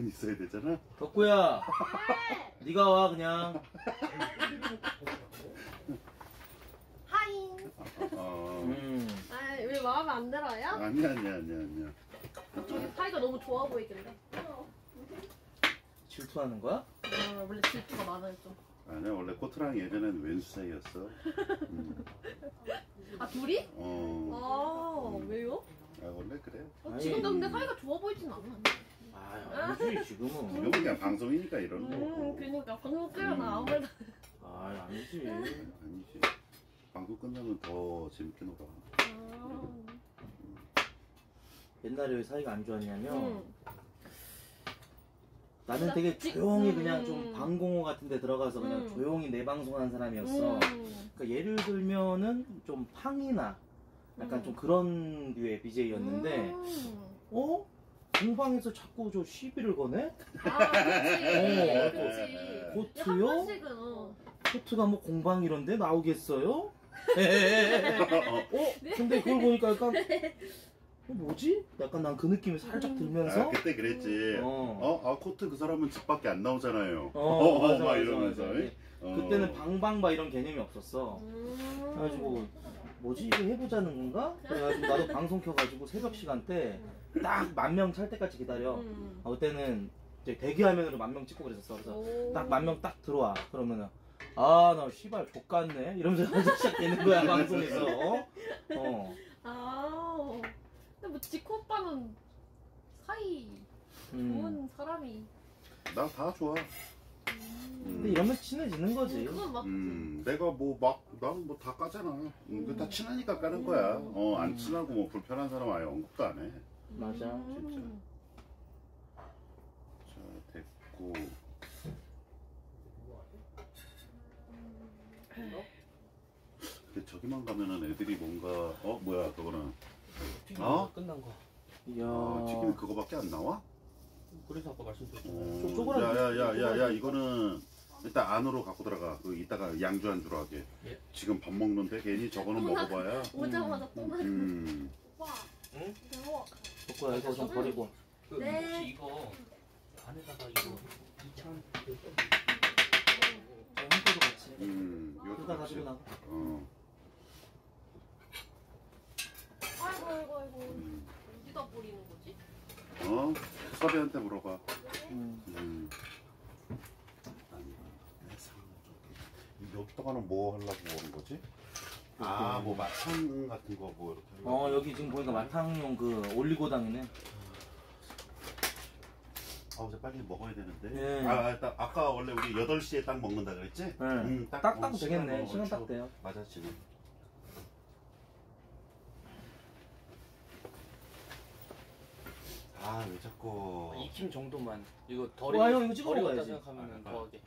분 있어야 되잖아. 덕구야, 네가 와 그냥. 하잉. 왜 마음에 안 들어요? 아니야. 저기 사이가 너무 좋아 보이길래. 질투하는 거야? 원래 질투가 많아요 좀. 아니야, 원래 코트랑 예전엔 왼수 사이였어. 아 둘이? 왜요? 아 원래 그래. 지금도 근데 사이가 좋아 보이진 않아. 아니지 지금은. 이건 그냥 방송이니까 이러는 거고. 그러니까 방송 끄면 아무 말도. 아니지. 아니지. 방송 끝나면 더 재밌게 놀아. 옛날에 왜 사이가 안 좋았냐면 나는 되게 조용히 그냥 좀 방공호 같은 데 들어가서 그냥 조용히 내 방송하는 사람이었어. 그러니까 예를 들면은 좀 팡이나 약간 좀 그런 류의 BJ였는데 공방에서 자꾸 저 시비를 거네? 그치. 코트요? 코트가 뭐 공방 이런데 나오겠어요? 근데 그걸 보니까 약간 뭐지? 약간 난 그 느낌이 살짝 들면서 그때 그랬지. 코트 그 사람은 집 밖에 안 나오잖아요. 맞아, 막 이러면서. 그때는 방방바 이런 개념이 없었어. 그래가지고 뭐지 이거 해보자는 건가? 그래가지고 나도 방송 켜가지고 새벽 시간대 딱 10,000명 찰 때까지 기다려. 그때는 이제 대기 화면으로 10,000명 찍고 그랬었어. 그래서 딱 10,000명 딱 들어와. 그러면은 나 씨발 족같네 이러면서 시작되는 거야 방송에서. 근데 뭐 지코 오빠는 사이 좋은 사람이. 나 다 좋아. 근데 이러면서 친해지는 거지. 그건 맞지. 내가 나는 뭐 다 까잖아. 다 친하니까 까는 거야. 안 친하고 뭐 불편한 사람 아예 언급도 안 해. 맞아. 진짜. 자, 됐고. 근데 저기만 가면은 애들이 뭔가 뭐야 그거는 끝난 거. 이야. 튀김 그거밖에 안 나와? 그래서 아까 말씀드렸죠. 야야야야야 이거는 일단 안으로 갖고 들어가. 이따가 양주 안주로 하게. 예? 지금 밥 먹는데 괜히 저거는 먹어봐야. 오자마자 또 나. 오빠. 응? 이거. 덕구야 이거 좀 버리고. 네. 혹시 이거 안에다가 이거 2,000 형태도 같이. 이것도 여기다 가지고 나가. 아이고. 어디다 버리는 거지? 섭이한테 물어봐. 여기다가는 뭐 하려고 오는 거지? 뭐 마탕 같은 거 뭐 이렇게. 여기 지금 보니까 마탕용 그 올리고당이네. 이제 빨리 먹어야 되는데. 네. 아까 원래 우리 8시에 딱 먹는다 그랬지? 네. 딱 되겠네. 시간 딱 돼요. 맞아, 지금. 왜 자꾸. 익힘 정도만. 이거 형 이거 찍어 버리고 먹어야지. 생각하면 더하게.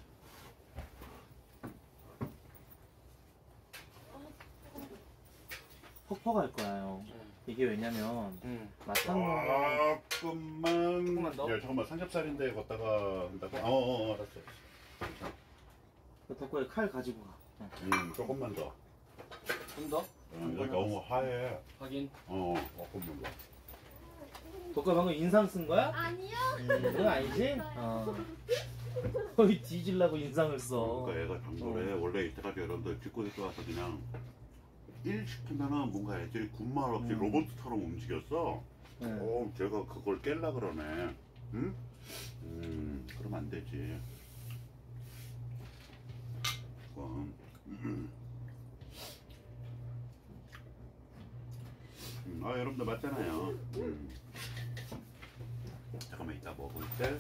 퍽퍽할 거야 형. 이게 왜냐면 마탕용 조금만 더? 야 잠깐만 삼겹살인데 걷다가 한다고? 알았어. 덕구야 칼 가지고 가. 조금만 더. 좀 더? 여기 너무 하얘. 확인. 조금만 더. 덕구야 방금 인상 쓴 거야? 아니요. 그건 아니지? 거의 뒤질라고 인상을 써. 그러니까 얘가 장거래. 원래 이때까지 여러분들 뒷골에 와서 그냥 일 시키면은 뭔가 애들이 군말 없이 로봇처럼 움직였어. 제가 그걸 깰라 그러네. 응? 그럼 안 되지. 여러분들 맞잖아요. 잠깐만 이따 먹을 때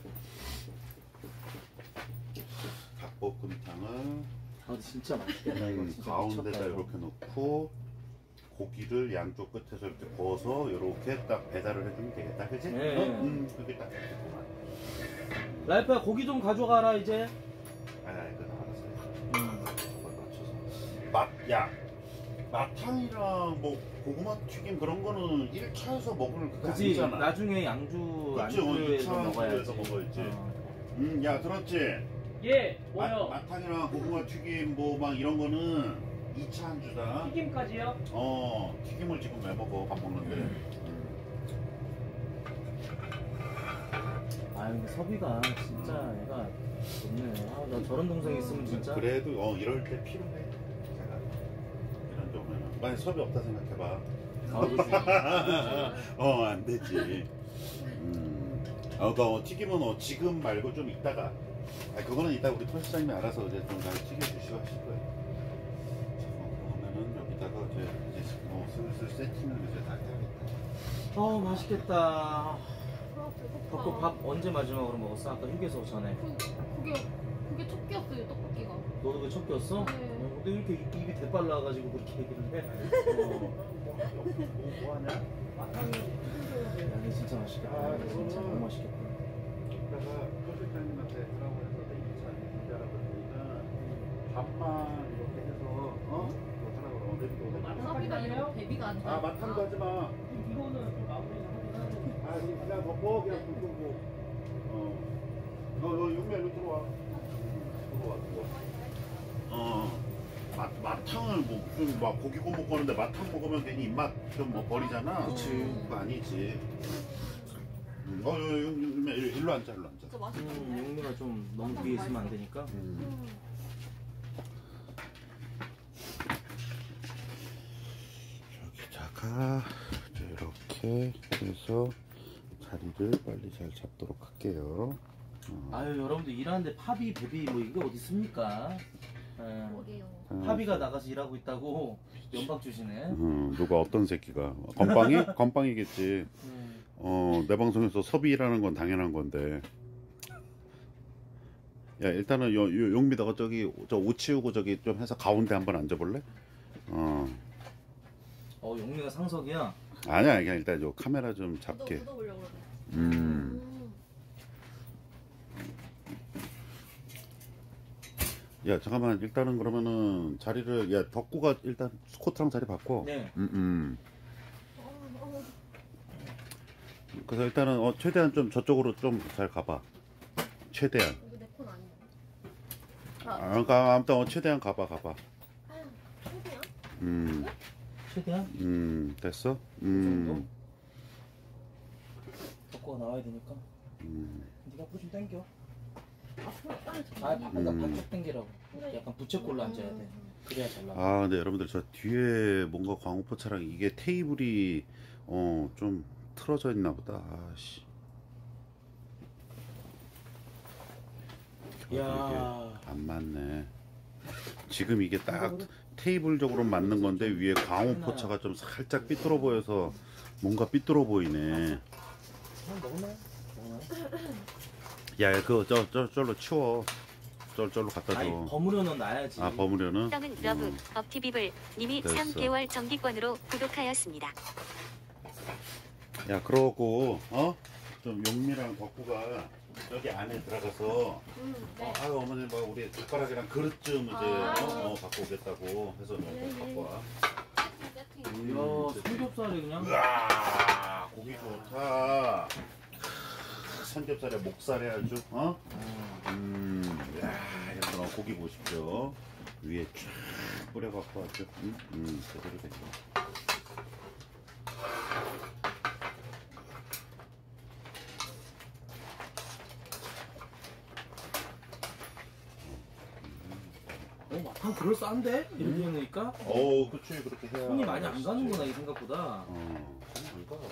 닭볶음탕을 진짜 맛있겠다 이거. 진짜 가운데다 미쳤다, 이거. 이렇게 놓고 고기를 양쪽 끝에서 이렇게 구워서 이렇게 딱 배달을 해주면 되겠다, 그치? 네. 그게 딱 되겠구만. 라이프야 고기 좀 가져가라 이제. 그거 알았어요. 그걸 맞춰서. 마탕이랑 뭐 고구마 튀김 그런 거는 1차에서 먹을 그게 그치 아니잖아. 나중에 양주 그치, 안주에서 2차 먹어야지. 먹어야지. 야 들었지? 예, 뭐요? 마탕이랑 고구마 튀김 뭐 막 이런 거는 2차 안주다. 튀김까지요? 튀김을 지금 왜 먹어 밥 먹는데. 근데 섭이가 진짜 애가 좋네. 아, 나 저런 동생 있으면 진짜. 그래도 이럴 때 필요해. 제가 이런 경우에는 만약 섭이 없다 생각해봐. 아, 그치. 안 되지. 튀김은 지금 말고 좀 이따가. 그거는 이따 우리 토 시장님이 알아서 이제 좀 잘 튀겨주시고 하실 거예요. 그러면은 여기다가 이제 슬슬 세팅을 이제 다 해야겠다. 맛있겠다. 배고파. 덕구 밥 언제 마지막으로 먹었어? 아까 휴게소 전에. 그게 첫 끼였어요, 떡볶이가. 너도 그게 첫 끼였어? 네. 근데 이렇게 입이 대빨라가지고 그렇게 얘기를 해. 뭐하냐? 야, 근데 진짜 맛있겠다. 진짜 너무 맛있겠다. 이따가 토실장님한테 들어가고 해서 내 2차 준비하라고 했으니까 밥만 이렇게 해서 그거 하라고 그러면 섭이가 이런 베비가 안 돼. 마탕도 하지 마. 이거는 좀 마무리를 하고 그냥 덮어 그냥 굽고. 너 육면 일로 들어와. 마탕을 무슨 막 고기 구워 먹고 하는데 마탕 먹으면 괜히 입맛 좀 버리잖아. 그치. 그거 아니지. 일로 앉자, 일로 앉자. 진짜 맛있다. 영미가 좀 너무 위에 있으면 안 되니까. 여기다가 이렇게 해서 자리를 빨리 잘 잡도록 할게요. 아유, 여러분들 일하는데 팝이 베비 뭐 이게 어디 있습니까? 뭐게요? 팝이가 나가서 일하고 있다고 연박 주시네. 누가 어떤 새끼가 건빵이? 건빵이겠지. 내 방송에서 섭이라는 건 당연한 건데. 야, 일단은 용미다가 저기 옷 치우고 저기 좀 해서 가운데 한번 앉아볼래? 영미가 상석이야. 아니야, 그냥 일단 요 카메라 좀 잡게. 묻어보려고 그러네. 야, 잠깐만. 일단은 그러면은 자리를 덕구가 일단 스코트랑 자리 바꿔. 네. 그래서 일단은 최대한 좀 저쪽으로 좀 잘 가봐. 최대한. 이거 내 폰 아니야. 그러니까 아무튼 최대한 가봐. 최대한? 최대한? 됐어? 정도? 덕구가 나와야 되니까. 네가 앞으로 좀 당겨. 앞으로 빨리 바깥 바깥 당기라고. 약간 부채꼴로 앉아야 돼. 그래야 잘 나와. 근데 여러분들 저 뒤에 뭔가 광고포차랑 이게 테이블이 좀 틀어져 있나 보다. 아씨. 이게 야. 안 맞네. 지금 이게 딱 테이블적으로 맞는 건데 위에 광호포차가 좀 살짝 삐뚤어 보여서 뭔가 삐뚤어 보이네. 먹을래? 야, 그거 저로 치워. 저로 갖다 줘. 아니, 버무려는 놔야지. 버무려는? 떡은 러브 업티비블 님이 됐어. 3개월 정기권으로 구독하였습니다. 야, 그러고 좀 용미랑 덕구가 여기 안에 들어가서 네. 어머니 뭐 우리 젓가락이랑 그릇 좀 이제 갖고 오겠다고 해서 좀 갖고 와. 세팅. 이야, 삼겹살이 그냥. 으아, 고기 좋다. 삼겹살에 목살에 아주 야, 여러분 고기 보십시오. 위에 쫙 뿌려갖고 아주 제대로 됐죠. 마탕 그럴싸한데? 이렇게 해놓으니까? 그치, 그렇게 해야. 손이 많이 안 가는구나, 이 생각보다. 손이 안 가.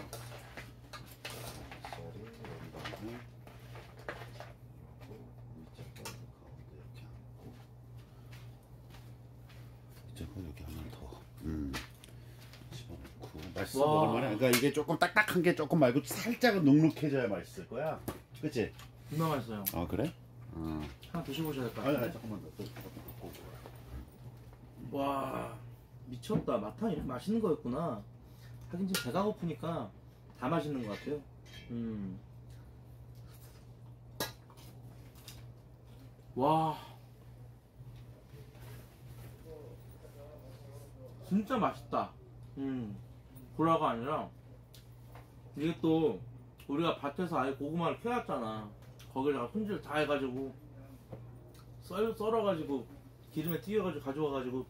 여기 하나 더. 집어넣고 맛있어 먹을만해. 그러니까 이게 조금 딱딱한 게 조금 말고 살짝은 눅눅해져야 맛있을 거야. 그치? 존나 맛있어요. 아, 그래? 하나 드셔보셔야 될 것 아니, 같아요. 잠깐만 더 갖고. 와, 미쳤다. 마탕 이렇게 맛있는 거였구나. 하긴 지금 배가 고프니까 다 맛있는 것 같아요. 와, 진짜 맛있다. 보라가 아니라 이게 또 우리가 밭에서 아예 고구마를 캐왔잖아. 거기다가 손질 다 해가지고 썰어가지고 기름에 튀겨가지고 가져와가지고,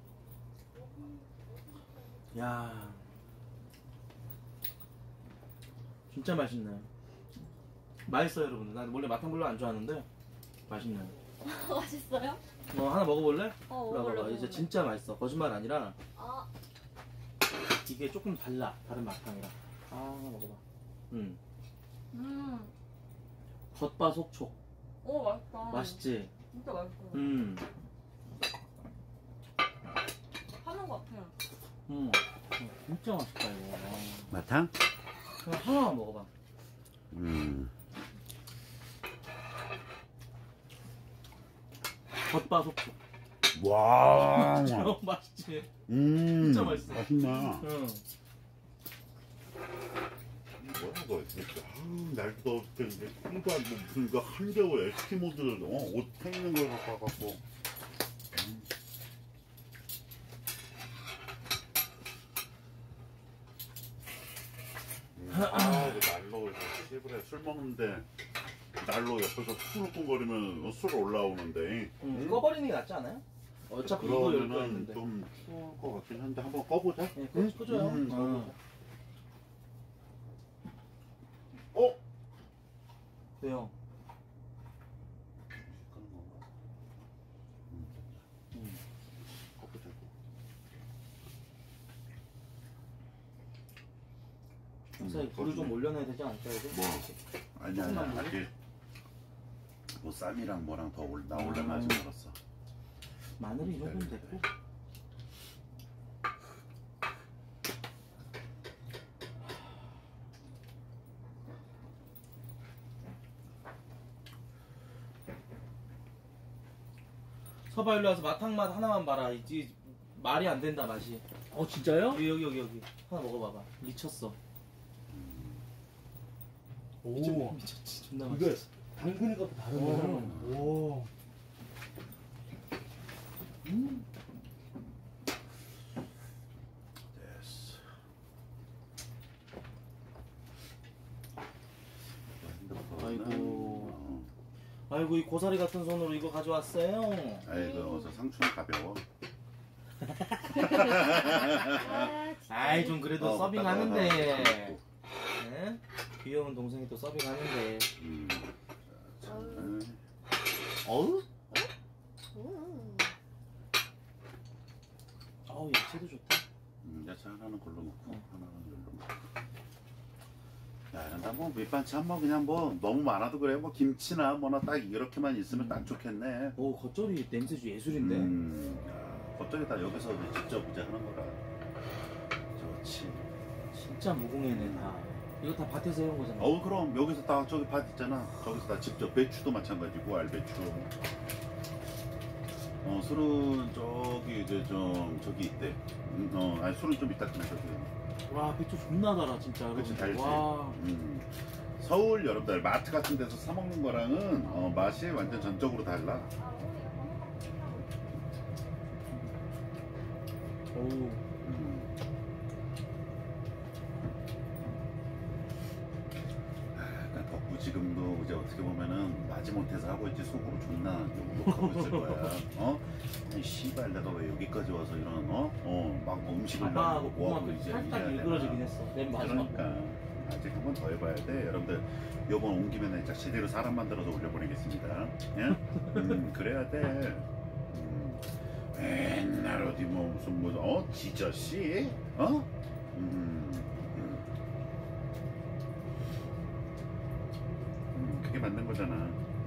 야, 진짜 맛있네. 맛있어요 여러분들. 난 원래 마탕 별로 안 좋아하는데 맛있네요. 맛있어요? 너 하나 먹어볼래? 먹어볼래. 봐봐. 이제 진짜 맛있어. 거짓말 아니라 아, 이게 조금 달라. 다른 마탕이랑. 아 하나 먹어봐. 겉바속촉. 오 맛있다. 맛있지? 진짜 맛있어. 하는 것 같아요. 진짜 맛있다 이거. 마탕? 그냥 하나만 먹어봐. 겉바속촉. 와. 맛있지? 진짜 맛있어. 맛있나? 응. 뭐야 이거 진짜. 날도 없을 텐데 혼자 뭐 무슨 이거 한겨울 에스키모들 옷 펴있는 걸 갖고 와갖고. 아, 이거 난로 이거 시부레 술 먹는데 난로 옆에서 쿵쿵거리면 술 올라오는데. 꺼버리는 게 낫지 않아요? 어차피 이거 열거 그러면은 있는데. 좀 추울 것 같긴 한데 한번 꺼보자. 네, 꺼줘요. 어? 왜요? 꺼보자고. 선생님 불을 좀 올려놔야 되지 않을까요? 이제? 뭐 아니야 조금만 먹어? 아직 뭐 쌈이랑 뭐랑 더 나오려면 아직 멀었어. 마늘이 이 정도면 됐고. 서봐 일로 와서 마탕 맛 하나만 봐라. 이제 말이 안 된다 맛이. 진짜요? 여기 하나 먹어봐봐. 미쳤어. 오. 미쳤지. 존나 이게 맛있어. 당근이가 다르네요. 오. 됐어. 아이고. 아이고 이 고사리 같은 손으로 이거 가져왔어요. 아이고 어서 상추는 가벼워. 아이 좀 그래도 어, 서빙하는데. 먹다가 네? 귀여운 동생이 또 서빙하는데. 어우? 어우 야채도 좋다. 야채 하나는 걸로 놓고 하나는 열로 놓고. 야, 근데 뭐 밑반찬 뭐 그냥 뭐 너무 많아도 그래. 뭐 김치나 뭐나 딱 이렇게만 있으면 딱 좋겠네. 오 겉절이 냄새 예술인데. 겉절이 다 여기서 직접 이제 하는 거라. 좋지. 진짜 무공해네 다. 이거 다 밭에서 해온 거잖아. 그럼 여기서 다 저기 밭 있잖아. 저기서 다 직접 배추도 마찬가지고 알배추. 술은 저기 이제 좀 저기 있대. 아니 술은 좀 이따 끝나 저기. 와 배추 존나 달아 진짜. 그치 여러분들. 달지. 와. 서울 여러분들 마트 같은 데서 사 먹는 거랑은 맛이 완전 전적으로 달라. 어우. 덕구 지금도 이제 어떻게 보면은 마지못해서 하고 있지 속으로 존나 욕하고 있을 거야. 이 씨발 내가 왜 여기까지 와서 이런 막 음식을 아빠하고 뭐하고 고구마 이제 살짝 이래야 일그러지긴 되나. 했어. 맨 마지막. 그러니까 아직 한 번 더 해봐야 돼. 여러분들 요번 온 김에 진짜 제대로 사람 만들어서 올려보내겠습니다. 예? 그래야 돼. 맨날 어디 뭐 무슨 뭐 지저씨? 그게 맞는 거잖아.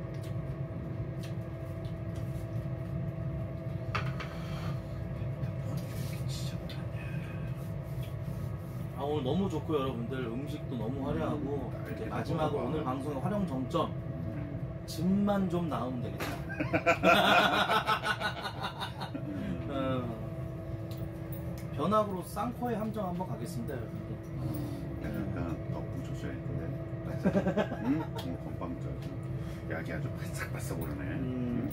오늘 너무 좋고 여러분들 음식도 너무 화려하고 이제 마지막으로 오늘 방송의 활용 정점 집만 좀 나오면 되겠다. 변화구로 쌍코의 함정 한번 가겠습니다 여러분들. 약간 덕구 조져야 돼. 응? 건방져. 약이 아주 바싹바싹 오르네.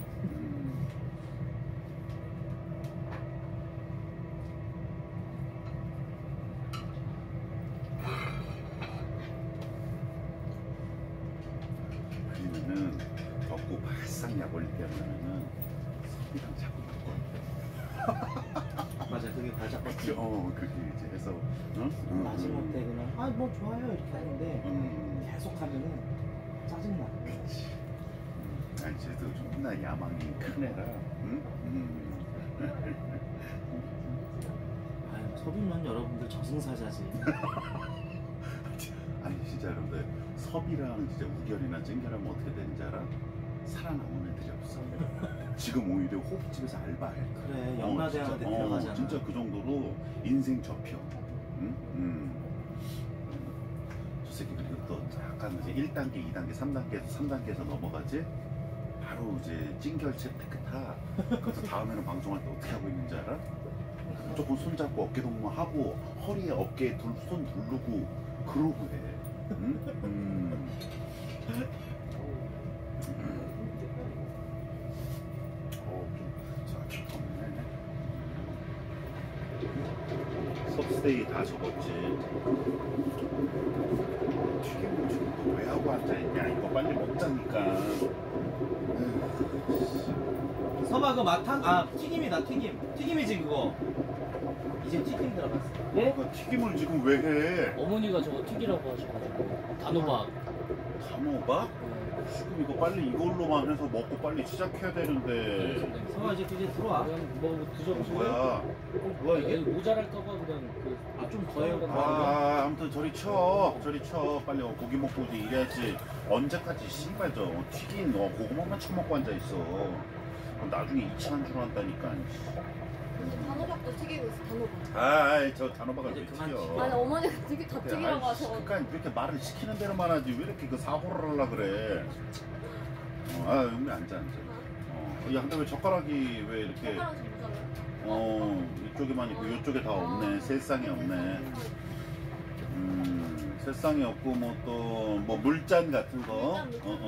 아니면은 덕구 바싹 약 올릴 때 하면은 섭이랑 자꾸 바꿔. 맞아 그게 가장 컸지. 그게 이제 해서 마지못해 그냥 뭐 좋아요 이렇게 하는데 계속 하면은 짜증나. 아니 쟤도 존나 야망이 큰 애라. 응? 아유, 섭이면 여러분들 저승사자지. 아니 진짜 여러분들 섭이랑 진짜 우결이나 찡결하면 어떻게 되는지 알아? 살아남은 애들이 없어. 지금 오히려 호프집에서 알바해. 그래, 연마대학한테 들어가잖아. 진짜 그 정도로 인생 접혀. 응? 저 새끼 그리고 또 약간 이제 1단계, 2단계, 3단계에서 3단계에서 넘어가지? 바로 이제 찡결 체크타. 그래서 다음에는 방송할 때 어떻게 하고 있는지 알아? 무조건 손잡고 어깨 동무하고 허리에 어깨에 손 두르고 그러고 해. 응? 섭스테이 다 적었지. 튀김을 지금 왜 하고 앉아있냐. 이거 빨리 먹자니까. 서봐, 그 마탕? 아, 튀김이다, 튀김. 튀김이지, 그거. 이제 튀김 들어갔어. 예? 그 튀김을 지금 왜 해? 어머니가 저거 튀기라고 하셔가지고 단호박. 단호박? 지금 이거 빨리 이걸로만 해서 먹고 빨리 시작해야 되는데. 서봐, 이제 그게 들어와. 그냥 뭐 드셔보세요. 뭐야? 뭐야, 이게? 모자랄까봐 그냥 좀 더해요. 아무튼 저리 쳐. 빨리 고기 먹고 이제 일해야지. 언제까지 씨발 저 튀긴 고구마만 처먹고 앉아있어. 그럼 나중에 2차 줄 한다니까. 단호박도 튀기고 있어, 단호박. 저 단호박을 이제 왜 그만 튀겨? 튀겨. 아니, 어머니가 되게 다 튀기라고 하셔가지고. 그러니까 이렇게 말을 시키는 대로만 하지 왜 이렇게 그 사고를 하려 그래? 여기 앉아. 야, 근데 왜 젓가락이 왜 이렇게 젓가락 좀 모자라요? 이쪽에만 있고 이쪽에 다 없네. 세상에 없네. 세상에 없고 뭐 또 뭐 물잔 같은 거.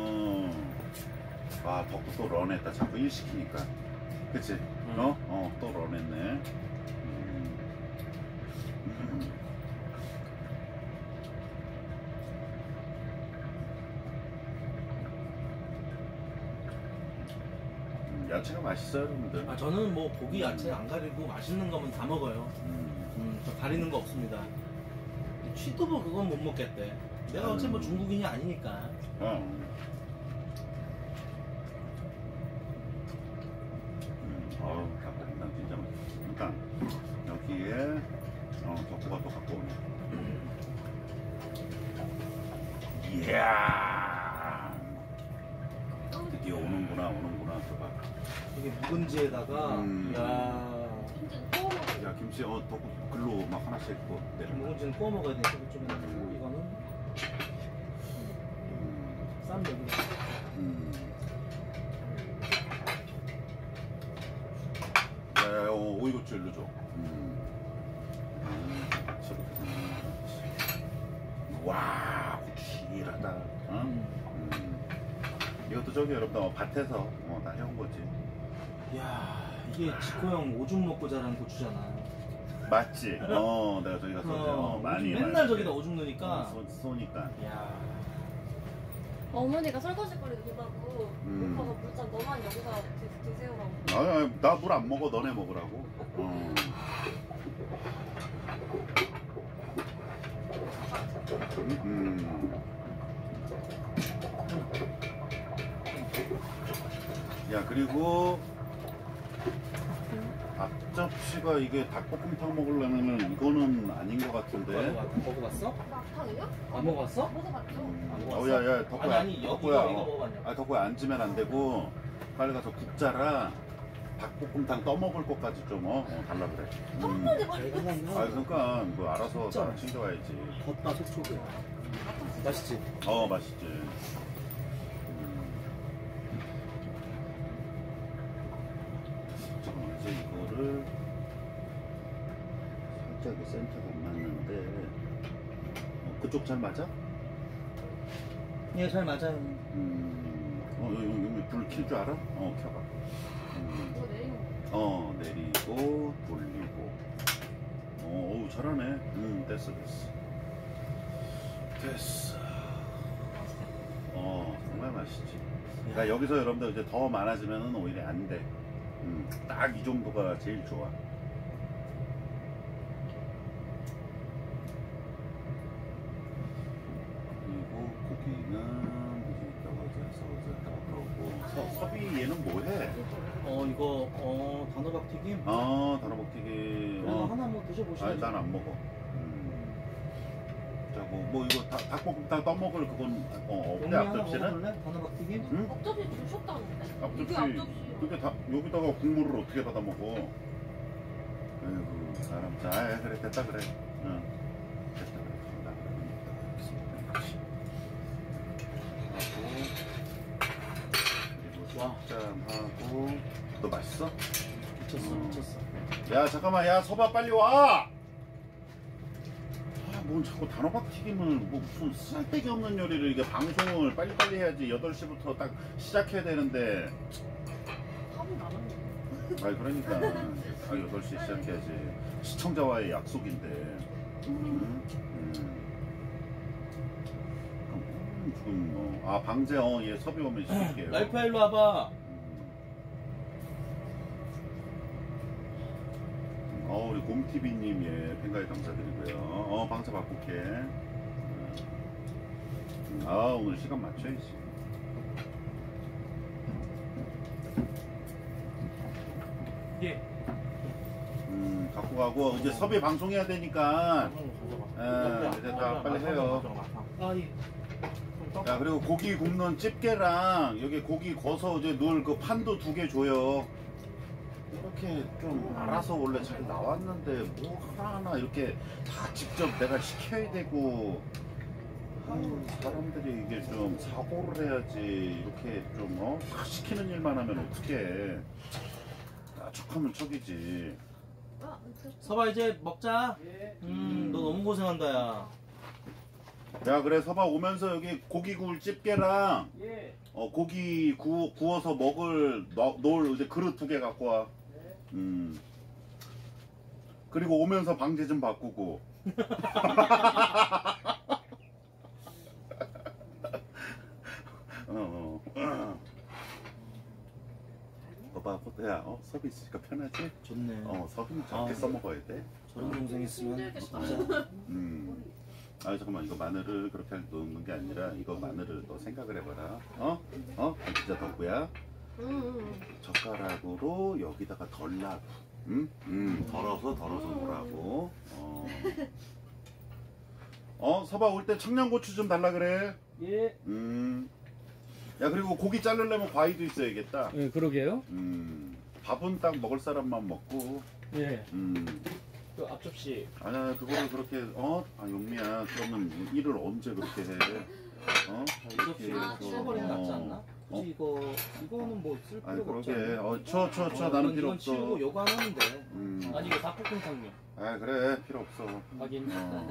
아, 덕구 또 런했다. 자꾸 일 시키니까. 그치? 또 런했네. 야채가 맛있어요, 여러분들. 아, 저는 뭐 고기, 야채 안 가리고 맛있는 거면 다 먹어요. 저 가리는 거 없습니다. 취두부 그건 못 먹겠대. 내가 어차피 뭐 중국인이 아니니까. 닭볶음탕 진짜 맛있어. 일단 여기에 덕구가 또 갖고 오네. 이야, 드디어 오는구나. 들어봐. 이게 묵은지에다가, 이야. 진짜 구워 먹어요. 야, 김치 덕구 글로 막 하나씩 있고 내려. 묵은지는 구워 먹어야 돼. 그쪽에 넣고, 이거는 쌈 여기. 야, 오이고추 일로 줘. 와, 고추실하다. 이것도 저기 여러분들 밭에서 다 해온 거지. 이야, 이게 지코 형 오줌 먹고 자란 고추잖아. 맞지? 내가 저기 가서 많이 맨날 많이 저기다 오줌 넣으니까. 쏘니까. 이야. 어머니가 설거지거리 놓다고 오빠가 물잔 너만 여기서 드세요라고. 나 물 안 먹어. 너네 먹으라고. 야, 그리고 앞접시가 이게 닭볶음탕 먹으려면 이거는 아닌 것 같은데. 먹어봤어? 막탕이요? 안 먹어봤어? 먹어봤죠. 야, 덕구야. 아니, 이거 덕구야. 먹어봤냐? 덕구야, 앉으면 안 되고 빨리 가서 국자라 닭볶음탕 떠먹을 것까지 좀 달라 그래. 떡볶이 맛있어. 그러니까 뭐 알아서 다 챙겨와야지. 겉바 속촉이야. 맛있지? 맛있지. 잠깐만, 이제 이거를 살짝 이 센터가 안 맞는데 그쪽 잘 맞아? 예, 잘 맞아요. 여기 불 킬 줄 알아? 켜봐. 이거 내리는 거. 내리고 돌리고. 어우, 잘하네. 됐어. 정말 맛있지. 그러니까 여기서 여러분들 이제 더 많아지면은 오히려 안 돼. 딱 이 정도가 제일 좋아. 그리고 고기는 섭이 얘는 뭐해? 이거 단호박 튀김. 단호박 튀김. 그래도 하나 뭐 드셔보시죠. 아니 난 안 먹어. 자고 뭐 이거 닭볶음탕 떠먹을 그건 용리 없대 하나 앞접시는? 먹어볼래? 단호박 튀김? 응? 앞접시 주셨다는데. 이게 앞접시. 앞접시. 그게 다 여기다가 국물을 어떻게 받아 먹어? 아이고 사람 자 그래 됐다 그래. 응. 됐다 그래. 간다 그래. 그리고 와. 짠하고 너 맛있어? 미쳤어. 야 잠깐만 야 서봐 빨리 와. 뭔 자꾸 단호박 튀김을 뭐 무슨 쓸데기 없는 요리를 이게 방송을 빨리빨리 해야지 8시부터 딱 시작해야 되는데 밥이 많았네. 아니 그러니까 8시 시작해야지 시청자와의 약속인데 지금 뭐 방제 얘 섭이 오면 시킬게요. 라이프야 일로 와봐. 우리 곰TV님 예 팬가입 감사드리고요. 방차 바꿀게. 오늘 시간 맞춰야지. 예. 갖고 가고 이제 섭이 방송해야 되니까 이제 다 빨리 해요. 야 그리고 고기 굽는 집게랑 여기 고기 거서 이제 넣을 그 판도 2개 줘요. 이렇게 좀 알아서 원래 잘 나왔는데 뭐 하나하나 이렇게 다 직접 내가 시켜야 되고 사람들이 이게 좀 사고를 해야지 이렇게 좀 다 시키는 일만 하면 어떡해. 척하면 척이지. 서봐 이제 먹자. 너 너무 고생한다 야. 야 그래 서봐 오면서 여기 고기 구울 집게랑 고기 구워서 놓을 이제 그릇 2개 갖고 와. 그리고 오면서 방제 좀 바꾸고. 봐봐, 야, 섭이 있으니까 편하지? 좋네. 섭이는 저렇게 써먹어야 돼. 저런 동생 있으면 진짜. 잠깐만, 이거 마늘을 그렇게 넣는 게 아니라 이거 마늘을 너 생각을 해봐라. 진짜 덕구야. 젓가락으로 여기다가 덜라고. 덜어서 놓으라고. 서봐 올 때 청양고추 좀 달라 그래. 예. 야 그리고 고기 자르려면 과일도 있어야겠다. 예, 그러게요. 밥은 딱 먹을 사람만 먹고. 예. 그 앞접시. 아니야 그거를 그렇게 용미야 그러면 일을 언제 그렇게 해? 이렇게 치워버리면 낫지 않나? 굳이 이거는 뭐 쓸 아니 필요가 없잖아. 그러게 쳐 나는 필요 이건 치우고 없어. 요거 하면 돼. 아니 이거 닭볶음탕요. 그래 필요 없어. 하긴.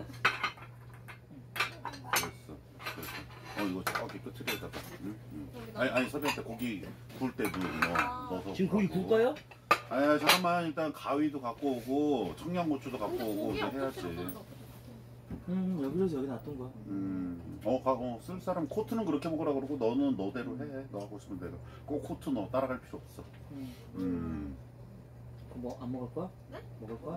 그랬어. 이거 저기 끝에다가. 아니 섭이한테 고기 구울 때도 넣어서. 지금 고기 구울까요? 잠깐만 일단 가위도 갖고 오고 청양고추도 갖고 오고 이제 해야지. 여기서 여기 놔둔 거야. 쓸 사람 코트는 그렇게 먹으라 그러고 너는 너대로 해. 너 하고 싶은 대로. 꼭 코트 너 따라갈 필요 없어. 뭐 안 먹을 거야? 네? 먹을 거야?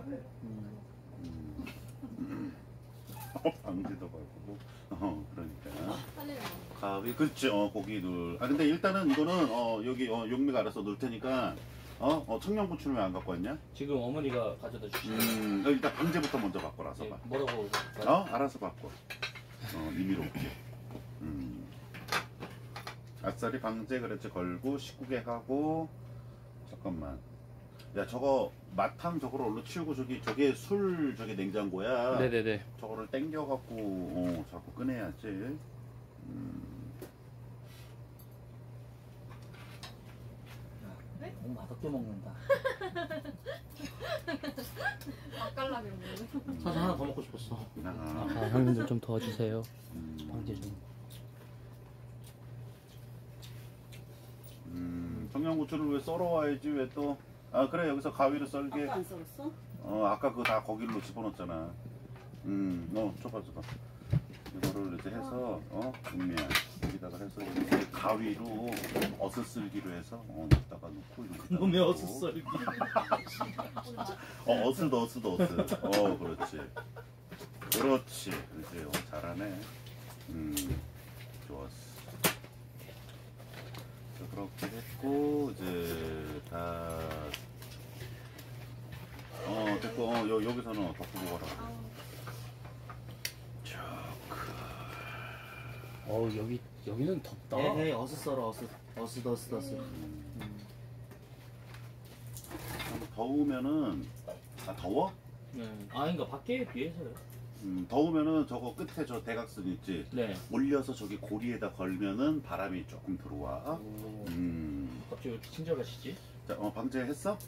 방지도 걸고. 그러니까. 가위 그렇지. 고기들. 근데 일단은 이거는 여기 용미가 알아서 넣을 테니까. 청양고추는 왜 안 갖고 왔냐? 지금 어머니가 가져다 주시는. 일단 방제부터 먼저 바꿔라. 예, 봐. 뭐라고? 알아서 바꿔. 임의롭게. 아싸리 방제 그랬지 걸고 19개 하고. 잠깐만. 야 저거 마탕 저거를 얼른 치우고 저게 술 저게 냉장고야. 네네네. 저거를 땡겨갖고 자꾸 꺼내야지. 너무 맛없게 먹는다. 맛깔나게 먹네. 사실 하나 더 먹고 싶었어. 형님들 좀 도와주세요. 방제 좀. 청양고추를 왜 썰어와야지 왜 또? 그래 여기서 가위로 썰게. 아까 안 썰었어? 아까 그거 다 거기로 집어넣었잖아. 줘봐. 이거를 이제 해서 국면 여기다가 해서 이렇게 가위로 어슷썰기로 해서 여기다가 넣고 이렇게. 놈의 어슷썰기. 어슷. 그렇지. 그렇지. 잘하네. 좋았어. 그렇게 했고 이제 다 됐고 여기서는 덮고 먹어라. 여기는 덥다. 에헤이 어스 썰어 어스. 더우면은 더워? 그러니까 밖에 비해서요. 더우면은 저거 끝에 저 대각선 있지? 네. 올려서 저기 고리에다 걸면은 바람이 조금 들어와. 갑자기 왜 이렇게 친절하시지? 자, 방제했어?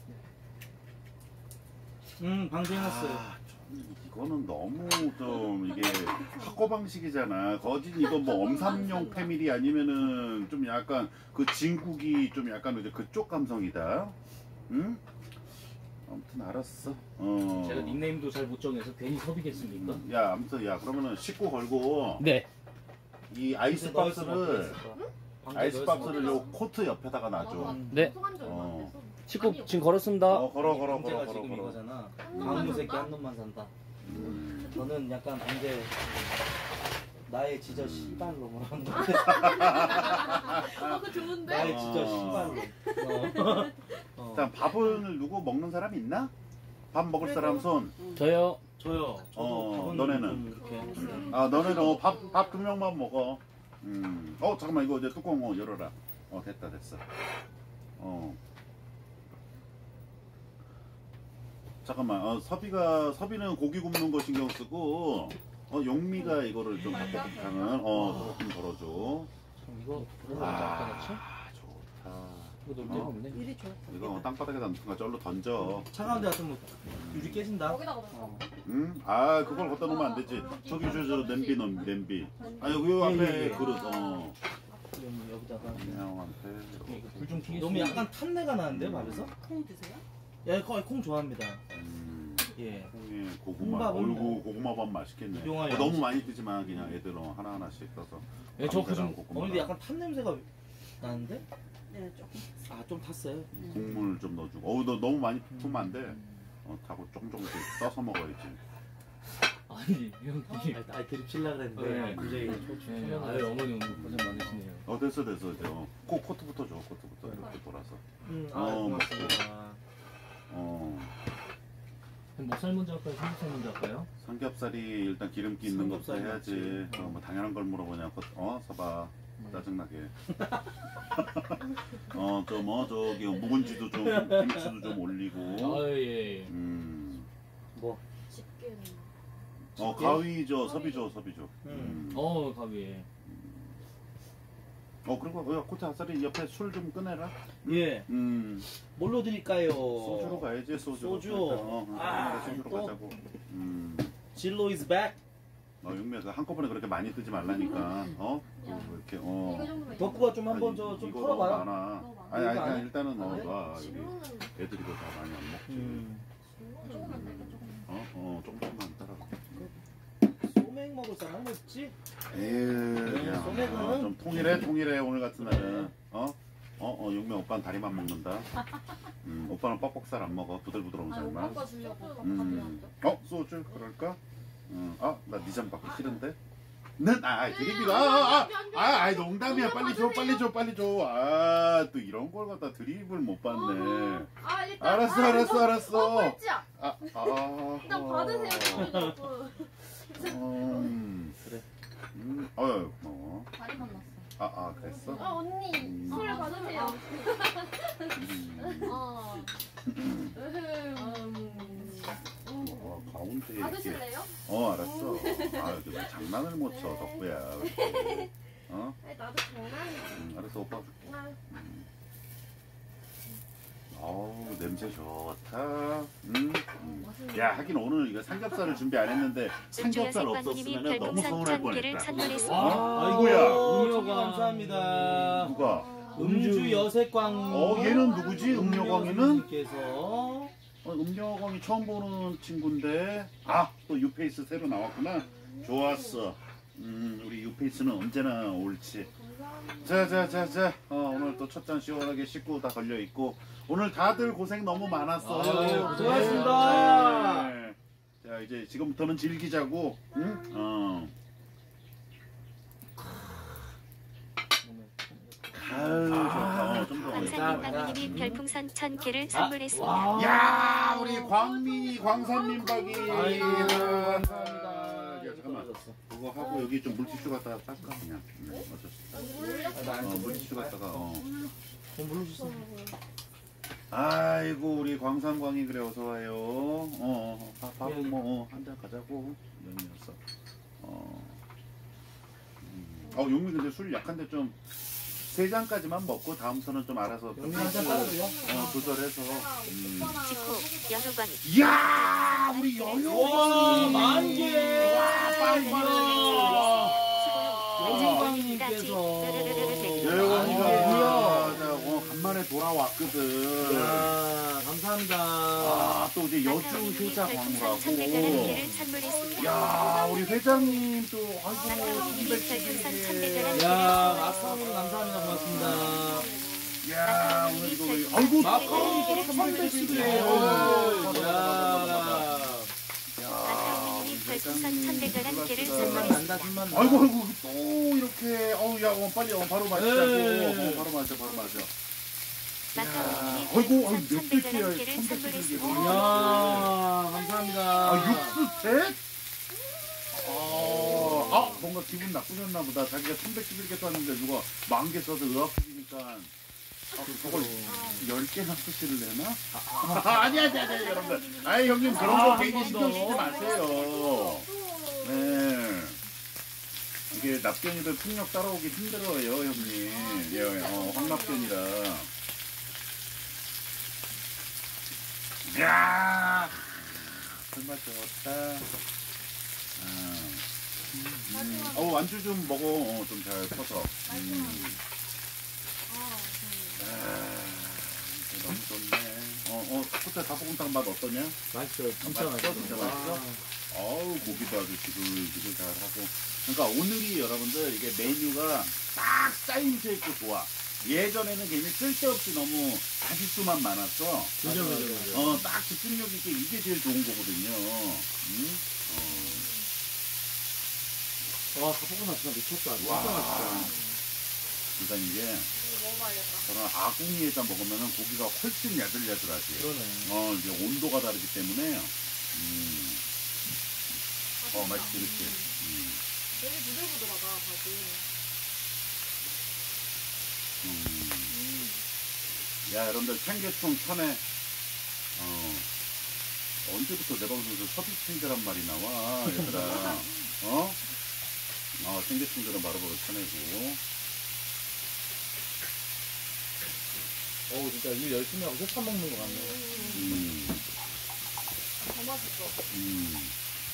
방생했어요. 이거는 너무 좀 이게 학고 방식이잖아. 거진 이거 뭐 엄삼룡 패밀리 아니면은 좀 약간 그 진국이 좀 약간 이제 그쪽 감성이다. 응? 아무튼 알았어. 제가 닉네임도 잘 못 정해서 괜히 섭이겠습니까? 야, 아무튼 야 그러면은 식구 걸고 네. 이 아이스박스를 요 코트 옆에다가 놔줘. 네. 식구 지금 걸었습니다. 걸어. 방제가 지금 이거잖아. 강류 새끼 한 놈만 산다. 저는 약간 방제 나의 지저 씨발놈을 한 건데. 그거 좋은데? 나의 지저 씨발놈. 자, 밥을 누구 먹는 사람 있나? 밥 먹을 사람 손. 저요. 저요. 저도 밥은 너네는? 좀 이렇게. 너네는 밥 2명만 먹어. 잠깐만 이거 이제 뚜껑 열어라. 됐어. 잠깐만. 섭이는 고기 굽는 거 신경 쓰고 용미가 이거를 좀 닭볶음탕은 조금 덜어줘. 이거 아까 넣지? 좋다. 이거 넣을 데가 없네. 일이 좋았다. 이거 땅바닥에다 놓든가 절로 던져. 차가운 데 같으면 유리 깨진다. 거기다가 넣어. 응? 그걸 갖다 놓으면 안 되지. 저기 저 냄비. 여기 예, 앞에 예. 그릇. 그럼 여기다가 형한테. 불좀 튀겠습니다. 너무 약간 탄내가 나는데 밥에서? 콩 드세요? 야, 콩 좋아합니다. 예. 콩에 고구마. 콩밥은 얼굴 뭐 고구마밥 맛있겠네. 유용한 너무 양식. 많이 뜨지만 그냥 애들 하나씩 떠서. 네, 저 그 좀 고구마. 근데 약간 탄 냄새가 나는데? 네, 조금. 좀 탔어요. 국물 좀 넣어주고. 너 너무 많이 푸면 안 돼. 타고 조금 떠서 먹어야지. 아니 형 되게 드립 칠라 그랬는데 네. 굉장히 아유 어머니 오늘 고생 많으시네요. 됐어. 이제 코트부터 줘. 코트부터 이렇게 돌아서. 고맙습니다. 목살 먼저 할까요? 삼겹살 먼저 할까요? 삼겹살이 일단 기름기 있는 것도 삼겹살이 해야지. 맞지. 뭐 당연한 걸 물어보냐. 서봐. 짜증나게. 저기 묵은지도 좀 김치도 좀 올리고. 예. 뭐? 집게는. 가위죠. 섭이죠. 가위에. 그리고 코트 아싸리 옆에 술 좀 꺼내라. 예. 뭘로 드릴까요? 소주로 가야지. 소주. 소주로 소주로 또? 가자고. 진로 is back. 용미야 한꺼번에 그렇게 많이 뜨지 말라니까. 이렇게 이거 정도면. 덕구가 좀 한번 좀 이거 너무 털어봐요. 많아. 너무 아니 많아. 그냥 일단은 아, 네? 넣어봐. 여기 진로는 애들이 다 많이 안 먹지. 조금만 낼까 조금. 조금만 따라. 소맥 먹을 사람 없지? 그냥 소맥은? 좀 통일해 오늘 같은 날은. 용미 오빠는 다리만 먹는다. 오빠는 뻑뻑살 안 먹어. 부들부들한 살만. 오빠 주려고 밥이 소주 그럴까? 나 니장 받기 싫은데? 드립이가. 농담이야. 빨리 줘. 또 이런 걸 갖다 드립을 못 받네. 일단. 알았어. 꼴찌야. 일단 어. 받으세요. 그래. 고마워. 다리 만났어. 그랬어? 언니 술 받으세요. 가운데 이렇게. 받으실래요? 알았어. 이렇게 왜 장난을 못 쳐, 덕구야. 나도 장난이야. 알았어, 오빠 줄게. 냄새 좋다. 야, 하긴 오늘 이거 삼겹살을 준비 안 했는데 삼겹살 없었으면 너무 서운할 뻔했다. 아이고야. 음료가 감사합니다. 누가? 음주 여색광. 얘는 누구지? 음료광이는? 께서 음료광이 처음 보는 친구인데. 또 유페이스 새로 나왔구나. 좋았어. 우리 유페이스는 언제나 옳지. 자. 오늘 또 첫 잔 시원하게 씻고 다 걸려 있고. 오늘 다들 고생 너무 많았어. 고생하셨습니다. 네. 자, 이제 지금부터는 즐기자고. 응? 좋다. 광산민박이님이 별풍선 1000개를 선물했습니다. 와. 야, 우리 광민이 광산민박이. 아이고, 감사합니다. 야, 잠깐만. 그거 하고 여기 좀 물티슈 갖다가 닦아 그냥. 어쩔 수 없어. 물티슈 갖다가. 물로 주세요. 아이고 우리 광산광이 그래 어서 와요. 밥은 뭐 한 잔 가자고. 연이었어. 용미 근데 술 약한데 좀 3잔까지만 먹고 다음부터는 좀 알아서 용미 한잔 따라줘요. 조절해서. 지코 여효광이 이야 우리 여효광이 와, 만개. 와 빵빵. 여효광이님께서 여효광이가 간만에 돌아왔거든. 야, 감사합니다. 아, 또 이제 여주 효자 광고라고. 1100개를 선물했습니다. 야, 우리 회장님 또 아이고 마카오니님이 별풍선 1100개를 야, 마카오님 감사합니다. 고맙습니다. 야, 오늘 이거 아이고 마카오니 또 300씩이래요. 마카오니님이 별풍선 1100개를 술만 선물했습니다. 난다, 술만 나. 아이고 또 이렇게 야, 빨리 바로 마시자고. 네. 바로 마셔. 마카오니님이 아이고, 별풍선 몇 개야, 1100개를 300 선물했습니다. 이야, 감사합니다. 육수셋? 뭔가 기분 나쁘셨나 보다. 자기가 311개 쐈는데 누가 10,000개 써서 의학부이니까 그걸 10개나 쓰실래나? 아니야, 여러분들. 아이, 형님, 그런 거 괜히 신경 쓰지 마세요. 네. 이게 납견이들 풍력 따라오기 힘들어요, 형님. 예, 황납견이라. 이야, 정말 좋다. 완주 좀 먹어. 좀 잘 퍼서. 너무 좋네. 호텔 닭볶음탕 맛 어떠냐? 맛있어요. 진짜 맛있어? 진짜 맛있어? 어우, 고기도 아주 지글지글 잘 하고. 그러니까 오늘이 여러분들 이게 메뉴가 딱 쌓임새 있고 좋아. 예전에는 괜히 쓸데없이 너무 가짓수만 많았어. 그죠. 딱 집중력 있게 이게 제일 좋은 거거든요. 응? 와, 닭볶음탕 진짜 미쳤다. 진짜 와. 맛있다. 그러니까 이게 먹어봐야겠다. 저는 아궁이에다 먹으면 고기가 훨씬 야들야들하지. 그러네. 이제 온도가 다르기 때문에. 맛있지, 그치? 되게 부들부들하다, 바지. 야, 여러분들, 청계천 천에, 언제부터 내 방송에서 서비스친절한 말이 나와, 얘들아. 청계천들은 바로바로 쳐내고. 진짜 일 열심히 하고 세차 먹는 거 같네. 더 맛있어.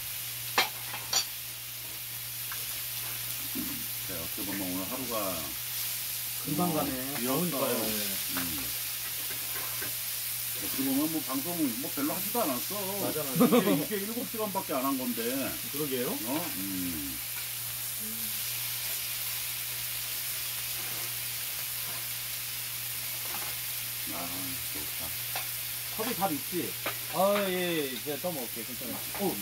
어떻게 보면 오늘 하루가 금방 가네. 그러니까요. 어떻게 보면 뭐 방송 뭐 별로 하지도 않았어. 맞아. 이게 7시간밖에 안 한 건데. 그러게요. 좋다. 컵이 밥 있지? 예. 제가 떠먹을게. 괜찮아.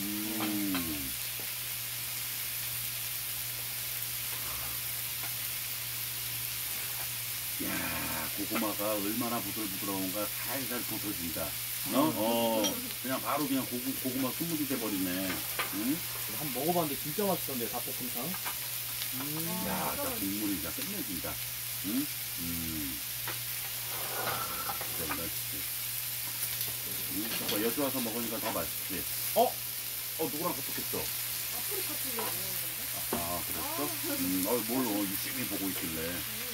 야, 고구마가 얼마나 부들부들한가 살살 돋아진다. 그냥 바로 그냥 고구마 스무디 돼버리네. 응? 한번 먹어봤는데 진짜 맛있던데, 닭볶음탕. 야, 나 국물이 진짜 끝내준다. 응? 진짜 맛있지. 여주 와서 먹으니까 더 맛있지. 누구랑 카톡했어? 아프리카 TV 먹는 건데? 그랬어? 뭘 유심히 보고 있길래.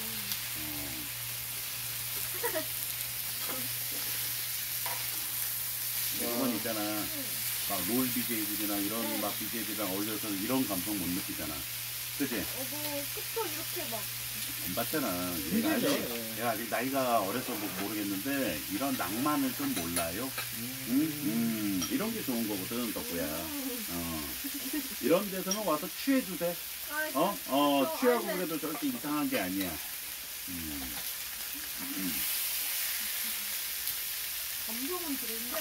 이건 있잖아. 막 롤 BJ들이나 이런 막 BJ들이랑 어울려서 이런 감성 못 느끼잖아. 그치? 뭐, 스토 이렇게 막. 안 봤잖아. 힘들죠. 얘가 아직 나이가 어려서 모르겠는데 이런 낭만을 좀 몰라요. 이런 게 좋은 거거든, 덕구야. 이런 데서는 와서 취해도 돼. 취하고 그래도 절대 이상한 게 아니야. 감성은 좋은데,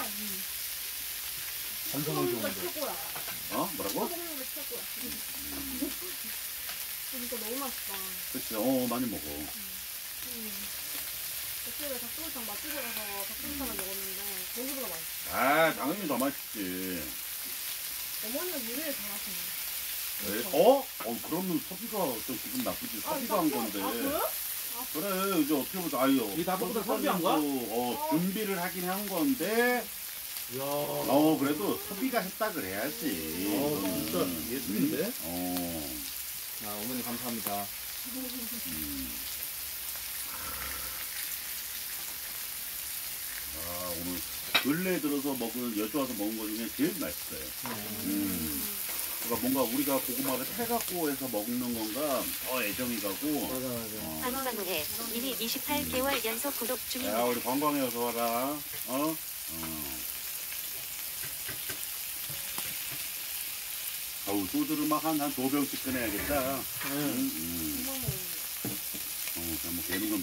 감성은 먹는 게 좋은데. 최고야. 뭐라고? 먹는 게 최고야. 진짜 너무 맛있다. 그치, 많이 먹어. 어떻게 저번에 닭도리탕 맛집에 가서 닭도리탕을 먹었는데 거기보다 맛있어. 아, 당연히 더 맛있지. 어머니가 요리를 잘하시네. 그러면 서비가 좀 기분 나쁘지. 서비가 한 건데. 아, 그래? 그래, 이제 어떻게 보자. 아유. 이 닭볶음탕 서비한 거야? 준비를 하긴 한 건데. 이야. 그래도 소비가 했다 그래야지. 진짜 예술인데? 어. 어머니 감사합니다. 오늘 근래에 들어서 여주 와서 먹은 거 중에 제일 맛있어요. 그러니까 뭔가 우리가 고구마를 해갖고 해서 먹는 건가 더 애정이 가고. 맞아. 방방해 님이 28개월 연속 구독 야, 중입니다. 우리 관광에 어서 와라. 아우, 소주를 막 한 2병씩 꺼내야겠다. 뭐 개미검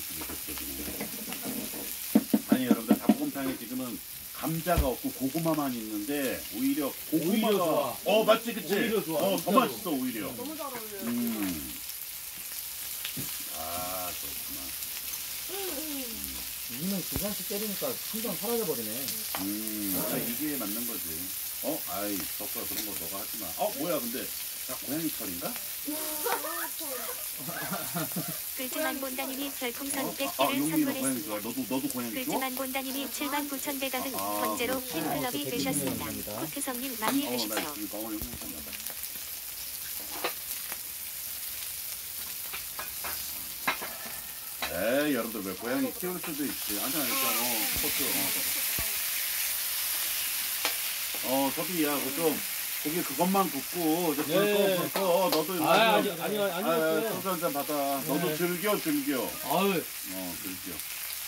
쓰고 아니, 여러분들, 닭볶음탕에 지금은 감자가 없고 고구마만 있는데, 오히려 고구마가. 좋아. 맞지, 그치? 오히려 좋아, 더 진짜로. 맛있어, 오히려. 너무 잘 어울려요. 좋구나. 이는 두 잔씩 때리니까 한잔 사라져버리네. 이게 맞는 거지. 아이, 덕가 그런 거 너가 하지 마. 뭐야, 근데, 고양이 털인가? 끌지만 본다님이 별풍선 용민이 100개를 고양이 선물했습니다. 좋아. 너도 고양이 좋아? 끌지만 본다님이 79,900가근 아, 번째로 그렇구나. 팬클럽이 아, 되셨습니다. 감사합니다. 코트성님 많이 나 드십시오. 지금 영상 나다. 여러분들 왜 고양이 키울 수도 있지. 앉아 있잖아. 코트. 서비야, 고기 그것만 굽고, 이제 불 꺼. 너도 이거. 아니요. 소주 한잔 받아. 너도 즐겨. 아유. 즐겨.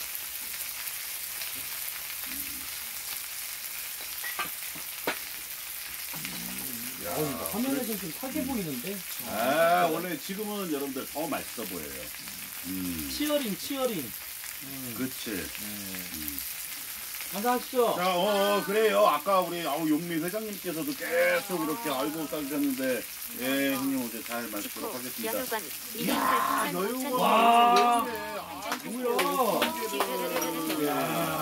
화면에서 좀 타게 보이는데? 원래 지금은 여러분들 더 맛있어 보여요. 치어링. 그치. 한잔하시죠. 자, 그래요. 아까 우리 용미 회장님께서도 계속 이렇게 따주셨는데, 형님 어제 잘 마시도록 하겠습니다. 여유관 님이 이야, 별풍선 여유관. 5,000개 뭐야.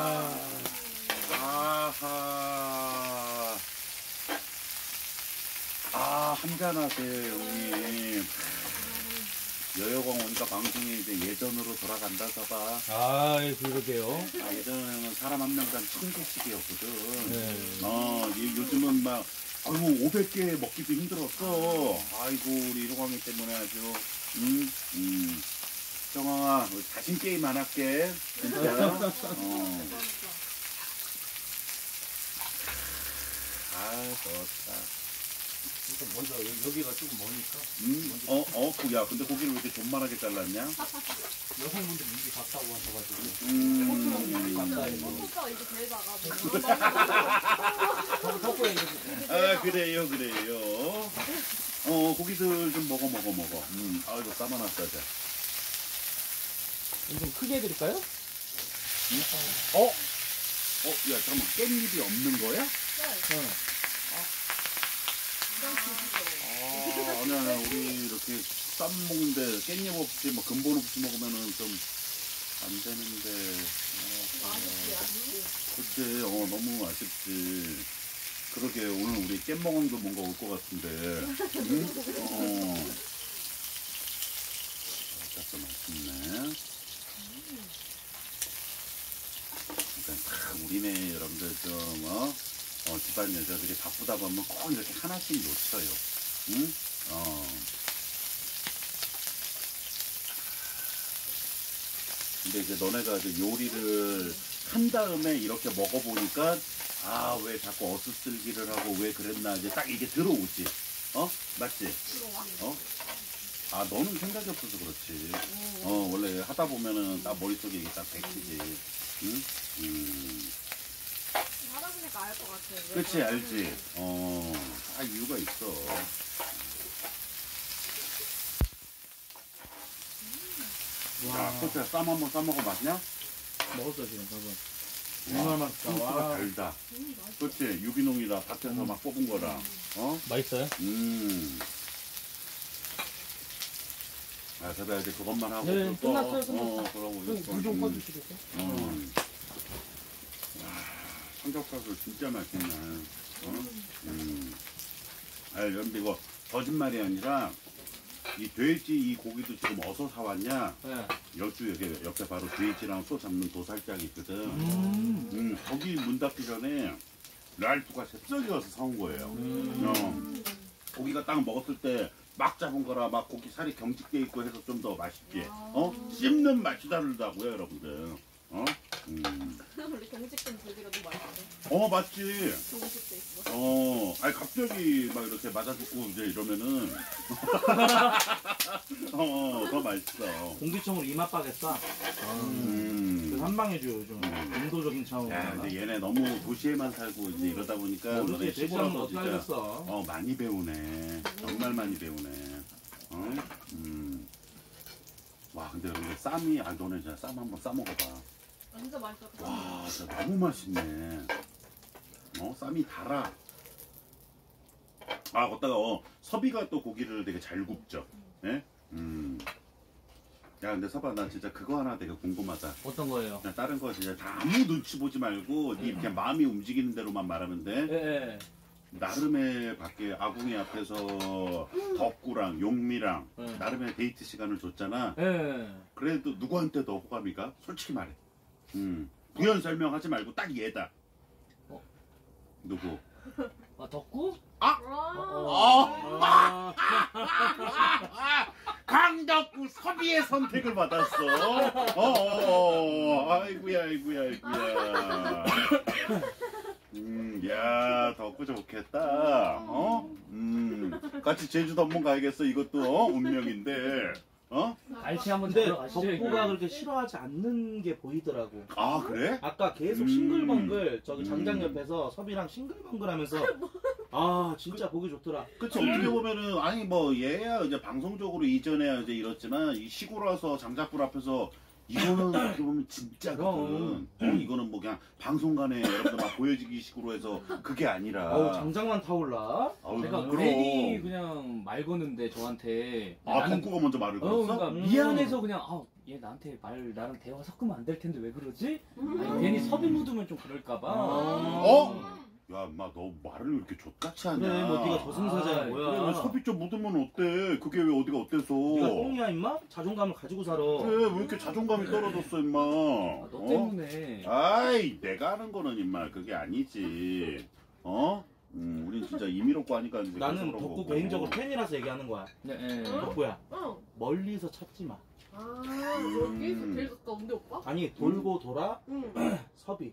아하. 한잔하세요, 형님. 여여광 오니까 방송이 이제 예전으로 돌아간다, 서봐. 그러게요. 예전에는 사람 한 명당 1,000개씩이었거든. 네. 요즘은 막, 500개 먹기도 힘들었어. 아이고, 우리 효광이 때문에 아주. 정황아, 자신 게임 안 할게. 진짜. 좋다. 먼저 여기가 조금 머니까. 야, 근데 고기를 왜 이렇게 존만하게 잘랐냐? 여성분들이 입이 작다고 하셔가지고. 소스가 이게 제일 작아. 턱구에 이렇게. 그래요. 고기들 좀 먹어. 이거 싸만놨어, 자. 좀 크게 해드릴까요? 야, 잠깐만. 깻잎이 없는 거야? 네. 아니야. 우리 이렇게 쌈 먹는데 깻잎 없이, 근본 없이 먹으면은 좀 안 되는데. 그치, 너무 아쉽지. 그러게, 오늘 우리 깻먹은도 뭔가 올 것 같은데. 응? 진짜 맛있네. 일단 우리네 여러분들 집안 여자들이 바쁘다 보면 꼭 이렇게 하나씩 놓쳐요. 응? 근데 이제 너네가 이제 요리를 한 다음에 이렇게 먹어보니까, 왜 자꾸 어슷쓸기를 하고 왜 그랬나, 이제 딱 이게 들어오지. 맞지? 너는 생각이 없어서 그렇지. 원래 하다 보면은 딱 머릿속에 이게 딱 백히지. 응? 하다 보니까 알 것 같아요. 그치, 알지? 이유가 있어. 야, 코트야, 쌈 한번 싸먹어 맛이냐? 먹었어 지금 저거. 정말 맛있다. 소스가 와. 달다. 그치? 유기농이다. 밭에서 막 뽑은 거라. 맛있어요? 아, 제가 이제 그것만 하고. 네, 또, 끝났어요, 끝났어. 그러고 물좀 꺼주시겠어요? 삼겹살도 진짜 맛있네. 그런데 이거 거짓말이 아니라 이 돼지 이 고기도 지금 어디서 사왔냐? 네. 여주 여기 옆에 바로 돼지랑 소 잡는 도살장이 있거든. 거기 문 닫기 전에 랄투가 새벽에 와서 사온 거예요. 고기가 딱 먹었을 때 막 잡은 거라 막 고기 살이 경직돼 있고 해서 좀 더 맛있게. 씹는 맛이 다르다고요, 여러분들. 원래 경직된 고기가 너무 맛있어. 맞지. 경직돼 있어. 아니 갑자기 막 이렇게 맞아 죽고 이제 이러면은 더 맛있어. 공기총으로 이맛박에 쏴. 그래서 한 방에 줘요, 요즘. 인도적인 차원으로. 야, 근데 얘네 너무 도시에만 살고 이제 이러다 보니까 너네 어떻게 대구랑 시골에서 어떻게 알겠어? 많이 배우네. 정말 많이 배우네. 와, 근데 여러분 쌈이 너네 진짜 쌈 한번 싸 먹어봐. 진짜 맛있어. 와, 진짜 너무 맛있네. 쌈이 달아. 거기다가 섭이가 또 고기를 되게 잘 굽죠. 예? 야, 근데 서봐, 나 진짜 그거 하나 되게 궁금하다. 어떤 거예요? 그냥 다른 거 진짜 다 아무 눈치 보지 말고 네 그냥 마음이 움직이는 대로만 말하면 돼. 예. 나름의 밖에 아궁이 앞에서 덕구랑 용미랑 나름의 데이트 시간을 줬잖아. 예. 그래도 누구한테 더 호감이 가? 솔직히 말해. 부연 설명하지 말고 딱 얘다. 누구? 덕구? 강덕구 섭이의 선택을 받았어. 아이고야. 야, 덕구 좋겠다. 같이 제주도 한번 가야겠어. 이것도 운명인데. 알치 한번 근데 들어가시죠. 덕구가 그렇게 싫어하지 않는 게 보이더라고. 아, 그래? 아까 계속 싱글벙글 저기 장장 옆에서 섭이랑 싱글벙글 하면서 진짜 보기 좋더라. 그치, 어떻게 보면은, 아니, 뭐, 얘야, 이제 방송적으로 이전에야 이제 이렇지만, 이 시골 와서 장작불 앞에서, 이거는 어떻게 보면 진짜거든. 이거는 뭐 그냥 방송간에 여러분들 막 보여지기 식으로 해서 그게 아니라. 장장만 타올라. 내가 그럼. 괜히 그냥 말 거는데 저한테 덕구가 먼저 말을 걸었어? 그러니까 미안해서 그냥 얘 나한테 나랑 대화 섞으면 안 될 텐데 왜 그러지? 아니, 괜히 섭이 묻으면 좀 그럴까봐. 야, 인마, 너 말을 왜 이렇게 족같이 하냐? 그래, 뭐 네가 저승사자야 뭐야. 그래, 왜 섭이 좀 묻으면 어때? 그게 왜 어디가 어때서? 네가 똥이야 임마? 자존감을 가지고 살아. 그래, 왜 이렇게 자존감이 떨어졌어, 임마? 너 때문에. 아이, 내가 하는 거는 임마, 그게 아니지. 우린 진짜 임의롭고 하니까 이제 나는 그래서 그런 덕구 거고. 개인적으로 팬이라서 얘기하는 거야. 네. 덕구야, 응. 멀리서 찾지 마. 여기서 제일 가까운데 오빠? 아니 돌고 돌아 응. 섭이.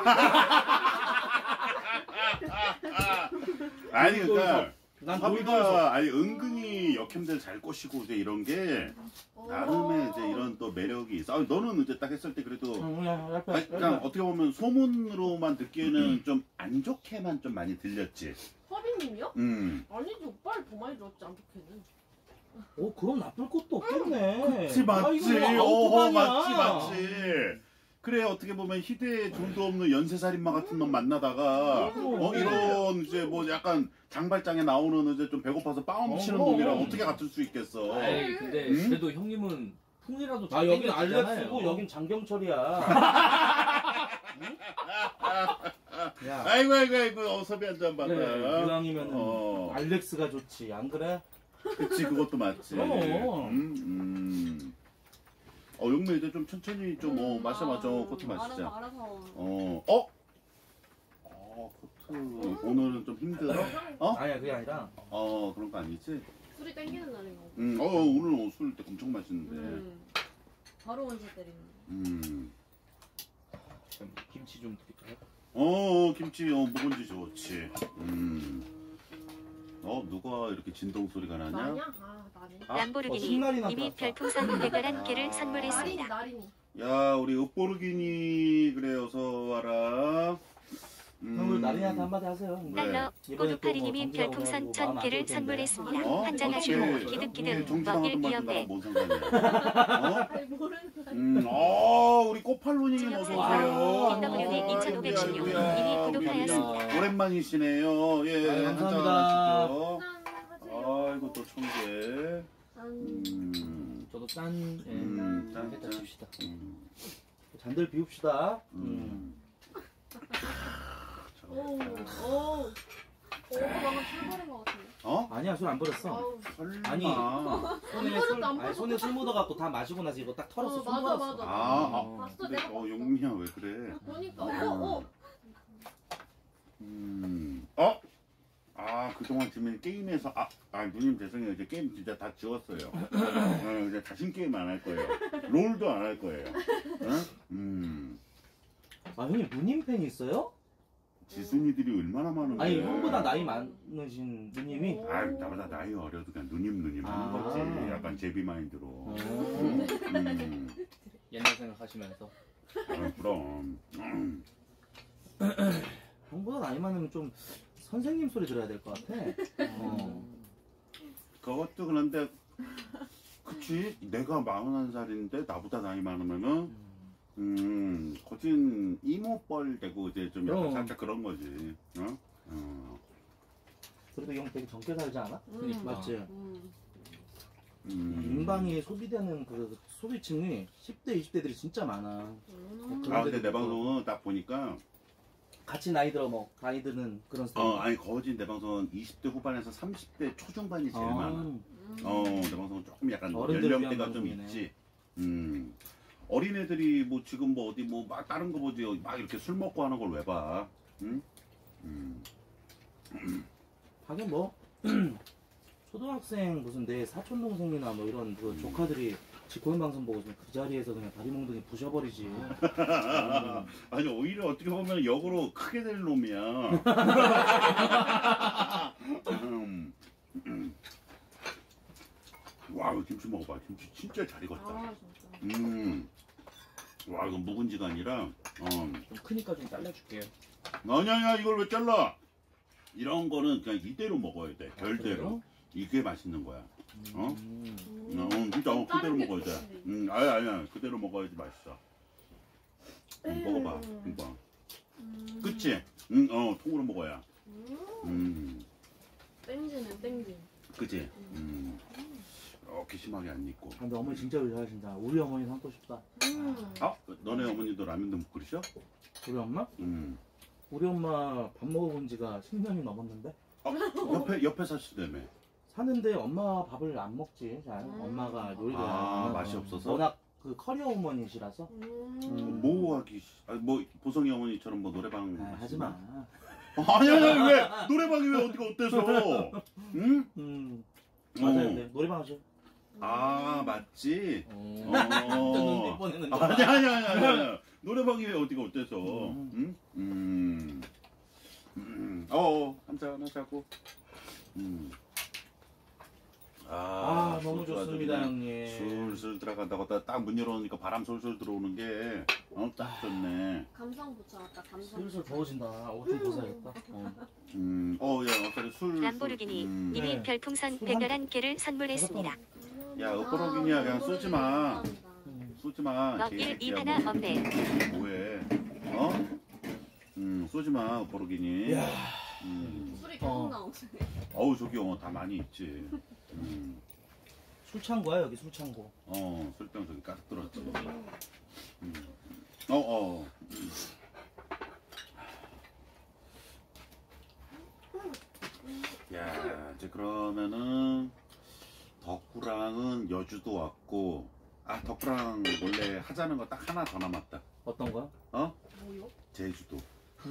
아니, 그러니까. 난 돌고에서. 섭이가 아니 은근히 역캠들 잘 꼬시고 이제 이런 게 나름의 이제 이런 또 매력이 있어. 너는 이제 딱 했을 때 그래도 그냥 어떻게 보면 소문으로만 듣기에는 좀 안 좋게만 좀 많이 들렸지. 서빈님이요? 아니지, 오빠를 더 많이 들었지, 안 좋게는. 그럼 나쁠 것도 없겠네. 그치, 맞지. 이거 뭐 맞지. 그래, 어떻게 보면 희대에 둘도 없는 연쇄살인마 같은 놈 만나다가 이런 이제 뭐 약간 장발장에 나오는 이제 좀 배고파서 빵 훔치는 놈이랑 어떻게 같을 수 있겠어. 아이, 근데 그래도 형님은 풍이라도 여긴 알렉스고 여긴 장경철이야. 야, 아이고 섭이 한잔 받아. 그래, 이왕이면 알렉스가 좋지, 안 그래? 그치, 그것도 맞지. 그럼. 용매 이제 좀 천천히 좀 마셔. 코트 마시자. 알아서. 코트 오늘은 좀 힘들어? 아니야, 그게 아니라 그런 거 아니지? 술이 땡기는 날인 거. 오늘 술 엄청 맛있는데. 바로 원샷 때리는. 김치 좀 드릴까요? 김치 묵은지 좋지. 누가 이렇게 진동 소리가 나냐? 나냐? 나네. 람보르기니 신날이 님이 나타났다. 별풍선 111개를 선물했습니다. 나린이. 야, 우리 읍보르기니 그래, 어서 와라. 오늘 나린이한테 한마디 하세요. 달러 이번에 꼬두파리님이 또 뭐 별풍선 정지라고 해가지고 마음 안 1000개를 좋을 텐데. 선물했습니다. 한잔 하시고 어떻게 기득기득 정지당하던 먹일 말도 나랑 위험해. 뭔 상관이야? 아니, 모르는 사이. 우리 꽃팔로님 어서 오세요. WD 2516 님이 구독하였습니다. 오랜만이시네요. 예, 아유, 한잔 감사합니다. 하시죠. 아이고, 또 청개. 저 저도 짠. 예. 짠, 일단 짠. 칩시다. 잔들 비웁시다. 오. 방금 술 버린 것 같은데. 어? 아니야, 술 안 버렸어. 아우. 설마. 아니, 손에 술 묻어갖고 다 마시고 나서 이거 딱 털었어. 손 맞아, 털었어. 맞아. 아, 봤어, 근데 내가 용민아 왜 그래? 보니까. 그동안 지금 게임에서 누님 죄송해요. 이제 게임 진짜 다 지웠어요. 이제 다신 게임 안 할 거예요. 롤도 안 할 거예요. 아, 형님 누님 팬이 있어요? 지순이들이 얼마나 많은데. 아니, 형보다 나이 많으신 누님이? 나보다 나이 어려도 그냥 누님 하는 거지. 약간 제비 마인드로. 옛날 생각하시면서. 그럼. 형보다 나이 많으면 좀 선생님 소리 들어야 될 것 같아. 그것도 그런데 그치 내가 41살인데 나보다 나이 많으면은 거진 이모뻘 되고 이제 좀 약간 살짝 그런 거지. 그래도 형 되게 젊게 살지 않아? 그러니까. 맞지? 인방에 소비되는 그 소비층이 10대, 20대들이 진짜 많아. 근데 내 방송은 딱 보니까 같이 나이 들어 뭐 나이 드는 그런 스타일. 아니 거진 내 방송은 20대 후반에서 30대 초중반이 제일 많아. 내 방송은 조금 약간 어른들을 연령대가 위한 좀 방송이네. 있지. 어린애들이 뭐 지금 뭐 어디 뭐 막 다른 거 보지 막 이렇게 술 먹고 하는 걸 왜 봐? 하긴 뭐 초등학생 무슨 내 사촌 동생이나 뭐 이런 그 조카들이 직구현 방송 보고 있으면 그 자리에서 그냥 다리 몽둥이 부셔버리지. 아니 오히려 어떻게 보면 역으로 크게 될 놈이야. 와 이거 김치 먹어봐. 김치 진짜 잘 익었다. 와 이거 묵은지가 아니라 좀 크니까 좀 잘라줄게요. 아니야 이걸 왜 잘라? 이런 거는 그냥 이대로 먹어야 돼. 결대로. 이게 맛있는 거야. 진짜 그대로 먹어야 돼. 아니야 그대로 먹어야지 맛있어. 먹어봐 금방. 그치? 통으로 먹어야. 땡지는 땡지. 그치? 이렇게 심하게 안 익고. 근데 어머니 진짜 요리 잘하신다. 우리 어머니 삼고 싶다. 너네 어머니도 라면도 못 끓이셔? 우리 엄마? 음. 우리 엄마 밥 먹어본 지가 10년이 넘었는데? 옆에 사시다며. 사는데 엄마 밥을 안 먹지. 잘. 엄마가 요리가 안 하면 맛이 없어서? 워낙 그 커리어 우먼이시라서. 뭐 하기, 뭐 보성이 어머니처럼 뭐 노래방. 하지 마. 아니야 왜 노래방이 왜 어디가 어때서? 응? 맞아요. 네. 노래방 하죠. 맞지. 눈빛 보내는 거. 아니야. 노래방이 왜 어디가 어때서? 한잔 하자고. 너무 좋습니다, 형님. 술술 들어간다고 딱 문 열어놓으니까 바람 솔솔 들어오는 게 딱 좋네. 감성 붙여왔다. 감성. 슬슬 더워진다. 옷 좀 벗어야겠다. 야, 술. 람보르기니 님이 네. 별풍선 111개를 선물했습니다. 야, 읍보로기니야 그냥 쏘지 마. 쏘지 마. 먹일 입 하나 없네. 뭐해? 쏘지 마, 읍보로기니. 술이 계속 나오네. 저기 다 많이 있지. 술 창고야, 여기 술 창고. 술병 저기 가득 들었지. 야, 이제 그러면은 덕구랑은 여주도 왔고, 덕구랑 원래 하자는 거 딱 하나 더 남았다. 어떤 거야? 뭐요? 제주도.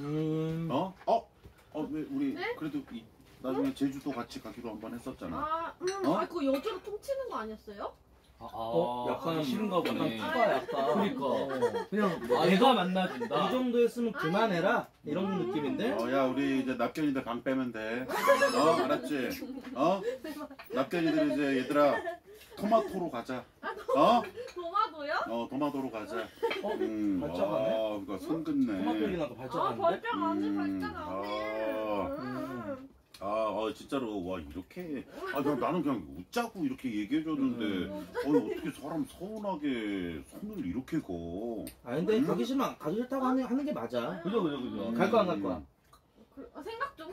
왜 우리 네? 그래도 나중에 제주도 같이 가기로 한번 했었잖아. 그거 여주로 통치는 거 아니었어요? 약간 싫은가 보네. 약간. 그러니까. 그냥 내가 만나준다. 이 정도 했으면 그만해라. 이런 느낌인데? 야, 우리 이제 납견이들 방 빼면 돼. 알았지? 납견이들 이제 얘들아 토마토로 가자. 도마도요? 토마토로 가자. 발작하네? 그거 손 긋네. 토마토 나도 발작하는데? 발작 안 해, 발작 안 해. 진짜로 와 이렇게 나는 그냥 웃자고 이렇게 얘기해줬는데 어떻게 사람 서운하게 손을 이렇게 거? 근데 가기 싫으면 가기 싫다고 하는 게 맞아. 그죠. 갈 거 안 갈 거야? 생각 좀.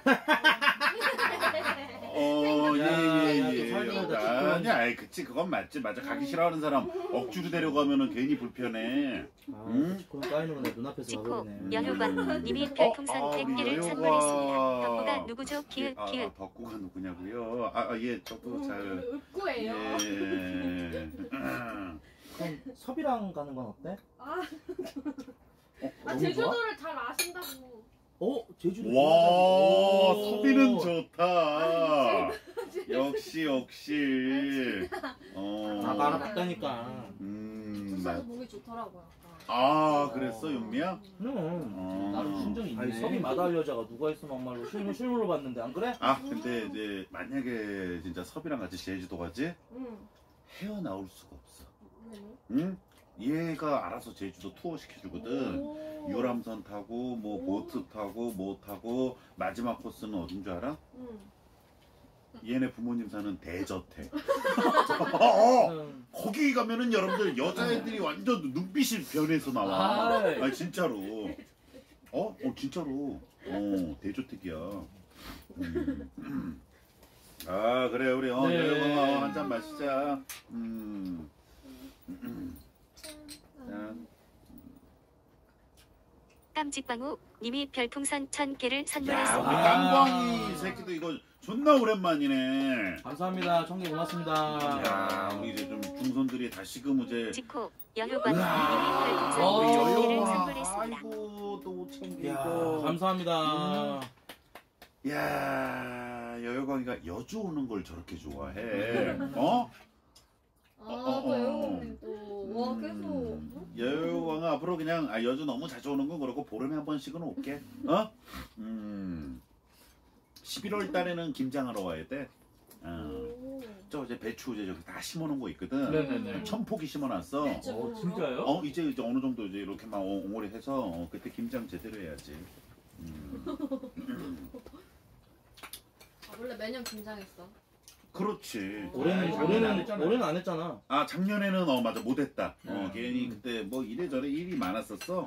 아니, 아이, 그치, 그건 맞지. 맞아. 가기 싫어하는 사람 억지로 데려가면은 괜히 불편해. 응? 그럼 까이는 거내 눈앞에서 지코 봐버리네. 연효광님이 별풍선 100개를 선물했습니다. 덕구가 누구죠? 키읔 키읔. 덕구가 누구냐고요? 예, 저도 잘. 읍구예요. 예. 그럼 섭이랑 가는 건 어때? 너무 제주도를 잘 아신다고. 제주도 와, 좋아하잖아. 소비는 좋다. 역시. 아까 하나 봤다니까. 부산에서 보기 좋더라고요. 아까. 그랬어, 윤미야? 나는 순정이 있네. 아니 섭이 마달 여자가 누가 있어 막말로 실물로 봤는데 안 그래? 근데 이제 만약에 진짜 섭이랑 같이 제주도 가지? 헤어나올 수가 없어. 응? 얘가 알아서 제주도 투어 시켜주거든. 유람선 타고 뭐 보트 타고 뭐 타고 마지막 코스는 어딘 줄 알아? 얘네 부모님 사는 대저택. 거기 가면은 여러분들 여자애들이 완전 눈빛이 변해서 나와. 진짜로. 진짜로. 대저택이야. 그래 우리 여러분 한잔 마시자. 깜찍방우 님이 별풍선 1000개를 야, 선물했습니다. 우리 깜광이 새끼도 이거 존나 오랜만이네. 감사합니다. 1000개 고맙습니다. 야, 우리 이제 좀 중손들이 다시금 이제. 지코 연효광님이 별풍선 우리 1000개를 여여가 선물했습니다. 아이고 또 챙기고. 야, 감사합니다. 야, 여여광이가 여주 오는 걸 저렇게 좋아해. 그 여우님 또. 와, 계속. 여여광아 앞으로 그냥 여주 너무 자주 오는 건 그렇고 보름에 한 번씩은 올게. 11월 달에는 김장하러 와야 돼. 저 이제 배추 이제 저기 다 심어놓은 거 있거든. 네네네. 1000포기 심어놨어. 진짜요? 이제 어느 정도 이제 이렇게 막 옹골이 해서 그때 김장 제대로 해야지. 원래 매년 김장했어. 그렇지. 올해는 안 했잖아. 작년에는 맞아 못했다. 괜히 그때 뭐 이래저래 일이 많았었어.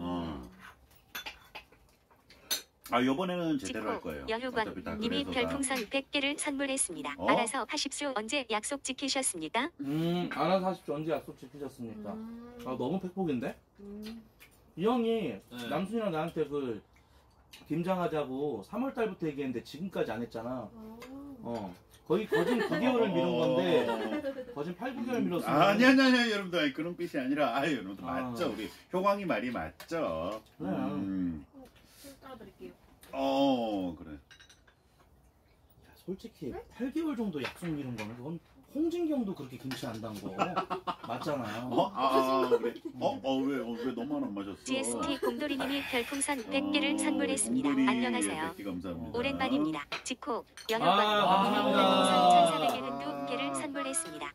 요번에는 제대로 할 거예요. 연효광님이 별풍선 100개를 선물했습니다. 알아서 하십시오. 언제 약속 지키셨습니까? 알아서 하십시오. 언제 약속 지키셨습니까? 너무 팩폭인데? 이 형이 남순이랑 나한테 그 김장하자고 3월달부터 얘기했는데 지금까지 안 했잖아. 거의 거진 9개월을 미룬 건데 거진 8, 9개월 미뤘어. 아니 여러분들 그런 뜻이 아니라 여러분들 맞죠? 우리 효광이 말이 맞죠? 따라드릴게요. 그래. 솔직히 8개월 정도 약속 미룬 거는 그건 홍진경도 그렇게 김치 안 담고 맞잖아. 그래. 왜 너만 안 마셨어? GST 공돌이님이 별풍선 100개를 선물했습니다. 안녕하세요. 100개 감사합니다. 오랜만입니다. 지코 감사합니다. 연효광님이 별풍선 1442개를 선물했습니다.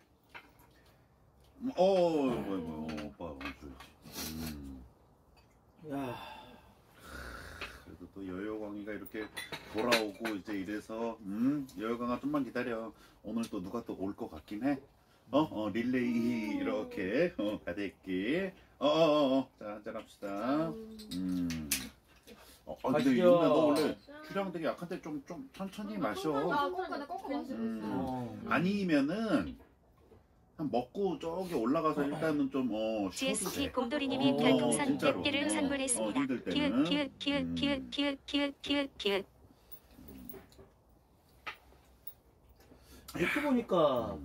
오빠 줘야지. 야. 그래도 또 여여광이가 이렇게 돌아오고 이제 이래서 여여광아 좀만 기다려. 오늘 또 누가 또 올 것 같긴 해. 릴레이 이렇게 받을게. 자 한잔 합시다. 근데 마시죠. 윤나 너 원래 주량 되게 약한데 좀 천천히 마셔. 거꾸로 마시고. 아니면은 한 먹고 저기 올라가서 일단은 좀 쉬어도 GST 돼. 공돌이님이 별풍선 진짜로. 100개를 선물했습니다. 힘들 때는. 키읔 이렇게 보니까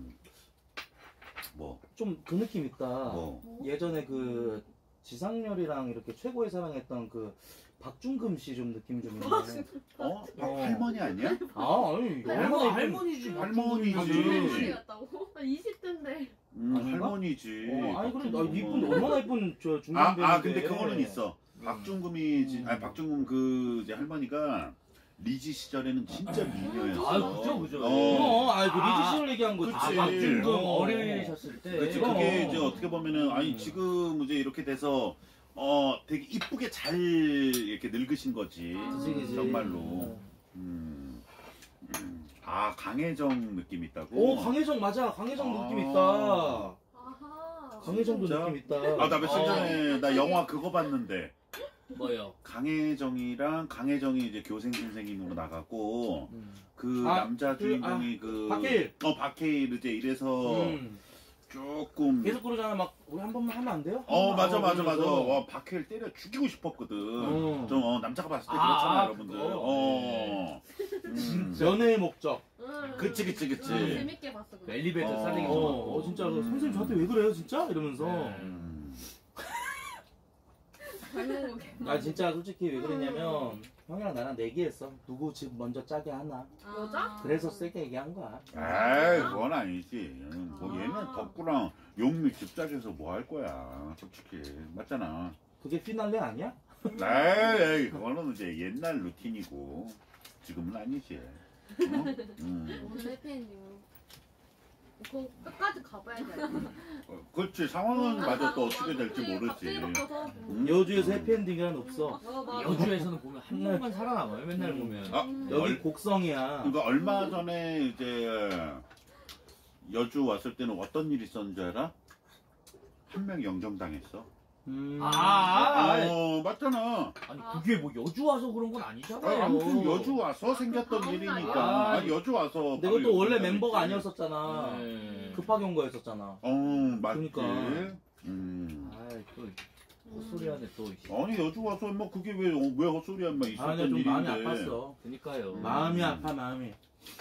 뭐 좀 그 느낌 있다. 뭐. 예전에 그 지상렬이랑 이렇게 최고의 사랑했던 그 박중금 씨 좀 느낌이 좀 있네. 할머니 아니야? 아니 할머니지. 할머니지. 같다고? 20대인데. 할머니지. 아니 그래 이쁜 얼마나 이쁜 저 중년배인데. 근데 그거는 있어. 박중금이 박중금 그 이제 할머니가 리지 시절에는 진짜 미녀였어. 그죠. 그 리지 씨를 얘기한 거지. 그치. 박중금 어리셨을 때. 그치, 그게 이제 어떻게 보면은 지금 이제 이렇게 돼서 되게 이쁘게 잘 이렇게 늙으신 거지. 그치. 정말로. 강혜정 느낌 있다고? 강혜정 맞아. 강혜정 느낌 있다. 아하. 강혜정도 진짜? 느낌 있다. 나 며칠 전에 나 영화 그거 봤는데 뭐요? 강혜정이 이제 교생 선생님으로 나갔고 그 아, 남자 주인공이 박해일. 박해일 이제 이래서 조금 계속 그러잖아. 막 우리 한 번만 하면 안 돼요? 맞아. 그러면서. 와, 박해일 때려 죽이고 싶었거든. 남자가 봤을 때 아, 그렇잖아, 여러분들. 그거. 연애의 목적. 그치. 재밌게 봤어. 그거. 엘리베이터 살리기 좀 하고. 진짜 선생님 저한테 왜 그래요, 진짜? 이러면서. 닮는 거 개. 나 진짜 솔직히 왜 그랬냐면 형이랑 나랑 내기했어. 누구 집 먼저 짜게 하나. 여자? 그래서 세게 얘기한 거야. 에이, 그건 아니지. 뭐 얘는 덕구랑 용미 집자리에서 뭐 할 거야, 솔직히. 맞잖아. 그게 피날레 아니야? 에이, 그거는 이제 옛날 루틴이고 지금은 아니지. 오늘 해피엔딩으로. 그거 끝까지 가봐야지. 그렇지, 상황은 맞아 또 어떻게 될지 모르지. 갑자기 바꿔서. 여주에서 해피엔딩이란 없어. 맞아. 여주에서는 보면 한 명만 살아남아요. 맨날 보면. 여기 곡성이야. 그러니까 얼마 전에 이제 여주 왔을 때는 어떤 일이 있었는 줄 알아? 한 명 영정당했어. 맞잖아. 아니 그게 뭐 여주 와서 그런 건 아니잖아요. 아무튼 여주 와서 생겼던 일이니까. 아니, 여주 와서. 근데 그것도 원래 영정당했지. 멤버가 아니었었잖아. 네. 급하게 온 거였었잖아. 맞지. 그러니까. 아이 또 헛소리하네 또. 아니 여주 와서 뭐 그게 왜 헛소리야 막 있었던 근데 좀 마음이 일인데. 아팠어. 그니까요. 마음이 아파, 마음이.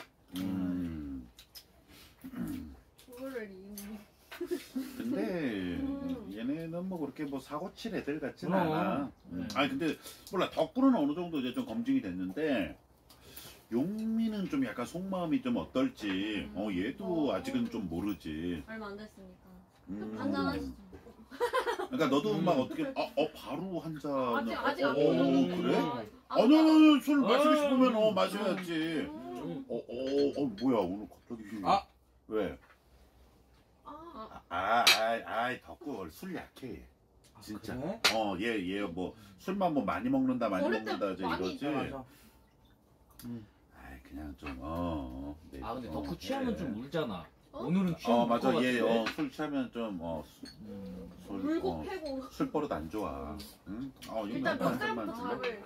그거를 이미. 근데 얘네는 뭐 그렇게 뭐 사고 칠 애들 같진 그럼. 않아. 아니 근데 몰라, 덕구는 어느 정도 이제 좀 검증이 됐는데 용미는 좀 약간 속마음이 좀 어떨지 얘도 아직은 좀 모르지. 얼마 안 됐으니까. 음. 한잔하시죠. 그러니까 너도 막 어떻게 바로 한 잔. 아직 안 그래? 아니 술 마시고 싶으면 마셔야지. 뭐야 오늘 갑자기. 왜? 덕구 술 약해. 진짜. 그래? 얘 뭐 술만 뭐 많이 먹는다 어릴 때 이제 많이 이러지. 맞아. 그냥 좀 근데 덕후 취하면 좀 울잖아. 어? 오늘은 취한 맞아. 것 얘 같은데? 술 취하면 좀 술, 울고 패고. 술 버릇 안 좋아. 응? 일단 몇 살부터 줄래? 밥을.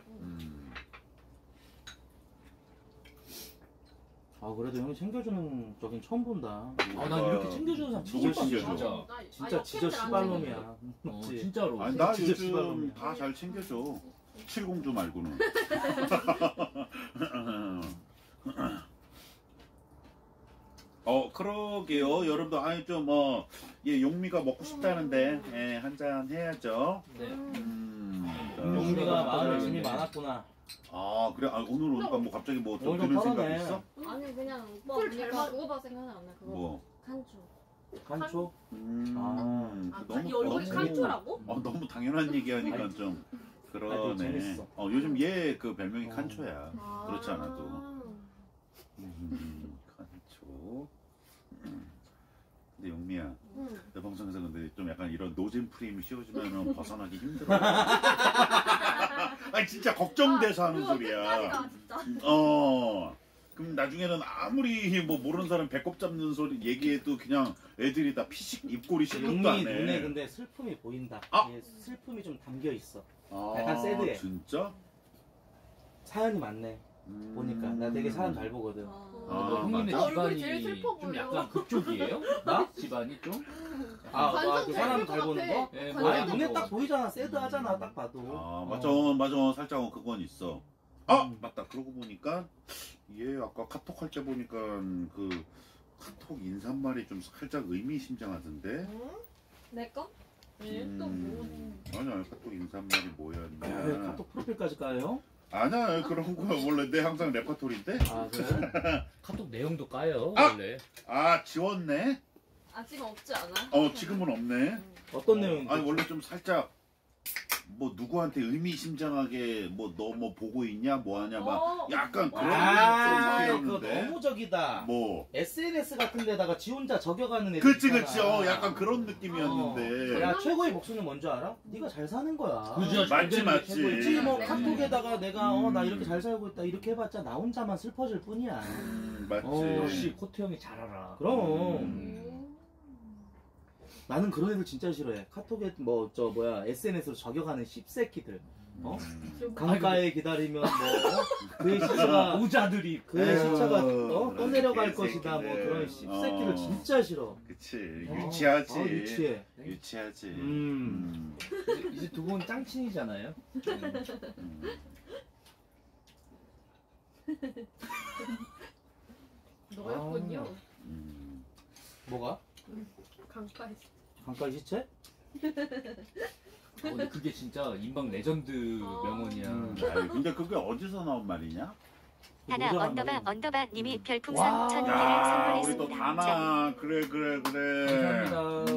그래도 형이 챙겨주는 적인 처음 본다. 난 이렇게 챙겨주는 사람 누굴 진짜 챙겨줘? 진짜 지저 씨발놈이야. 그치? 진짜로. 아니 나 진짜 요즘 씨발놈이야. 다 잘 챙겨줘. 칠공주 말고는. 그러게요. 여러분들 아니 좀 용미가 먹고 싶다는데 한 잔 해야죠. 네. 용미가 마음에 짐이 많았구나. 그래. 오늘 오니까 뭐 갑자기 뭐 좀 오늘 좀 드는 생각 털어내. 있어? 아니 그냥 오빠 보니까 그거밖에 생각이 안 나. 그거. 뭐? 간주. 간초? 얼굴이 칸초라고? 너무 당연한 얘기하니까 좀 그러네. 재밌어. 요즘 얘 그 별명이 칸초야. 그렇지 않아도. 칸초. 근데 용미야, 내 방송에서 근데 좀 약간 이런 노잼 프레임이 씌워지면 벗어나기 힘들어. 아니 진짜 걱정돼서 하는 소리야. 그럼 나중에는 아무리 뭐 모르는 사람 배꼽 잡는 소리 얘기해도 그냥 애들이 다 피식 입꼬리 시급도 용미 안 해. 눈에 근데 슬픔이 보인다. 얘 슬픔이 좀 담겨 있어. 약간 새드해. 진짜? 사연이 많네. 보니까 나 되게 사연 잘 보거든. 형님의 맞아? 얼굴이 집안이 제일 슬퍼 좀 보여. 약간 그쪽이에요? 나? 집안이 좀? 그 사람 잘 보는 거? 네, 아니 눈에 딱 보이잖아. 새드하잖아 딱 봐도. 맞아. 살짝 그건 있어. 맞다. 그러고 보니까 얘 아까 카톡 할 때 보니까 그 카톡 인사말이 좀 살짝 의미심장하던데. 내 거? 또 뭐? 아니야, 카톡 인사말이 뭐였냐. 카톡 프로필까지 까요? 아니야, 그런 거 원래 내 항상 레파토리인데. 그래? 카톡 내용도 까요 원래. 지웠네. 지금 없지 않아? 지금은 없네. 어떤 내용인데? 아니 원래 좀 살짝 뭐 누구한테 의미심장하게 뭐 너 뭐 보고 있냐 뭐 하냐 막 약간 그런 그거 느낌이었는데. 너무 적이다. 뭐 SNS 같은 데다가 지 혼자 적여가는 애들 그치 있잖아. 약간 그런 느낌이었는데. 야 최고의 복수는 뭔지 알아? 네가 잘 사는 거야. 그죠. 맞지. 그치 뭐 네. 카톡에다가 내가 나 이렇게 잘 살고 있다 이렇게 해봤자 나 혼자만 슬퍼질 뿐이야. 맞지. 역시 코트 형이 잘 알아. 그럼 나는 그런 애들 진짜 싫어해. 카톡에 뭐 저 뭐야 SNS로 저격하는 씹새끼들. 어? 강가에 기다리면 뭐 그의 시차가 오자들이 그의 시차가 그런 떠내려갈 개새끼들. 것이다. 뭐 그런 씹새끼들 진짜 싫어. 그치 유치하지. 유치해. 유치하지. 이제 두 분 짱친이잖아요. 너였군요. 뭐가? 강가에. 강가에 시체? 근데 그게 진짜 인방 레전드 명언이야. 아니, 근데 그게 어디서 나온 말이냐? 하나 노래가 언더바 안 언더바 님이 와. 별풍선 1000개를 야, 우리 또 선물했습니다. 다나 그래. 감사합니다.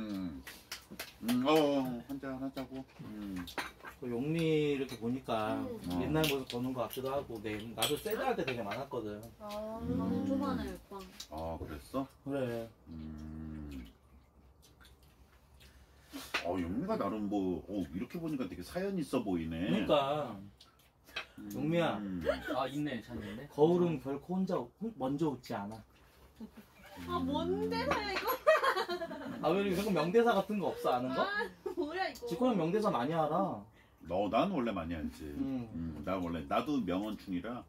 한잔 하자고. 그 용리 이렇게 보니까 어. 옛날 모습 보는 것 같기도 하고 나도 세드할 때 되게 많았거든. 나는 초반에 빵. 아 그랬어? 그래. 용미가 나름 뭐 이렇게 보니까 되게 사연 있어 보이네. 그러니까 용미야 아 있네, 참 있네. 거울은 결코 먼저 웃지 않아. 아 뭔데 사야 이거? 아 왜 이런 명대사 같은 거 없어 아는 거? 뭐야 이거? 지코 형 명대사 많이 알아. 난 원래 많이 알지. 난 원래 나도 명언충이라.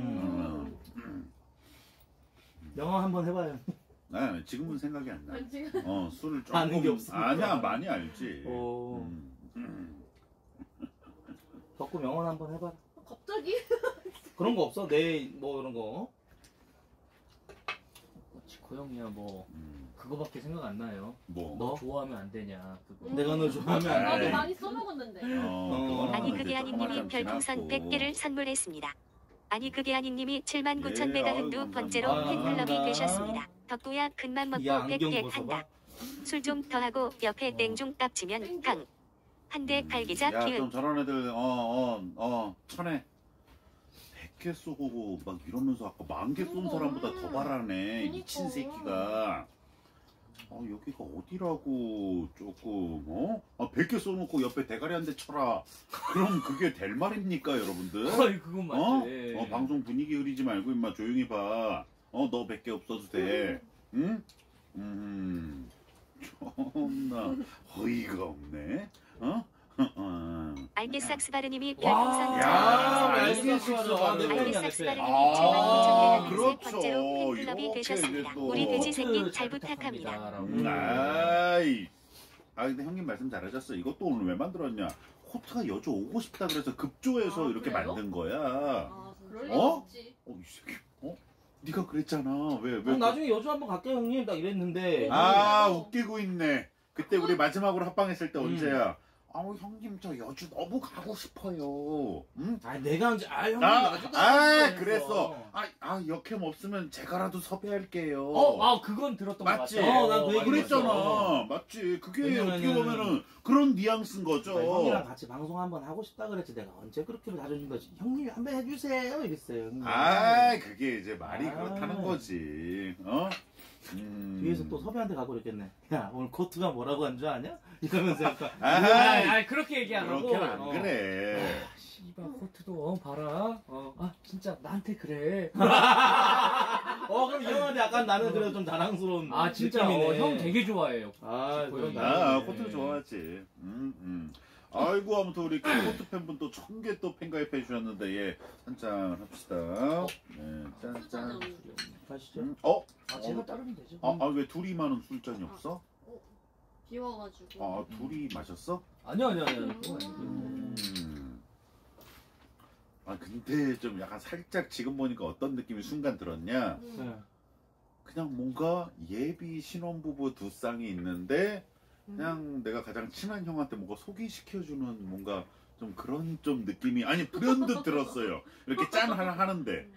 명언 한번 해봐요. 지금은 생각이 안 나. 지금 술을 조금 아는 게 없으니까. 아니야 많이 알지. 오. 덕구 명언 한번 해봐라. 갑자기? 그런 거 없어? 내 뭐 이런 거? 지코 형이야 뭐 그거밖에 생각 안 나요. 뭐? 너? 좋아하면 안 되냐. 그거. 내가 너 좋아하면 안 나도 돼. 많이 써먹었는데. 아니 그게 아닌님이 별풍선 100개를 선물했습니다. 아니 그게 아닌님이 79,900두 번째로 아, 팬클럽이 감사합니다. 되셨습니다. 덕구야 큰맘 먹고 이 안경 100개 벗어봐. 한다. 술 좀 더 하고 옆에 땡중 깝치면 강. 한 대 갈기자 야, 기운. 좀 저런 애들 천에 100개 쏘고 막 이러면서 아까 10,000개 쏜 사람보다 더 바라네. 미친 새끼가. 여기가 어디라고 조금 100개 쏘놓고 옆에 대가리 한 대 쳐라. 그럼 그게 될 말입니까 여러분들? 어이 그건 맞지. 방송 분위기 흐리지 말고 임마 조용히 봐. 너 100개 없어도 돼. 응? 존나 어이가 없네. 알게삭스바르님이 와. 별풍선 야, 1000개를 알게삭스바르. 알게삭스바르님이 아, 79,900세 그렇죠. 번째로 팬클럽이 이렇게 되셨습니다. 이제 또. 우리 돼지 새끼 코트 잘 부탁합니다. 아이. 근데 형님 말씀 잘하셨어. 이것도 오늘 왜 만들었냐? 코트가 여주 오고 싶다 그래서 급조해서 이렇게 그래요? 만든 거야. 아 그럴 리가 어? 없지. 이 새끼. 네가 그랬잖아. 왜? 형 나중에 여주 한번 갈게요 형님 딱 이랬는데. 웃기고 있네. 그때 우리 마지막으로 합방했을 때 언제야? 형님 저 여주 너무 가고 싶어요. 응? 내가 언제 형님 나중에 그랬어. 역캠 없으면 제가라도 섭외할게요. 그건 들었던 맞지? 것 같아. 난그 얘기 그랬잖아. 맞지? 그게 왜냐면은- 어떻게 보면은 그런 뉘앙스인 거죠. 형이랑 같이 방송 한번 하고 싶다 그랬지. 내가 언제 그렇게 자존심 거지. 형님이 한번 해주세요 이랬어요. 형님. 그게 이제 말이 그렇다는 거지. 뒤에서 또 섭외한테 가고 그랬겠네. 야 오늘 코트가 뭐라고 한 줄 아냐? 이러면서 약간 그렇게 얘기 안 하고. 그렇게는 안 그래. 씨발 코트도 봐라. 진짜 나한테 그래. 그럼 이 형한테 약간 나는 그래도 좀 자랑스러운 진짜 느낌이네. 형 되게 좋아해요. 그런 코트 좋아하지. 아이고 아무튼 우리 코트 팬분 또 1000개 또 팬가입해 주셨는데 예 한잔 합시다. 네, 짠짠. 가시죠. 제가 따르면 되죠. 왜 둘이 많은 술잔이 없어? 비워가지고. 둘이 마셨어? 아니요. 근데 좀 약간 살짝 지금 보니까 어떤 느낌이 순간 들었냐? 네. 그냥 뭔가 예비 신혼부부 두 쌍이 있는데 그냥 내가 가장 친한 형한테 뭔가 소개시켜주는 뭔가 좀 그런 좀 느낌이 불현듯 들었어요. 이렇게 짠 하는데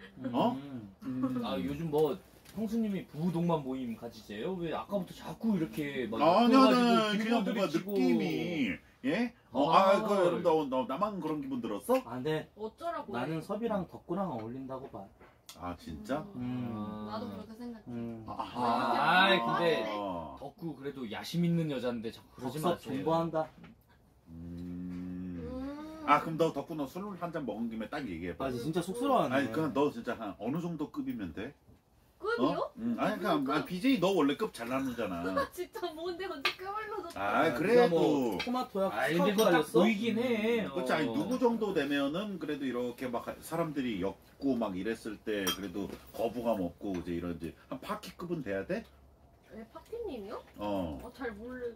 요즘 뭐 형수님이 부부 동반 모임 가지세요? 왜 아까부터 자꾸 이렇게 막 아니 엮어가지고 그냥 뭔가 치고. 느낌이 예? 그럼 너 나만 그런 기분 들었어? 근데 어쩌라고. 나는 섭이랑 덕구랑 어울린다고 봐. 진짜? 나도 그렇게 생각해. 근데 어. 덕구 그래도 야심 있는 여잔데 자꾸 그러지 덕섭 마세요. 존버한다. 그럼 너 덕구 너 술 한 잔 먹은 김에 딱 얘기해봐. 진짜 속쓰러워하네. 그냥 너 진짜 한 어느 정도 급이면 돼? 급이요? 아니 그러니까 BJ 너 원래 급 잘 나누잖아. 진짜 뭔데 언제 껴올려서 아 뭐 그래도 토마토야 아 근데 스카우트 그거 딱 달렸어? 보이긴 해. 그렇지 아니 누구 정도 되면은 그래도 이렇게 막 사람들이 엮고 막 이랬을 때 그래도 거부감 없고 이제 이런지 한 파키급은 돼야 돼? 네, 파티님이요? 잘 몰라.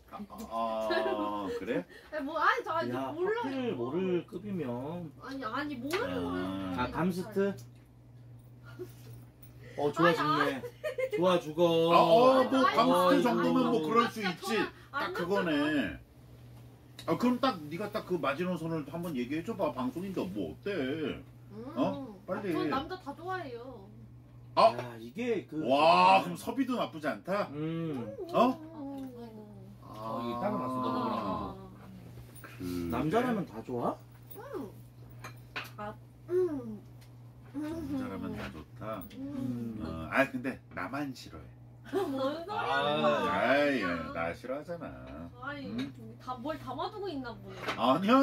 그래? 아니 저 아직 야 몰라요. 파티를 모를 급이면 아니 모르는 거는. 아 감스트? 좋아 죽네. 좋아 죽어. 뭐 아니, 감스트 정도면 뭐 아니, 그럴 수 진짜 있지. 저는 딱 안 그거네. 그럼 딱 네가 딱 그 마지노선을 한번 얘기해 줘봐. 방송인데 뭐 어때? 빨리. 전 남자 다 좋아해요. 야 이게 그 와 그럼 섭이도 나쁘지 않다. 이게 따로 놨어, 너 먹으라고. 그래. 남자라면 다 좋아? 남자라면 다 좋다. 음. 근데 나만 싫어해. 뭔 소리야? 아이 나 싫어하잖아. 아니 음? 뭘 담아두고 있나 보네. 아니야.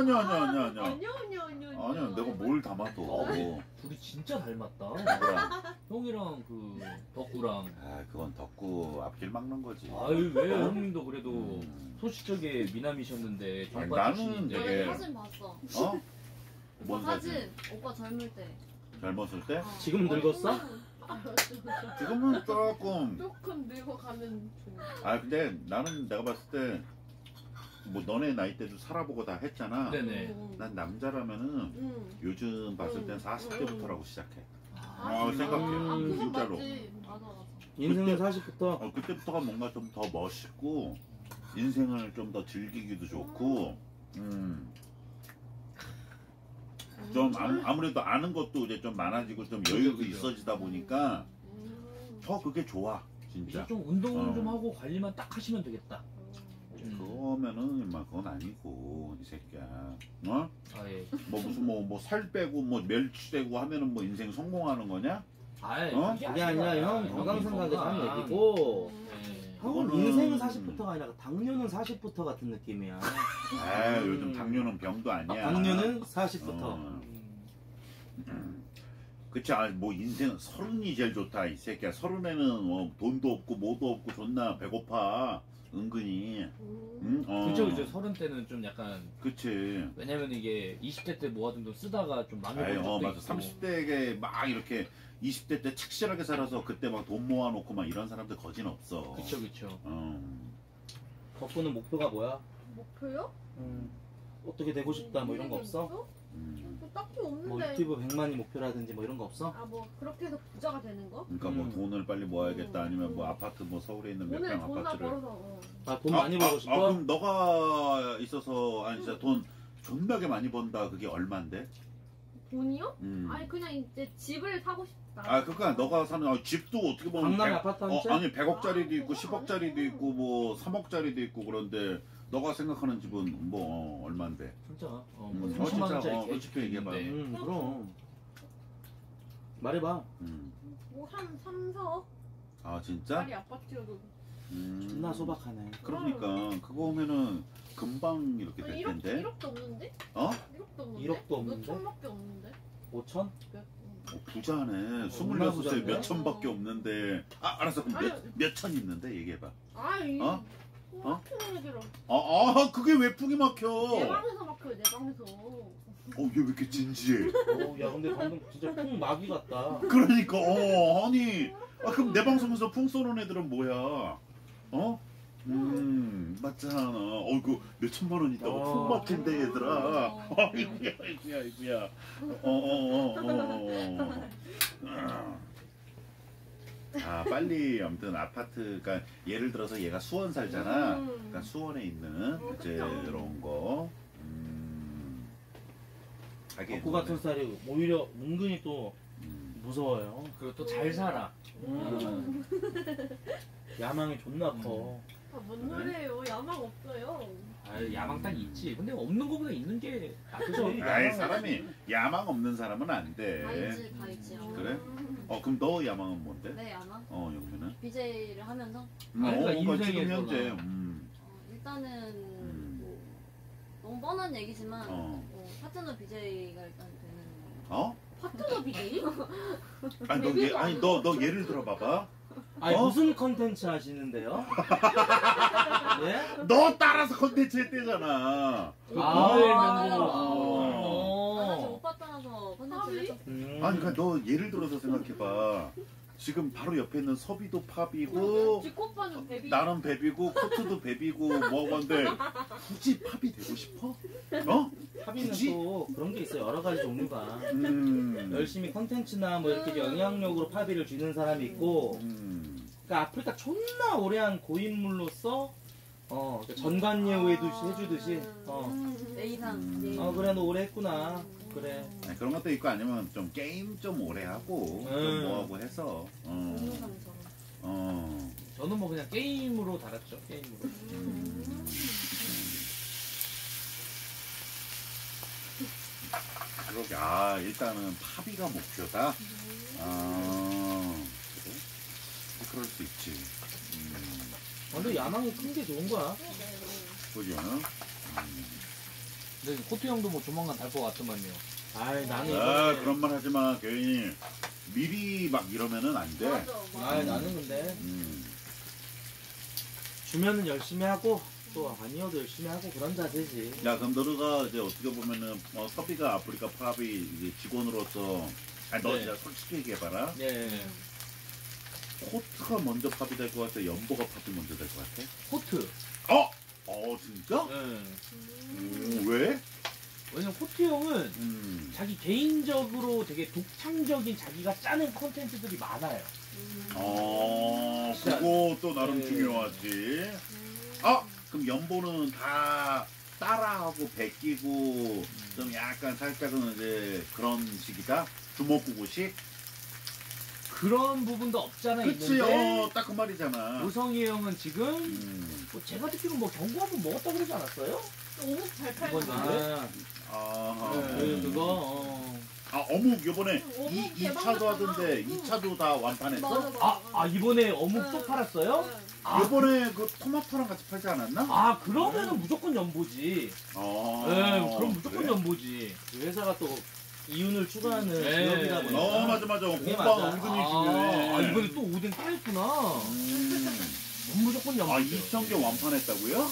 아니요. 내가 뭘 담아둬. 둘이 진짜 닮았다. 누구랑? 형이랑 그 덕구랑. 그건 덕구 앞길 막는 거지. 아유 왜 형님도 그래도 음. 소시적에 미남이셨는데 아니, 정과 나는 출신인데. 되게- 사진 봤어. 어? 뭔 오빠 사진? 사진. 오빠 젊을 때. 젊었을 때? 지금 늙었어? 지금은 조금. 조금 늙어가는 중. 근데 나는 내가 봤을 때 뭐 너네 나이 때도 살아보고 다 했잖아. 네네. 난 남자라면은 요즘 봤을 땐 40대부터라고 시작해. 생각해. 진짜로. 맞아. 인생은 40부터 그때부터가 뭔가 좀 더 멋있고 인생을 좀 더 즐기기도 좋고 좀 아무래도 아는 것도 이제 좀 많아지고 좀 여유도 그죠. 있어지다 보니까 더 그게 좋아 이제 진짜. 좀 운동을 어. 좀 하고 관리만 딱 하시면 되겠다. 그거면은 막 그건 아니고 이 새끼야. 어? 예. 뭐 무슨 뭐 살 빼고 뭐 멸치되고 하면은 뭐 인생 성공하는 거냐? 아이, 그게 아니라 형 건강 생각에서 하는 얘기고 네. 형은 그거는- 인생은 40부터가 아니라 당뇨는 40부터 같은 느낌이야. 요즘 당뇨는 병도 아니야. 당뇨는 40부터. 어. 그치, 뭐 인생 30이 제일 좋다 이 새끼야. 30에는 돈도 없고 뭐도 없고 존나 배고파 은근히. 그쵸. 30대는 좀 약간 그치. 왜냐면 이게 20대 때 모아둔 돈 쓰다가 좀 망해버린 적도 맞아. 있고. 30대에 막 이렇게 20대 때 착실하게 살아서 그때 막 돈 모아놓고 막 이런 사람들 거진 없어. 그쵸. 덕구는 목표가 뭐야? 목표요? 어떻게 되고 싶다 뭐 이런 거 없어? 뭐 딱히 뭐 없는데. 유튜브 100만이 목표라든지 뭐 이런 거 없어? 뭐 그렇게 해서 부자가 되는 거? 그러니까 뭐 돈을 빨리 모아야겠다 아니면 뭐 아파트 뭐 서울에 있는 몇 오늘 평 존나 아파트를. 벌어서. 돈 많이 벌고 싶어? 그럼 너가 있어서 진짜 돈 존나게 많이 번다. 그게 얼만데? 돈이요? 음. 아니 그냥 이제 집을 사고 싶다. 그러니까 너가 사는 집도 어떻게 보면 강남 아파트 한 채? 아니 100억짜리도 있고 10억짜리도 있고 뭐 3억짜리도 있고 그런데 너가 생각하는 집은 뭐 얼만데? 진짜. 뭐 진짜 30만 원짜리 솔직히 얘기해봐. 그럼 말해봐. 뭐한 3, 4억? 진짜? 짜리 아파트여도. 존나 소박하네. 그러니까 그거 오면은 금방 이렇게 될 텐데. 1억도 없는데? 어? 1억도 없는데? 1억도 없는데? 몇 천밖에 없는데? 5천? 부자네. 얼마나 26세 부자인데? 몇 천밖에 없는데. 알았어. 그럼 몇 천 있는데 얘기해봐. 아이 어? 막히는 얘기를. 그게 왜 푹이 막혀? 내 방에서 막혀요 내 방에서. 얘 왜 이렇게 진지해? 야 근데 방금 진짜 풍 마귀 같다. 그러니까 아니 그럼 내 방송에서 풍 쏘는 애들은 뭐야? 맞잖아. 그 몇천만 원 있다고 풍 막힌대 얘들아. 아이고야. 빨리 아무튼 아파트, 그러니까 예를 들어서 얘가 수원 살잖아. 그러니까 수원에 있는 이제 이런 거. 덕구 같은 스타일이 오히려 은근히 또 무서워요. 그리고 또 잘 살아. 야망이 존나 커. 뭔 소리예요? 야망 없어요. 야망 딱 있지. 근데 없는 거보다 있는 게 낫죠. 사람이 야망 없는 사람은 안 돼. 다 있지, 다 있지. 그래? 그럼 너 야망은 뭔데? 네, 야망. 영민은? BJ를 하면서 그러니까 지금 인생에서나. 현재. 일단은 뭐 너무 뻔한 얘기지만 어. 파트너 BJ가 일단 되는 거. 파트너 비리? 아니 너 예를 들어 봐봐. 아니 어? 무슨 컨텐츠 하시는데요? 예? 너 따라서 컨텐츠 했대잖아. 마을 아, 명곡. 아, 저 어. 오빠 따라서 컨텐츠를 했었어. 아니 그러니까 너 예를 들어서 생각해봐. 지금 바로 옆에 있는 섭이도 팝이고 뒷꽃반은 베비. 나는 베비고 코트도 베비고 뭐 건데 굳이 팝이 되고 싶어? 어? 팝이는 굳이? 또 그런 게 있어요. 여러 가지 종류가. 음. 열심히 컨텐츠나 뭐 이렇게 영향력으로 팝이를 쥐는 사람이 있고, 그러니까 아프리카 존나 오래 한 고인물로서 그러니까 전관예우 해주듯이 A상. 그래 너 오래 했구나. 그래. 아니, 그런 것도 있고 아니면 좀 게임 좀 오래 하고 좀 뭐하고 해서 동영상처럼. 저는 뭐 그냥 게임으로 달았죠. 게임으로. 그러게 일단은 팝이가 목표다. 그래? 그럴 수 있지. 근데 야망이 큰 게 좋은 거야. 그죠? 근데 코트 형도 뭐 조만간 달 것 같더만요. 아이 나는 이번에 그런 말 하지 마. 괜히 미리 막 이러면은 안 돼. 아이 나는 근데 음. 주면은 열심히 하고 또 아니어도 열심히 하고 그런 자세지. 야 그럼 너가 이제 어떻게 보면은 섭이가 아프리카 팝이 이제 직원으로서 너 네. 진짜 솔직히 얘기해봐라. 네. 코트가 먼저 팝이 될 것 같아? 연보가 팝이 먼저 될 것 같아? 코트. 진짜? 네. 왜? 왜냐면 코트 형은 자기 개인적으로 되게 독창적인 자기가 짜낸 콘텐츠들이 많아요. 그거 또 나름 네. 중요하지. 그럼 연보는 다 따라하고 베끼고 좀 약간 살짝은 이제 그런 식이다? 주먹구구식? 그런 부분도 없잖아 그치, 있는데 딱 그 말이잖아. 우성이 형은 지금 뭐 제가 듣기로 뭐 경고 한 번 먹었다 그러지 않았어요? 어묵 잘 팔고. 이번 네, 그거 어묵 요번에 어묵 2차도 하던데 대박이잖아. 2차도 다 완판했어? 이번에 어묵 또 팔았어요? 요번에 그 토마토랑 같이 팔지 않았나? 그러면은 무조건 연보지. 네, 그럼 무조건 그래? 연보지. 회사가 또 이윤을 추구하는 네. 기업이다 보니까. 맞아. 그게 공방 맞아. 은근히 중요해. 이번에 또 오뎅 따였구나. 무조건 연보지. 2,000개 완판했다고요?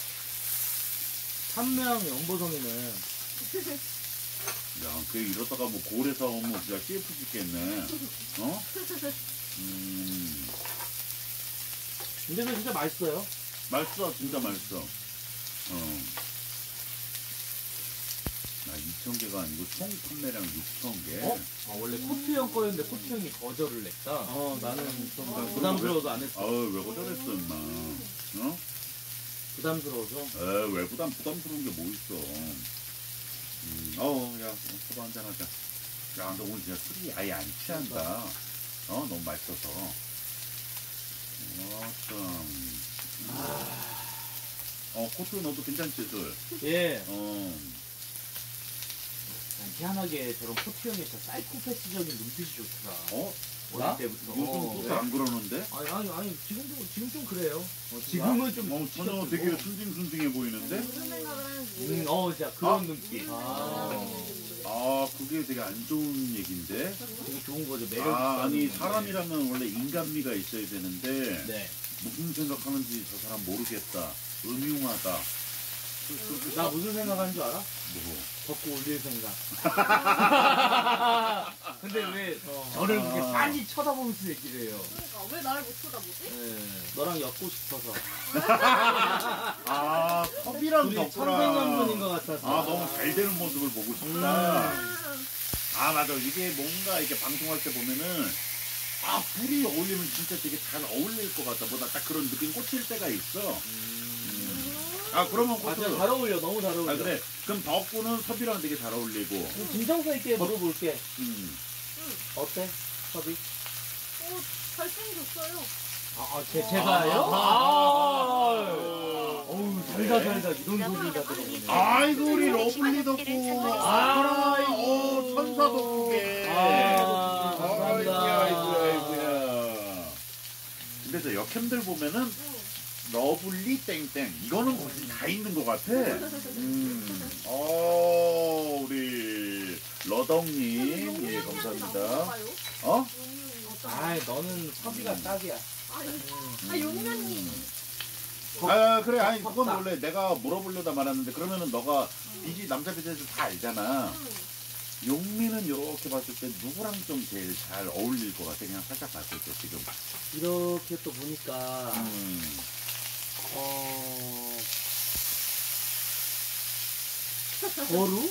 한명 연보성이는 야, 그 이러다가 뭐 고래사 오면 진짜 CF 찍겠네. 근데 그 진짜 맛있어요. 맛있어, 진짜 맛있어. 2,000개가 아니고 총 판매량 6,000개. 원래 코트 형 거였는데 코트 형이 거절을 냈다. 나는 좀 부담스러워서 안 했어. 왜 거절했어, 임마. 부담스러워서. 왜 부담스러운 게 뭐 있어. 야, 소바 한잔 하자. 야, 너 오늘 진짜 술이 아예 안 취한다. 너무 맛있어서. 코트 너도 괜찮지, 술? 예. 난 희한하게 저런 코트 형의 저 사이코패스적인 눈빛이 좋더라. 나? 어릴 때부터. 요즘 코트 안 그러는데? 아니 지금 좀 그래요. 지금은 좀 전혀 되게 순진순진해 보이는데? 무슨 생각을 하는지. 진짜 그런 눈빛. 그게 되게 안 좋은 얘기인데? 되게 좋은 거죠. 매력 아니, 사람이라면 원래 인간미가 있어야 되는데, 네. 무슨 생각하는지 저 사람 모르겠다. 음흉하다. 나 무슨 생각하는 줄 알아? 뭐. 덮고 올릴 생각. 근데 왜 저를 그렇게 빤히 쳐다보면서 얘기를 해요? 그러니까 왜 나를 못 쳐다보지? 너랑 엮고 싶어서. 섭이랑 둘이 덕구랑. 천생연분인 것 같아서. 너무 잘 되는 모습을 보고 싶다. 맞아. 이게 뭔가 이렇게 방송할 때 보면은, 둘이 어울리면 진짜 되게 잘 어울릴 것 같다. 뭐다 딱 그런 느낌 꽂힐 때가 있어. 그러면 코트. 잘 어울려. 너무 잘 어울려. 그래. 그럼 덕구는 섭이랑 되게 잘 어울리고. 진정성 있게 물어볼게. 어때? 섭이? 잘생겼어요. 제가요? 어우, 살다 이런 소리가 들어오네. 아이고, 우리 러블리 덕구. 천사 덕구게. 감사합니다. 아이고야. 근데 저 역캠들 보면은, 러블리 땡땡. 이거는 거의 다 있는 것 같아. 우리 러덕님, 예, 감사합니다. 어? 아이 너는 섭이가 딱이야. 용면님. 아, 그래. 아니, 그건 원래 내가 물어보려다 말았는데, 그러면은 너가 비지, 남자 비지에서 다 알잖아. 용미는 이렇게 봤을 때 누구랑 좀 제일 잘 어울릴 것 같아? 그냥 살짝 봤을 때 지금. 이렇게 또 보니까 거루?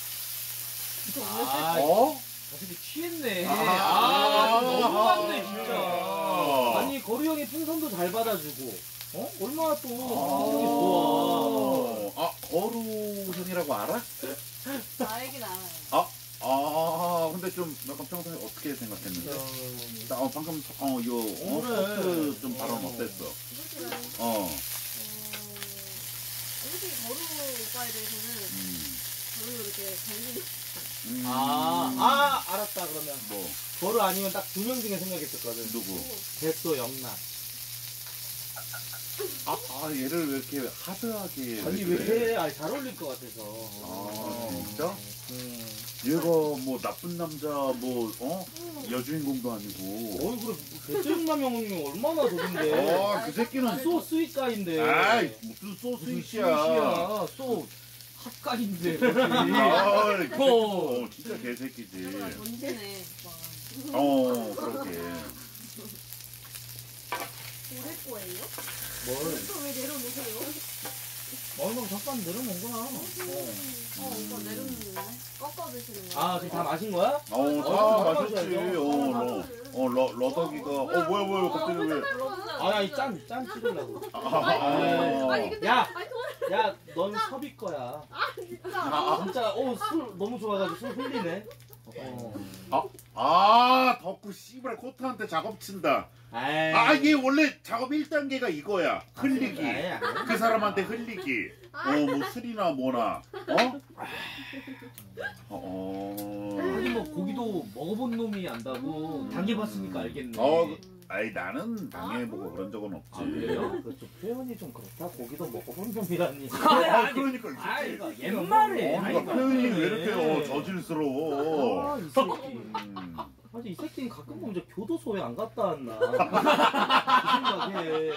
어? 되게 취했네. 아, 너무한데 진짜. 아니 거루 형이 풍선도 잘 받아주고 얼마나 또 성격이 좋아. 아, 거루 형이라고 알아? 알긴 알아요. 근데 좀 약간 평소에 어떻게 생각했는데? 나 방금 그래. 포트 좀 발언 어땠어? 솔직히 거루 오빠에 대해서는 별로 이렇게 관심이 알았다. 그러면 뭐 거루 아니면 딱 두 명 중에 생각했었거든. 누구? 백도 영락. 얘를 왜 이렇게 하드하게? 아니 왜 이래? 아니 잘 어울릴 것 같아서. 진짜? 얘가 뭐 나쁜 남자 여주인공도 아니고. 그래 백조영남 형님 얼마나 좋은데. 그 새끼는 소 스윗가인데. 무슨 소스이야. 스윗이야. 소 핫가인데. 진짜 개새끼지. 문제네. 그러게. 올해 거예요? 뭘? 또 왜 내려놓으세요? 너 잠깐 내려놓은구나. 오빠 내려놓는데? 꺾어 드시는 거. 지금 다 마신 거야? 다 마셨지. 마셔야죠. 러덕이가. 뭐야, 갑자기 왜. 아니 짠 찍으려고. 아니 근데 야, 아니 야, 넌 섭이 거야. 진짜, 술 너무 좋아가지고 술 흘리네. 덕후 씨발 코트한테 작업 친다. 에이. 얘 원래 작업 1단계가 이거야. 흘리기. 아니. 그 사람한테 흘리기. 뭐 술이나 뭐나. 아니 뭐 고기도 먹어본 놈이 안다고 당해봤으니까 알겠네. 나는 당해보고 그런 적은 없지. 그래요? 좀 표현이 좀 그렇다. 고기도 먹어본 놈이라니. 그러니까 이 새끼. 이거 옛말에. 표현이 왜 이렇게 저질스러워. 이 새끼. 이 새끼는 가끔 보면 이제 교도소에 안 갔다 왔나. 그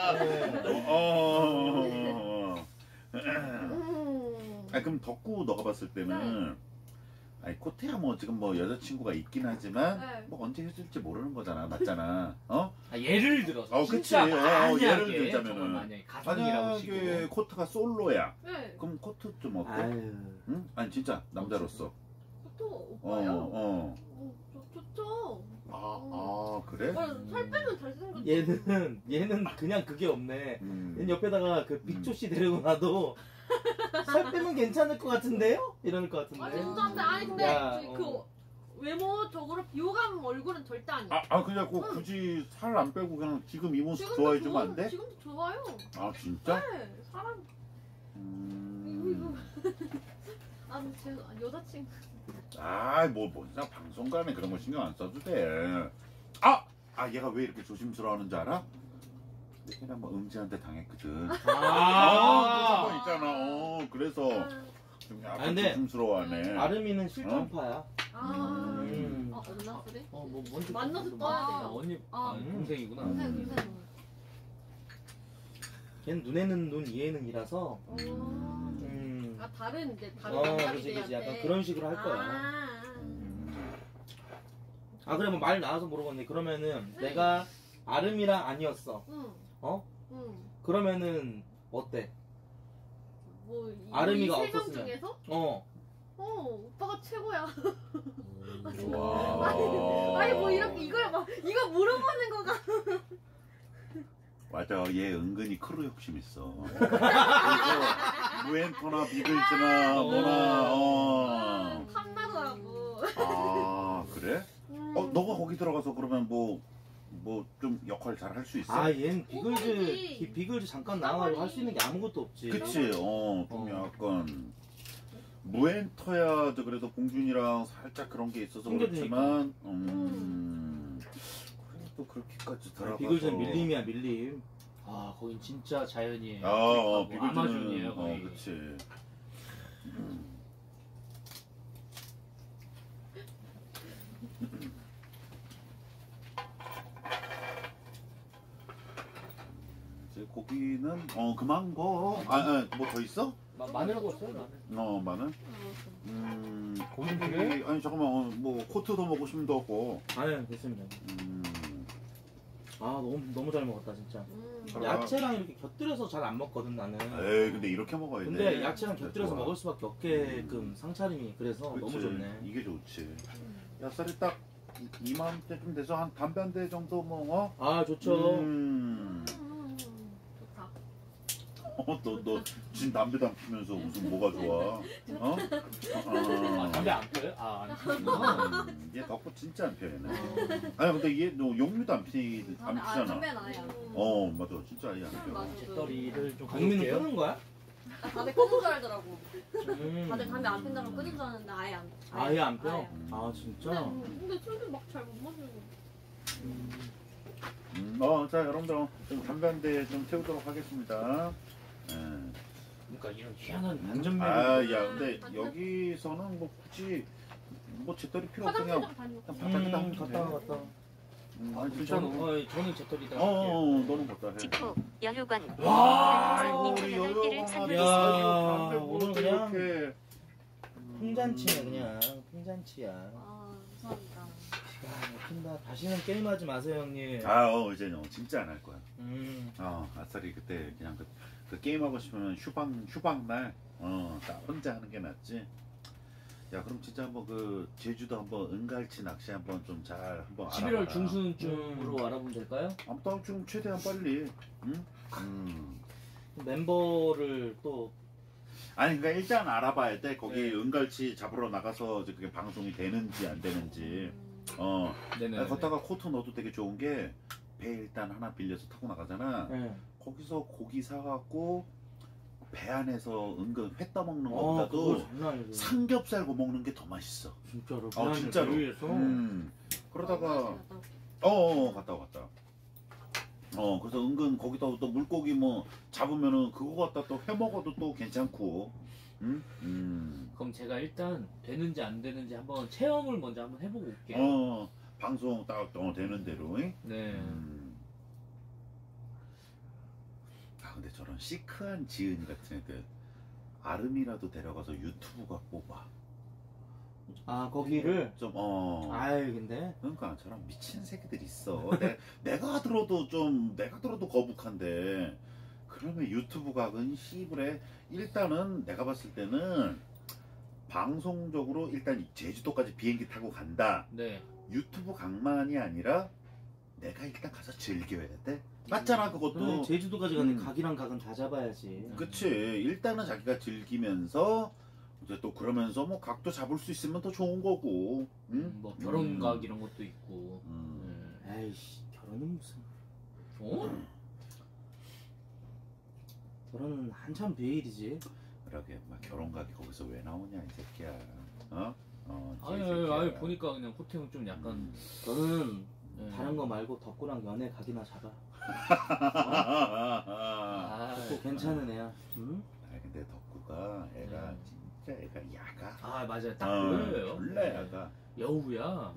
생각에. 그럼 덕구 너가 봤을 때는 코트야 뭐 지금 뭐 여자친구가 있긴 하지만 뭐 언제 헤어질지 모르는 거잖아. 맞잖아. 예를 들어서 그치. 진짜 만약에, 예를 들자면은 정말 만약에 가상이라고 치고 만약에 코트가 솔로야. 네. 그럼 코트 좀 어때? 응? 아니 진짜 남자로서. 또 오빠요? 좋죠. 그래? 살 빼면 잘생겼죠. 얘는 그냥 그게 없네. 얘는 옆에다가 그 빅조 씨 데리고 놔도 살 빼면 괜찮을 것 같은데요? 이럴 것 같은데. 진짜인데 아니 근데 야, 그 외모적으로 비호감 얼굴은 절대 아니야. 그냥 굳이 살 안 빼고 그냥 지금 이 모습 좋아해주면 안 돼? 지금도 좋아요. 진짜? 네, 사람. 제 여자친구. 그냥 방송간에 그런 거 신경 안 써도 돼. 얘가 왜 이렇게 조심스러워하는 줄 알아? 얘는 한번 음지한테 당했거든. 그런 있잖아. 그래서 좀 약간 근데 조심스러워하네. 아름이는 실전파야. 만났어? 뭔지 만나서 떠야 돼요. 언니 동생이구나. 걔는 눈에는 눈, 이에는 이라서. 다른 이제 그치. 약간 그런 식으로 할 거야. 그래, 뭐 말 나와서 물어봤네. 그러면은 내가 아름이랑 아니었어. 그러면은 어때? 아름이가 이 3명 없었으면. 중에서? 오빠가 최고야. 아니 뭐 이렇게 이거 물어보는 거가. 맞아, 얘 은근히 크루 욕심 있어. 무엔토나 비글즈나 뭐나. 탐나더라고. 그래? 너가 거기 들어가서 그러면 뭐 좀 역할 잘 할 수 있어? 얘는 비글즈 잠깐 나와가지고 할 수 있는 게 아무것도 없지. 그치. 좀 약간 무엔터야 그래도 봉준이랑 살짝 그런 게 있어서 그렇지만 또 그렇게까지 들어가서 비글즈는 밀림이야, 밀림. 거긴 진짜 자연이에요. 비글즈는 아마존이에요 거의. 그치. 고기는 그만 거. 뭐 더 있어? 마늘하고 없어요 마늘. 마늘. 고기 좀 필요해? 아니 잠깐만 뭐 코트도 먹고 싶은 도 없고. 아니 됐습니다. 아 너무 잘 먹었다 진짜. 아. 야채랑 이렇게 곁들여서 잘 안 먹거든 나는. 에이 근데 이렇게 먹어야 돼. 근데 야채랑 곁들여서 좋아. 먹을 수밖에 없게끔 상차림이 그래서 그치. 너무 좋네. 이게 좋지. 야살이 딱 2만 원대쯤 돼서 한 담배 한 대 정도 뭐 아 좋죠. 좋다. 너 지금 담배도 안 피면서 무슨 뭐가 좋아? 아 담배 안 펴요? 안 피구나. 얘 덕후 진짜 안 펴 얘는. 아니 근데 얘 너 용미도 안 피잖아. 담배는 아예 안. 맞아 진짜 아예 안 펴. 맞아. jet더리를 좀 강민은 가져올게요. 끄는 거야? 다들 끊는 줄 알더라고. 음. 다들 담배 안 핀다고 끊는 줄 알았는데 아예 안. 아예 안 펴? 아예. 아 진짜? 근데 술도 막 잘 못 마시고. 자 여러분들 좀 담배 한 대 좀 태우도록 하겠습니다. 그러니까 이런 희한한 완전 야 근데 여기서는 뭐 굳이 뭐 잿더리 필요 없어 화장실 그냥 좀 다니고. 바닥에다 하면 갔다 왔다. 아니 진짜 저는 잿더리다 할게요. 너는 갖다 해. 직후 여효관 와 우리 우리 여유를 여유가 선물했습니다. 야, 오늘 그냥 이렇게 풍잔치네 그냥 풍잔치야. 아 감사합니다. 핀다. 다시는 게임하지 마세요 형님. 이제 진짜 안 할 거야. 아싸리 그때 그냥 그 게임 하고 싶으면 휴방 날 딱 혼자 하는 게 낫지. 야 그럼 진짜 한번 그 제주도 한번 은갈치 낚시 한번 좀 잘 한번 11월 알아봐라. 중순쯤으로 알아보면 될까요? 아무튼 좀 최대한 빨리. 응? 멤버를 또 아니 그러니까 일단 알아봐야 돼. 거기 은갈치 잡으러 나가서 이제 그게 방송이 되는지 안 되는지. 네네. 걷다가 코트 넣어도 되게 좋은 게 배 일단 하나 빌려서 타고 나가잖아. 거기서 고기 사갖고 배 안에서 은근 회 떠먹는 그거 것보다도 장난 아니지. 삼겹살 구워 먹는 게 더 맛있어. 진짜로. 진짜로. 위해서. 그러다가 갔다 와. 그래서 은근 거기다 또 물고기 뭐 잡으면은 그거 갖다 또 해 먹어도 또 괜찮고. 그럼 제가 일단 되는지 안 되는지 한번 체험을 먼저 한번 해보고 올게요. 방송 딱 되는 대로. 네. 근데 저런 시크한 지은이 같은 애들 아름이라도 데려가서 유튜브가 뽑아. 거기를 좀 아이 근데 그러니까 저런 미친 새끼들 있어. 내가 들어도 거북한데 그러면 유튜브 각은 시부래. 일단은 내가 봤을 때는 방송적으로 일단 제주도까지 비행기 타고 간다. 네. 유튜브 각만이 아니라 내가 일단 가서 즐겨야 돼. 맞잖아 그것도. 제주도까지 가는데 각이랑 각은 다 잡아야지. 그치. 일단은 자기가 즐기면서 이제 또 그러면서 뭐 각도 잡을 수 있으면 더 좋은 거고. 응? 뭐 결혼각 이런 것도 있고. 에이씨 결혼은 무슨. 결혼은 한참 뒤의 일이지. 그러게 막 결혼각이 거기서 왜 나오냐 이 새끼야. 아니 보니까 그냥 호텔은 좀 약간 너는 네. 다른 거 말고 덕구랑 연애 각이나 잡아. 덕구 괜찮은 애야. 응? 근데 덕구가 애가 진짜 애가 야가. 맞아요. 딱 보여요. 졸라 야가. 여우야.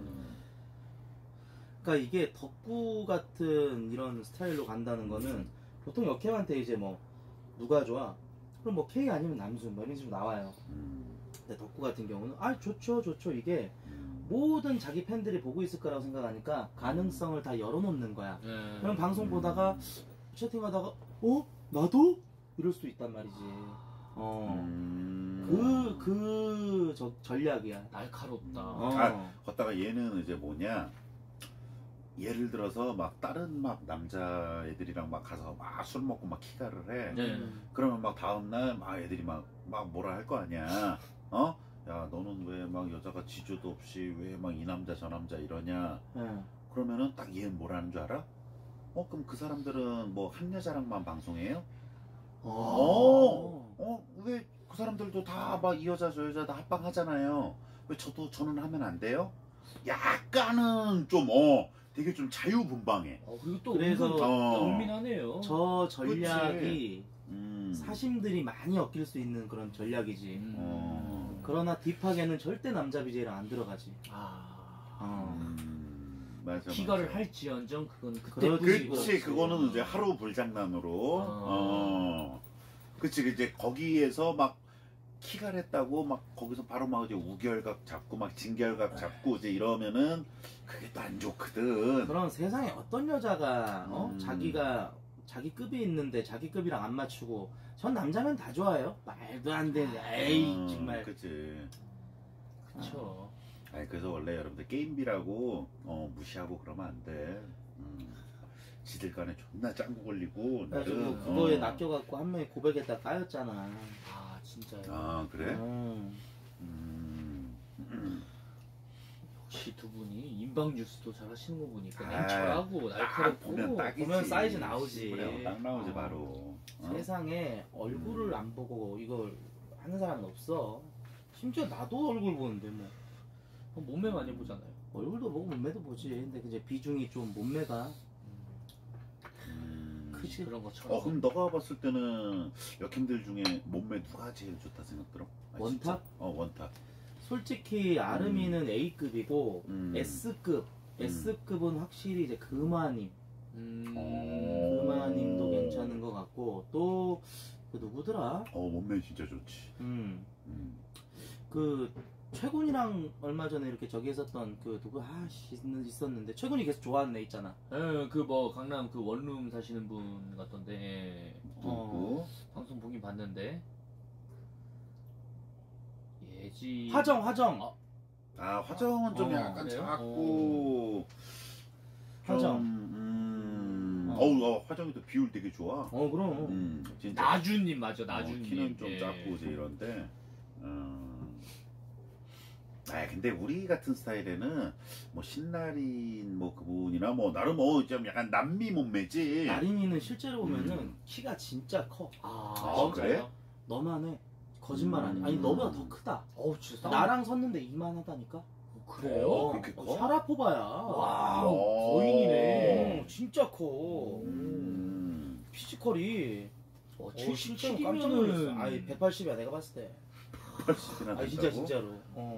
그러니까 이게 덕구 같은 이런 스타일로 간다는 거는 보통 역캠한테 이제 뭐 누가 좋아? 그럼 뭐 K 아니면 남순 뭐 이런 식으로 나와요. 근데 덕구 같은 경우는 좋죠 이게 모든 자기 팬들이 보고 있을 거라고 생각하니까 가능성을 다 열어놓는 거야. 그럼 방송 보다가 채팅하다가 나도? 이럴 수도 있단 말이지. 그 전략이야. 날카롭다. 걷다가 얘는 이제 뭐냐, 예를 들어서 막 다른 막 남자애들이랑 막 가서 막 술 먹고 막 키가를 해. 그러면 막 다음날 막 애들이 막 뭐라 할 거 아니야. 야 너는 왜 막 여자가 지조도 없이 왜 막 이 남자 저 남자 이러냐. 그러면은 딱 얘는 뭐라는 줄 알아? 그럼 그 사람들은 뭐 한 여자랑만 방송해요? 왜 그 사람들도 다 막 이 여자 저 여자 다 합방하잖아요. 왜 저는 하면 안 돼요? 약간은 좀 되게 좀 자유분방해. 그리고 또 그래서 은민하네요. 저 전략이 사심들이 많이 엮일 수 있는 그런 전략이지. 음. 그러나 딥하게는 절대 남자 BJ랑 안 들어가지. 맞아. 키가를 맞아. 할지언정 그건 그때 그렇지, 뿌리고. 그렇지, 그거는 이제 하루 불장난으로. 그치, 이제 거기에서 막 키가 했다고 막 거기서 바로 막 이제 우결각 잡고 막 진결각 잡고 이제 이러면은 그게 또 안 좋거든. 그런 세상에 어떤 여자가 음. 자기가 자기 급이 있는데 자기 급이랑 안 맞추고 전 남자면 다 좋아요. 말도 안 되는 에이 정말. 그치. 그쵸. 아니 그래서 원래 여러분들 게임비라고 무시하고 그러면 안 돼. 지들 간에 존나 짱구 걸리고 그래가지고 나는 그거에 낚여갖고 한 명이 고백에다 까였잖아. 아 진짜요. 아 그래? 음. 역시 두 분이 인방 뉴스도 잘 하시는 거 보니까 아, 냉철하고 딱 날카롭고. 보면 딱이지. 보면 사이즈 나오지. 그래, 딱 나오지 어. 바로. 세상에 얼굴을 안 보고 이걸 하는 사람은 없어. 심지어 나도 얼굴 보는데 뭐 몸매 많이 보잖아요. 얼굴도 보고 몸매도 보지. 근데 이제 비중이 좀 몸매가 그치 그런 것처럼. 그럼 너가 봤을 때는 여캠들 중에 몸매 누가 제일 좋다 생각 들어? 원탑? 진짜? 원탑. 솔직히 아름이는 A급이고 음. S급 S급은 확실히 이제 금화님 어. 금화님도 괜찮은 것 같고 또 그 누구더라? 몸매 진짜 좋지. 그 최군이랑 얼마 전에 이렇게 저기 했었던 그 누구 있었는데 최군이 계속 좋아하는 애 있잖아. 예, 그 뭐 강남 그 원룸 사시는 분 같던데. 누구? 방송 보긴 봤는데. 예지. 화정. 화정은 좀 약간 그래요? 작고. 화정. 화정이 또 비율 되게 좋아. 그럼. 진짜. 나주님 맞아, 나주님. 키는 좀 예. 작고 이제 이런데. 근데 우리 같은 스타일에는 뭐 신나린 뭐 그분이나 뭐 나름 좀 약간 남미 몸매지. 나린이는 실제로 보면은 키가 진짜 커. 그래? 너만해. 거짓말 아니야. 아니 너보다 더 크다. 진짜. 나랑 섰는데 이만하다니까. 그래요? 그렇게 커? 샤라포바야. 와우, 거인이네. 진짜 커. 피지컬이. 실제로 깜짝 놀랐어. 77이면은. 아니 180이야 내가 봤을 때. 80이나 아니 진짜 진짜로.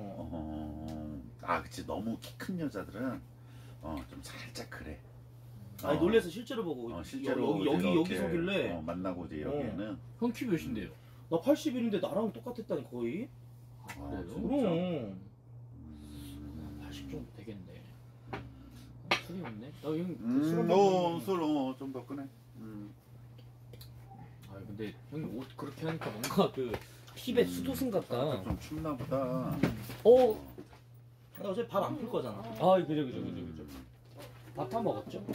그치. 너무 키 큰 여자들은 좀 살짝 그래. 아니 놀래서 실제로 보고 실제로 여기 이렇게, 서길래 만나고 이제 여기에는 형 키 몇인데요? 나 81인데 나랑 똑같았다니 거의. 그래요? 그럼. 80 정도 되겠네. 술이 없네. 술 좀 더 끄네. 근데 형님 옷 그렇게 하니까 뭔가 그 팁의 수도승 같다. 좀 춥나 보다. 나 어차피 밥 안 풀 거잖아. 그죠. 밥 다 먹었죠?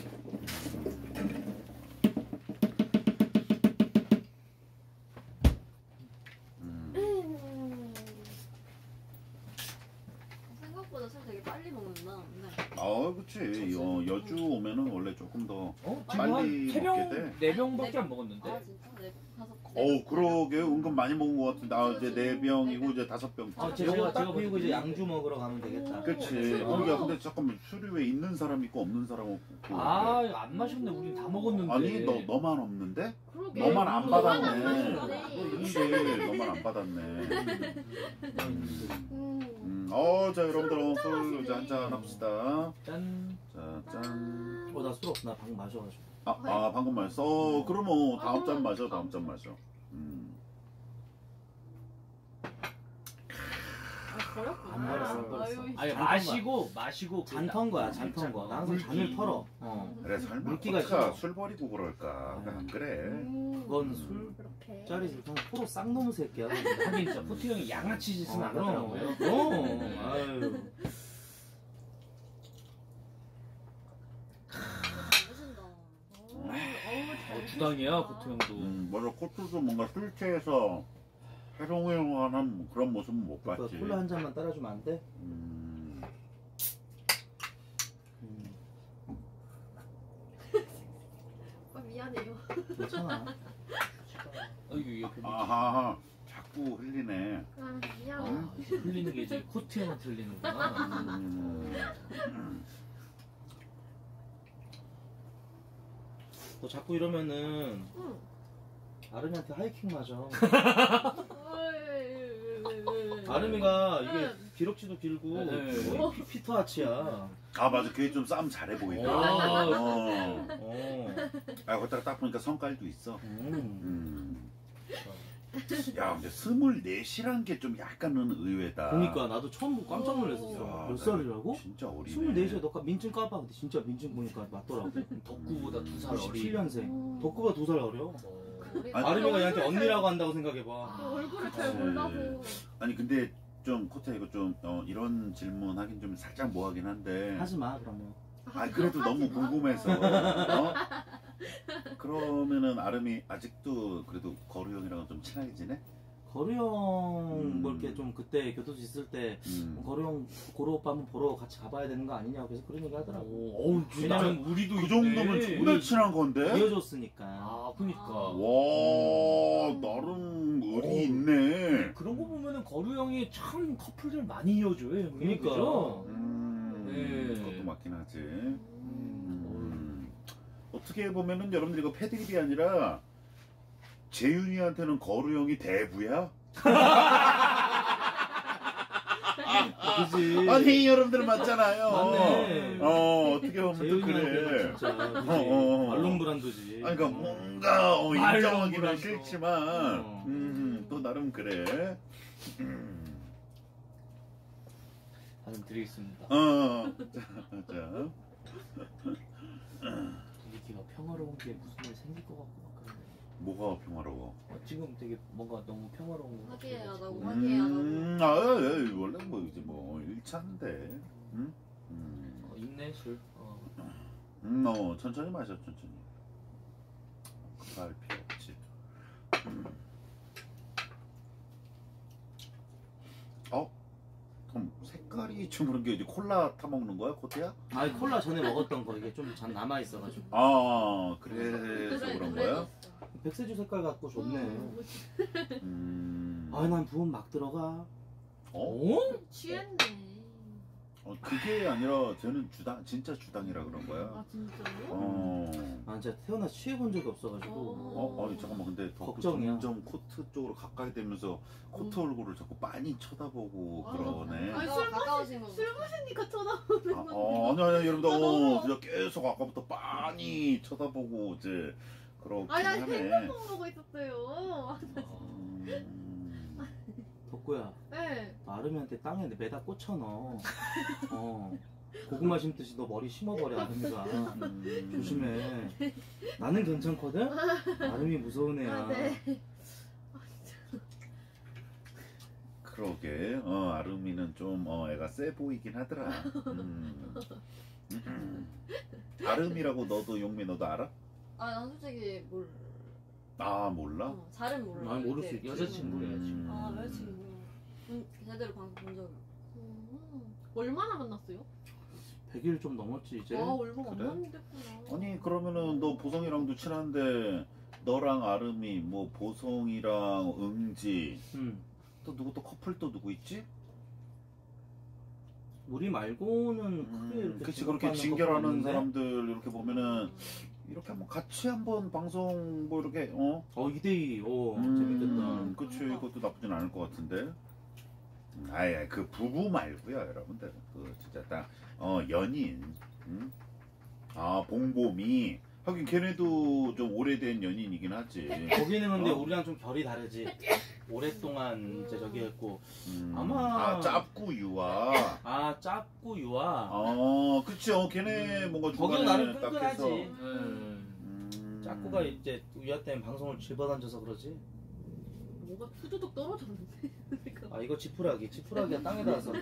생각보다 술 되게 빨리 먹는다. 그치. 여주 오면은 원래 조금 더 지금 빨리 한 먹게 돼. 4병밖에 안 먹었는데. 아 진짜? 네, 다섯. 그러게 은근 많이 먹은 것 같은데. 이제 4병이고 이제 5병. 제가 딱 비우고 이제 양주 먹으러 가면 되겠다. 그치. 근데 잠깐만 술이 왜 있는 사람 있고 없는 사람 없고. 안 마셨는데 우린 다 먹었는데. 아니 너만 없는데? 그러게. 너만 안 받았네. 받았네. 있는데 너만 안 받았네. 자 여러분들 술 이제 한잔 합시다. 짠. 자 짠. 나 술 없어. 나 방금 마셔가지고. 방금 마셨어. 그러면 다음 잔 마셔. 다음 잔 마셔. 버렸구나. 안 버렸어. 아니 마시고 잔턴 거야. 잔턴 거. 나 항상 잔을 털어. 그래 설마 물기가 코트가 싫어. 술 버리고 그럴까? 안 그래. 그건 술 그렇게. 짜리 그냥 포로 싹 놓은 새끼야. 하긴 진짜 포트 형이 양아치 짓은 안 하더라고요. 아유. 멋있다. 주당이야 포트 형도. 맞아. 코트도 뭔가 술 취해서 해롱해롱하는 그런 모습은 못 봤지. 콜라 한 잔만 따라주면 안 돼? 미안해요. 괜찮아. 이거 아하. 자꾸 흘리네. 미안해. 이제 흘리는 게 이제 코트 형한테 흘리는구나. 너 자꾸 이러면은 아름이한테 하이킹 맞아. 아름이가 이게 네. 기럭지도 길고 네. 거의 피터아치야. 아 맞아, 그게 좀 싸움 잘해 보인다. 아 거기다가 딱 보니까 성깔도 있어. 야 근데 24시란 게 좀 약간은 의외다. 그러니까 나도 처음 보고 깜짝 야, 놀랐었어. 몇 살이라고? 진짜 어리네. 24시에 너가 민증 까봐. 근데 진짜 민증 보니까 맞더라고. 덕구보다 2살 어리. 97년생. 덕구가 2살 어려. 아니, 아름이가 얘한테 언니라고 한다고 생각해봐. 얼굴을 잘 그치. 몰라서. 아니 근데 좀 코타 이거 좀 이런 질문 하긴 좀 살짝 뭐하긴 한데. 하지마 그러면. 아 그래도 너무 궁금해서. 어? 그러면은 아름이 아직도 그래도 거루 형이랑은 좀 친하게 지내? 거루 형 뭐 이렇게 좀 그때 교도소 있을 때 거루 형 고로 오빠 한번 보러 같이 가봐야 되는 거 아니냐고 그래서 그런 얘기 하더라고. 어우, 왜냐면 우리도 그 정도면 존나 친한 건데? 이어줬으니까. 아, 그니까. 와 나름 의리 있네. 그런 거 보면은 거루 형이 참 커플들 많이 이어줘요, 형님. 그러니까. 그죠? 네. 그것도 맞긴 하지. 어떻게 보면은 여러분들 이거 패드립이 아니라 재윤이한테는 거루 형이 대부야? 그지. 아니 여러분들 맞잖아요. 맞네. 어떻게 보면 또 재윤이한테는 그래. 진짜 그지. 어. 말론 브란드지. 아니 그러니까 뭔가 인정하기는 말로 싫지만 또 나름 그래. 발음 드리겠습니다. 자. 우리 귀가 평화로운 게 무슨 일 생길 것 같고 막 그러네. 뭐가 평화로워? 지금 되게 뭔가 너무 평화로운 거 같아요. 화기애애하다고 화기애애하다고. 원래 뭐 이제 뭐 1차인데. 응? 있네 술. 천천히 마셔 천천히. 급할 필요 없지. 그럼 색깔이 좀 그런 게 이제 콜라 타 먹는 거야, 코트야? 아니 콜라 전에 먹었던 거 이게 좀 잔 남아 있어가지고. 그래서 그런 그래, 거야? 백세주 색깔 갖고 좋네. 음. 난 부은 막 들어가. 취했네. 그게 아니라 쟤는 진짜 주당이라 그런 거야. 아 진짜요? 진짜 태어나 취해본 적이 없어가지고. 아니 잠깐만 근데 걱정이야. 점점 코트 쪽으로 가까이 되면서 코트 얼굴을 자꾸 많이 쳐다보고 그러네. 아니 가까우신 거. 술 마시니까 쳐다보는 거. 아니 여러분들 너무- 진짜 계속 아까부터 빤히 쳐다보고 이제 그렇긴 아니 하네. 핸드폰 보고 있었어요. 덕구야, 네. 아름이한테 땅에 매다 꽂혀 넣어. 고구마 심듯이 너 머리 심어버려 아름이가. 조심해. 나는 괜찮거든. 아름이 무서운 애야. 네. 그러게 아름이는 좀 애가 세 보이긴 하더라. 아름이라고 너도 용미 너도 알아? 난 솔직히 몰라? 잘은 몰라. 난 모를 수 이렇게. 있지. 여자친구야 지금. 여자친구. 제대로 방송 본 적이 얼마나 만났어요? 100일 좀 넘었지 이제. 얼마 안 그래? 만났는데. 아니 그러면은 너 보성이랑도 친한데 너랑 아름이 뭐 보성이랑 응지 또 누구 또 커플 또 누구 있지? 우리 말고는 크게 이렇게 그치 직업하는 그렇게 진결하는 커플 없는데? 사람들 이렇게 보면은 이렇게 한번 같이 한번 방송 뭐 이렇게 2대2 재밌겠다. 그치 이것도 나쁘진 않을 것 같은데. 아예 그 부부 말고요 여러분들 그 진짜 딱 연인. 봉봄이 하긴 걔네도 좀 오래된 연인이긴 하지. 거기는 근데 우리랑 좀 결이 다르지. 오랫동안 이제 저기 했고 아마 짭구 유아. 짭구 유아. 그치 걔네 뭔가 거기도 중간에 나름 딱 끈끈하지. 해서. 짭구가 이제 유아 때문에 방송을 집어던져서 그러지. 뭐가 투두둑 떨어졌는데. 이거 지푸라기야 땅에다 썼네.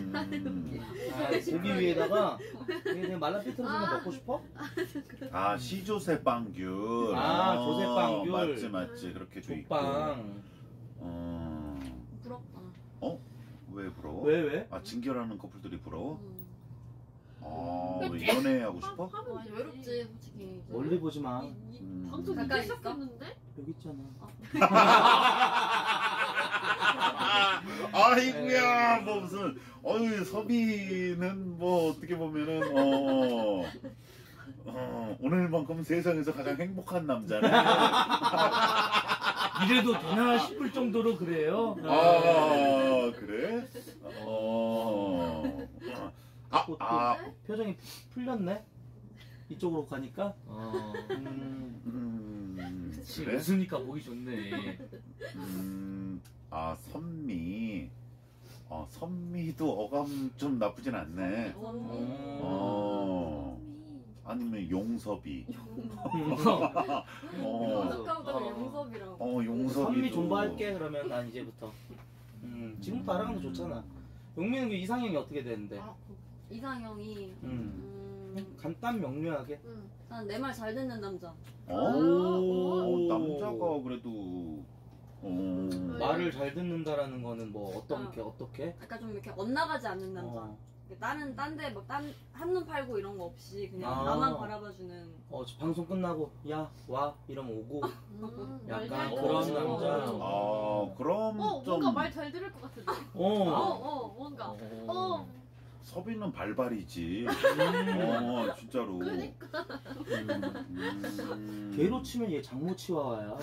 고기 아, 위에다가 이게 그냥 말라 삐뚤어진 거 먹고 싶어? 시조새 빵귤. 조새 빵귤. 맞지 그렇게도 있고. 족빵. 부럽다. 왜 부러워? 왜? 진결하는 커플들이 부러워? 연애하고 싶어? 외롭지 솔직히. 멀리 보지 마. 방송 가까이 이제 있어? 시작했는데? 여기 있잖아. 아이고야 뭐 무슨 섭이는 뭐 어떻게 보면은 오늘만큼 세상에서 가장 행복한 남자네. 이래도 되나 싶을 정도로 그래요. 아 그래? 표정이 풀렸네. 이쪽으로 가니까. 그치, 그래? 웃으니까 보기 좋네. 선미. 선미도 어감 좀 나쁘진 않네. 아니면 용섭이. 아까부터 용섭이라고. 용섭이. 선미 존버할게 그러면 난 이제부터. 지금부터 알아가면 좋잖아. 용민은 그 이상형이 어떻게 되는데? 이상형이 간단 명료하게. 난 내 말 잘 듣는 남자. 남자가 그래도 말을 잘 듣는다라는 거는 뭐 어떻게? 약간 좀 이렇게 엇나가지 않는 남자. 나는 딴데 막 한눈 팔고 이런 거 없이 그냥 나만 바라봐주는. 방송 끝나고 야 와 이러면 오고. 약간 말 그런 잘 남자. 그럼 좀 뭔가 말 잘 들을 것 같은데. 뭔가. 섭이는 발발이지. 진짜로. 그러니까. 개로 치면 얘 장모 치와와야.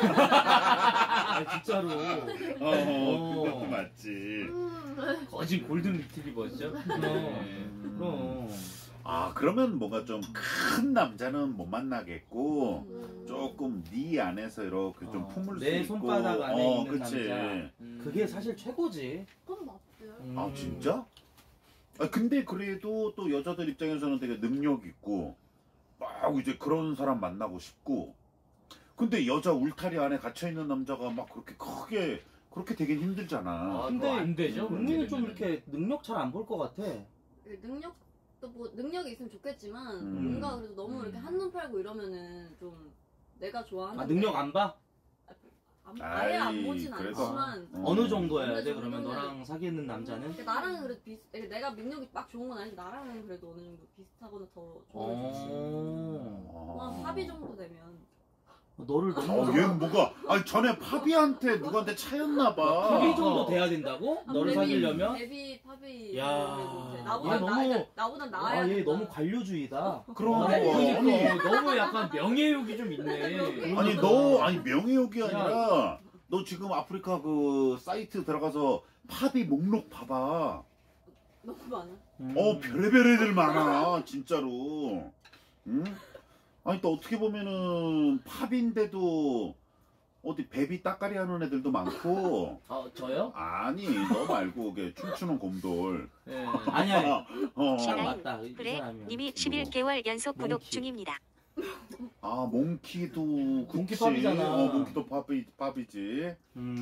진짜로. 그것도 맞지. 거진 골든 리트리버죠. 그럼. 그러면 뭔가 좀 큰 남자는 못 만나겠고 조금 네 안에서 이렇게 좀 품을 수 내 있고 손바닥 안에 있는 그치. 남자. 그게 사실 최고지. 그건 맞지. 진짜? 근데 그래도 또 여자들 입장에서는 되게 능력 있고 막 이제 그런 사람 만나고 싶고 근데 여자 울타리 안에 gat혀있는 남자가 막 그렇게 크게 그렇게 되긴 힘들잖아. 근데 안 되죠. 용민은 좀 이렇게 능력 잘 안 볼 것 같아. 능력도 뭐 능력이 있으면 좋겠지만 뭔가 그래도 너무 이렇게 한눈 팔고 이러면은 좀 내가 좋아하는. 능력 안 봐? 아예 안 보진 그래도 않지만 어느 정도야 돼? 근데 그러면 정도는- 너랑 사귀는 남자는? 나랑은 그래도 내가 능력이 막 좋은 건 아닌데 나랑은 그래도 어느 정도 비슷하거나 더 좋아할 수 있지. 한 합의 정도 되면. 너를 너무 얘는 뭐가 전에 파비한테 누구한테 차였나봐. 합의 정도 돼야 된다고? 너를 사귀려면? 데뷔 팝이 야, 나보다 나아야 얘 된다. 너무 관료주의다. 그럼 그러니까 너무 약간 명예욕이 좀 있네. 아니 명예욕이 아니라 너 지금 아프리카 그 사이트 들어가서 팝이 목록 봐봐. 너무 많아. 별의별 애들 많아 진짜로. 응? 아니 또 어떻게 보면은 팝인데도 어디 베비 따까리 하는 애들도 많고. 저요? 아니 너 말고 그게 춤추는 곰돌. 네. 아니야. 신하임. 맞다. 이 그래 사람이야. 님이 11개월 연속 구독 몽키. 중입니다. 몽키도 몽키 그치. 팝이잖아. 몽키도 팝이지.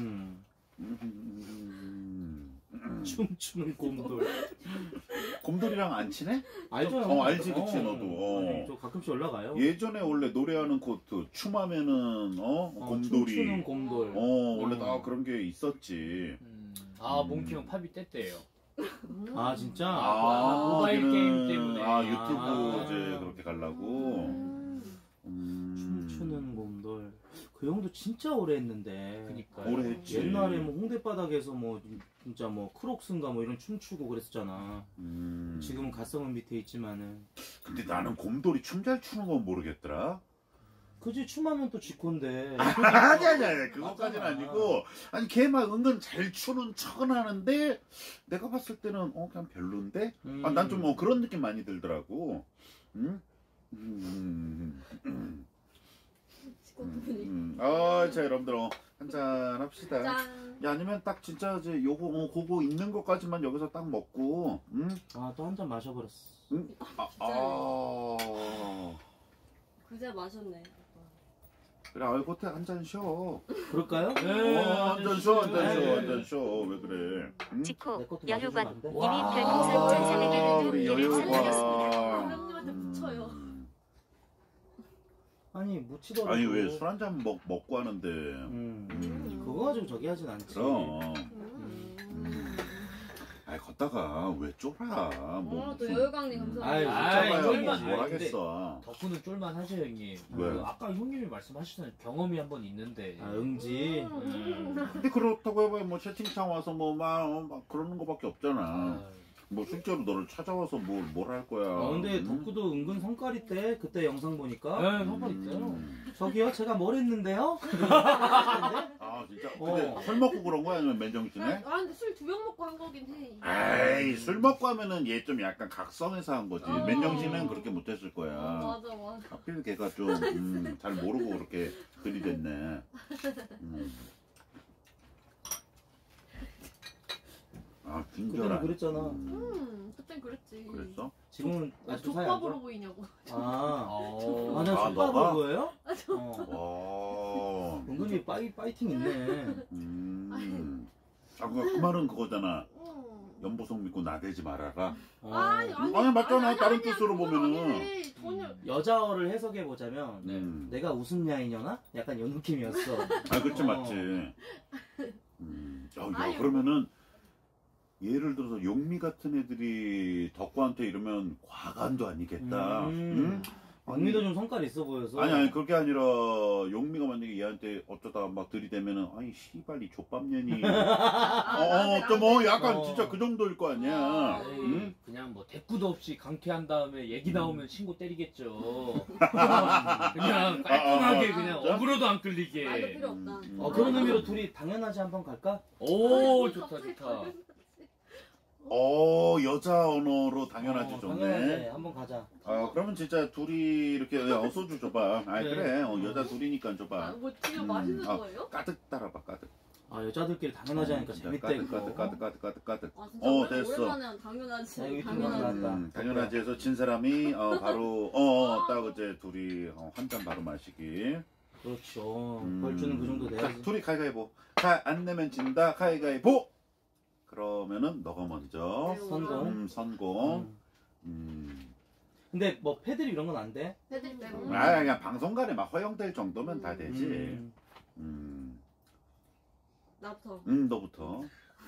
춤추는 곰돌. 곰돌이랑 안 친해? 알죠? 알지 그치 너도. 아니, 저 가끔씩 올라가요. 예전에 원래 노래하는 코트 춤하면은 곰돌이. 춤추는 곰돌. 원래 다 그런 게 있었지. 몽키 형 팝이 뗐대요. 진짜? 모바일 걔는, 게임 때문에. 유튜브 이제 그렇게 가려고. 춤추는 곰돌. 그 형도 진짜 오래 했는데. 그니까. 오래 했지. 옛날에 뭐 홍대바닥에서 뭐 진짜 뭐 크록스인가 뭐 이런 춤추고 그랬었잖아. 지금은 갓성은 밑에 있지만은. 근데 나는 곰돌이 춤 잘 추는 건 모르겠더라. 그지 춤하면 또 쥐콘데. 아니 그것까지는 맞잖아. 아니고 아니 걔 막 은근 잘 추는 척은 하는데 내가 봤을 때는 그냥 별론데. 난 좀 그런 느낌 많이 들더라고. 자 여러분들 한잔 합시다. 짠. 야 아니면 딱 진짜 이제 요거 그거 있는 것까지만 여기서 딱 먹고. 또 한 잔 마셔버렸어. 그제 마셨네. 그래 고태 한잔 쉬어. 그럴까요? 한잔 쉬어. 왜 그래? 지코 내 것도 여유관 마셔주면 안 돼? 님이 별풍선 1400개를 우리 개를 선물했습니다. 사장님한테 붙여요. 아니 묻히더라도. 아니 왜 술 한 잔 먹고 하는데. 그거 가지고 저기 하진 않지. 그럼. 아이 걷다가 왜 쫄아? 또 여유광님 아이, 감사합니다. 쫄아요. 뭐 형이지. 뭘 하겠어. 덕분은 쫄만 하세요 형님. 왜? 아까 형님이 말씀하시던 경험이 한 번 있는데. 응지. 근데 그렇다고 해봐야 뭐 채팅창 와서 막 그러는 거밖에 없잖아. 뭐 실제로 너를 찾아와서 뭘 할 거야. 근데 덕구도 은근 성깔 있대. 그때 영상 보니까. 네, 성깔 있어요. 저기요, 제가 뭘 했는데요? 아 진짜? 근데 술 먹고 그런 거야 아니면 맨정신에? 아 근데 술 2병 먹고 한 거긴 해. 에이 술 먹고 하면은 얘 좀 약간 각성해서 한 거지. 맨정신은 그렇게 못했을 거야. 맞아 맞아. 하필 걔가 좀 잘 모르고 그렇게 들이댔네. 아 그때는 진짜라. 그랬잖아. 그땐 그랬지. 그랬어? 지금은 나 아직도 사이 안 족밥으로 좋아? 보이냐고. 아, 나 아, 족밥을 너가? 보여요? 와. 은근히 파이팅 있네. 아, 그 말은 그거잖아. 연보성 믿고 나대지 말아라. 아니 아니, 맞잖아. 다른 아니야, 뜻으로 그건 보면은. 아니지. 전혀. 여자어를 해석해 보자면 음. 내가 웃음 야인이냐? 약간 요 느낌이었어. 아, 그렇지, 어. 맞지. 야, 아니, 그러면은, 예를 들어서 용미 같은 애들이 덕구한테 이러면 과간도 아니겠다. 응? 용미도 좀 성깔 있어 보여서. 아니, 그게 아니라, 용미가 만약에 얘한테 어쩌다가 막 들이대면은, 아니, 씨발, 이 족밥년이. 좀 약간 진짜 그 정도일 거 아니야. 에이, 응? 그냥 뭐 대꾸도 없이 강퇴한 다음에 얘기 나오면 신고 때리겠죠. 그냥 깔끔하게 그냥 진짜? 어그로도 안 말도 끌리게. 필요 없다. 그런 의미로 둘이 당연하지 한번 갈까? 오, 좋다, 좋다. 여자 언어로 당연하지, 좋네. 당연하지. 한번 가자. 그러면 진짜 둘이 이렇게, 소주 줘봐. 그래. 여자 둘이니까 아, 줘봐. 뭐 지금 마시는 거예요? 가득 따라봐, 가득. 여자들끼리 당연하지 하니까 진짜 재밌대. 가득. 아 진짜 됐어. 오랜만에 당연하지. 야, 이거 당연하지. 나왔다. 당연하지 해서 진 사람이 바로 딱 이제 둘이 한 잔 바로 마시기. 그렇죠. 벌주는 그 정도 자, 돼야지. 둘이 가위가위보. 안 내면 진다. 가위가위보. 그러면은 너가 먼저 성공. 성공. 근데 뭐 패드립 이런 건 안 돼? 애들 빼고. 그냥 방송간에 막 허용될 정도면 다 되지. 나부터. 너부터.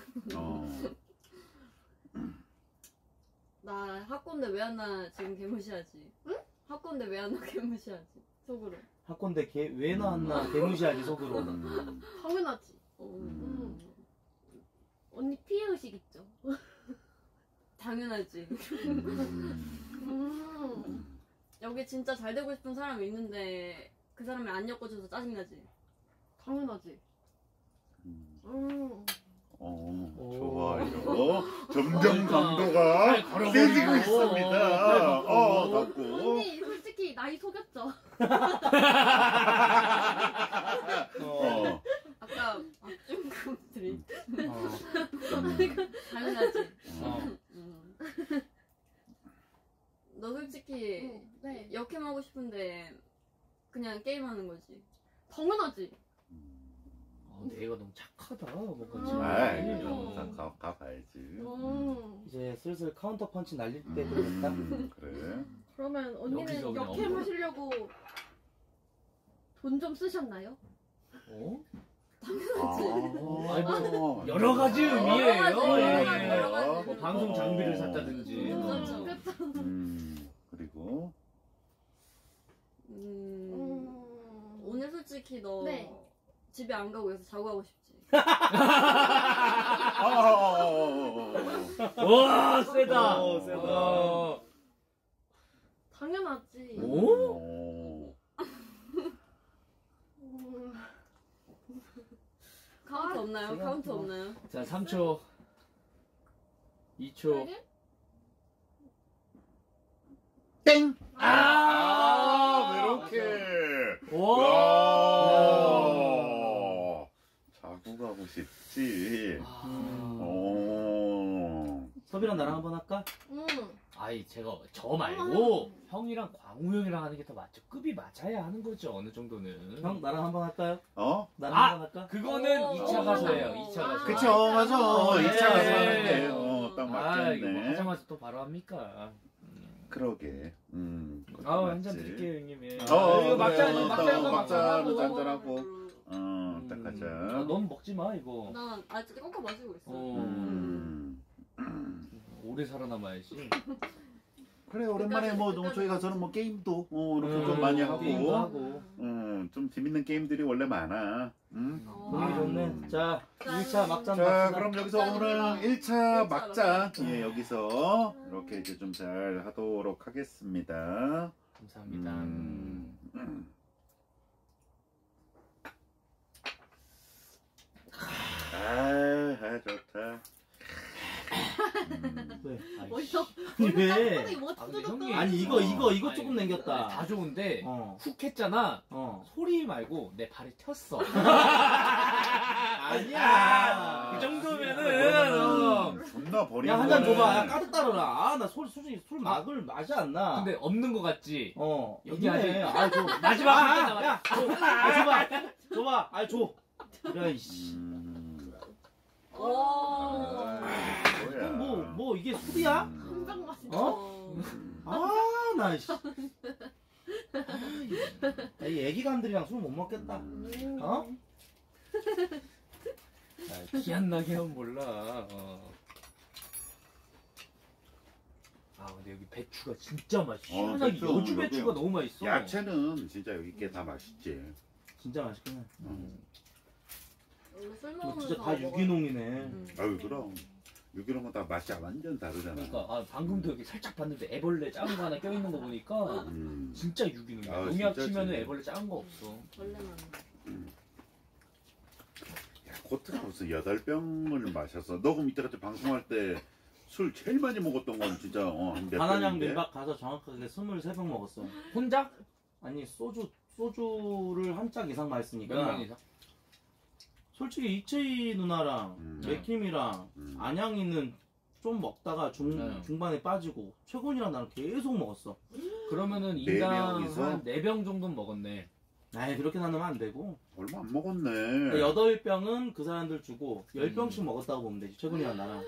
나 학고인데 왜 안 나 지금 개무시하지. 응? 학고인데 왜 안 나 개무시하지. 속으로. 학건데 왜 나왔나 개무시하지 속으로. 당연하지. 어. 언니 피해 의식 있죠? 당연하지. 여기 진짜 잘 되고 싶은 사람이 있는데 그 사람이 안 엮어줘서 짜증나지. 당연하지. 좋아요. 점점 강도가 세지고 있습니다. 덕구. 언니 솔직히 나이 속였죠? 아까 중급들이 당연하지. 너 솔직히 네. 역캠하고 싶은데 그냥 게임하는 거지. 당연하지. 얘가 너무 착하다. 뭔가 가봐야지. 이제 슬슬 카운터 펀치 날릴 때 되겠다. 그래. 그러면 언니는 여기서 그냥 역캠 하시려고 돈 좀 쓰셨나요? 뭐 여러 가지 의미예요. 여러 가지. 뭐 방송 장비를 샀다든지. 그렇죠. 그리고 오늘 솔직히 너 네. 집에 안 가고 여기서 자고 가고 싶지. 와, 세다. 세다. 당연하지. 카운트 없나요? 카운트 없나요? 자, 3초. 2초. 땡! 왜 이렇게? 와! 자고 가고 싶지. 섭이랑 나랑 한번 할까? 아이, 저 말고 형이랑 광우 형이랑 하는 게 더 맞죠. 급이 맞아야 하는 거죠, 어느 정도는. 형 나랑 한번 할까요? 나랑 아! 한번 할까? 그거는 2차 가서 해요, 2차 가서. 그쵸, 맞아. 네. 2차 가서 하는 게, 딱 이거 뭐 맞겠네. 하자마자 또 바로 합니까? 그러게. 한 잔 드릴게요, 형님. 예. 이거 막자하고. 짠짠하고. 딱 가자. 넌 먹지 마, 이거. 나 아직 꺾어 마시고 있어. 오래 살아남아야지. 그래, 오랜만에 뭐, 저희 가서는 뭐, 게임도, 이렇게 좀 많이 하고. 게임도 하고. 좀 재밌는 게임들이 원래 많아. 분위기 좋네. 자, 1차 막장 자, 갑시다. 그럼 여기서 오늘은 1차 막장 예, 여기서 이렇게 이제 좀 잘 하도록 하겠습니다. 감사합니다. 좋다. 왜? 어디서 아니, 왜? 갑자기 뭐가 아, 근데 뜯어졌다. 형님. 아니, 이거 조금 아니, 남겼다. 다 좋은데 어. 훅 했잖아. 어. 소리 말고 내 발에 튀었어. 아니야. 그 정도면은 그러면은 존나 버리는 야, 한 잔 거는 줘봐. 야, 까득 따르라. 아, 나 솔직히 술 막을 맛이 안 나. 근데 없는 거 같지? 어, 여기 있네. 아직- 아, 줘. 마지막 한 잔 야, 남았- 야, 줘봐. 줘봐. 아, 줘. 야, 이씨. 오. 뭐야. 뭐, 이게 술이야? 한장 마시. 어? 아, 나, 씨. 아, 이 애기감들이랑 술 못 먹겠다. 어? 기 안 나게 하면 몰라. 아 근데 여기 배추가 진짜 맛있어. 시원하게 배추, 여주 여기 배추가 너무 맛있어. 야채는 진짜 여기 게 다 맛있지. 진짜 맛있긴 해. 원래 술 이거 먹으면서 진짜 다 유기농이네. 아유 그럼 유기농은 다 맛이 완전 다르잖아. 그러니까 방금도 여기 살짝 봤는데 애벌레 작은 거 하나 껴있는 거 보니까 진짜 유기농이야. 아, 농약 진짜지. 치면은 애벌레 작은 거 없어. 원래만. 야, 코트가 무슨 8병을 마셔서 너 그럼 이때까지 방송할 때 술 제일 많이 먹었던 건 진짜 한몇 반환양 병인데? 민박 가서 정확하게 23병 먹었어. 혼자? 아니, 소주를 한 짝 이상 몇 마셨으니까. 명이서? 솔직히 이채희 누나랑 맥킴이랑 안양이는 좀 먹다가 중반에 빠지고 최곤이랑 나는 계속 먹었어. 그러면은 네 인당 명이서? 한 4병 정도는 먹었네. 아이, 그렇게 나누면 안 되고. 얼마 안 먹었네. 8병은 그 사람들 주고 10병씩 먹었다고 보면 되지. 최곤이랑 나랑.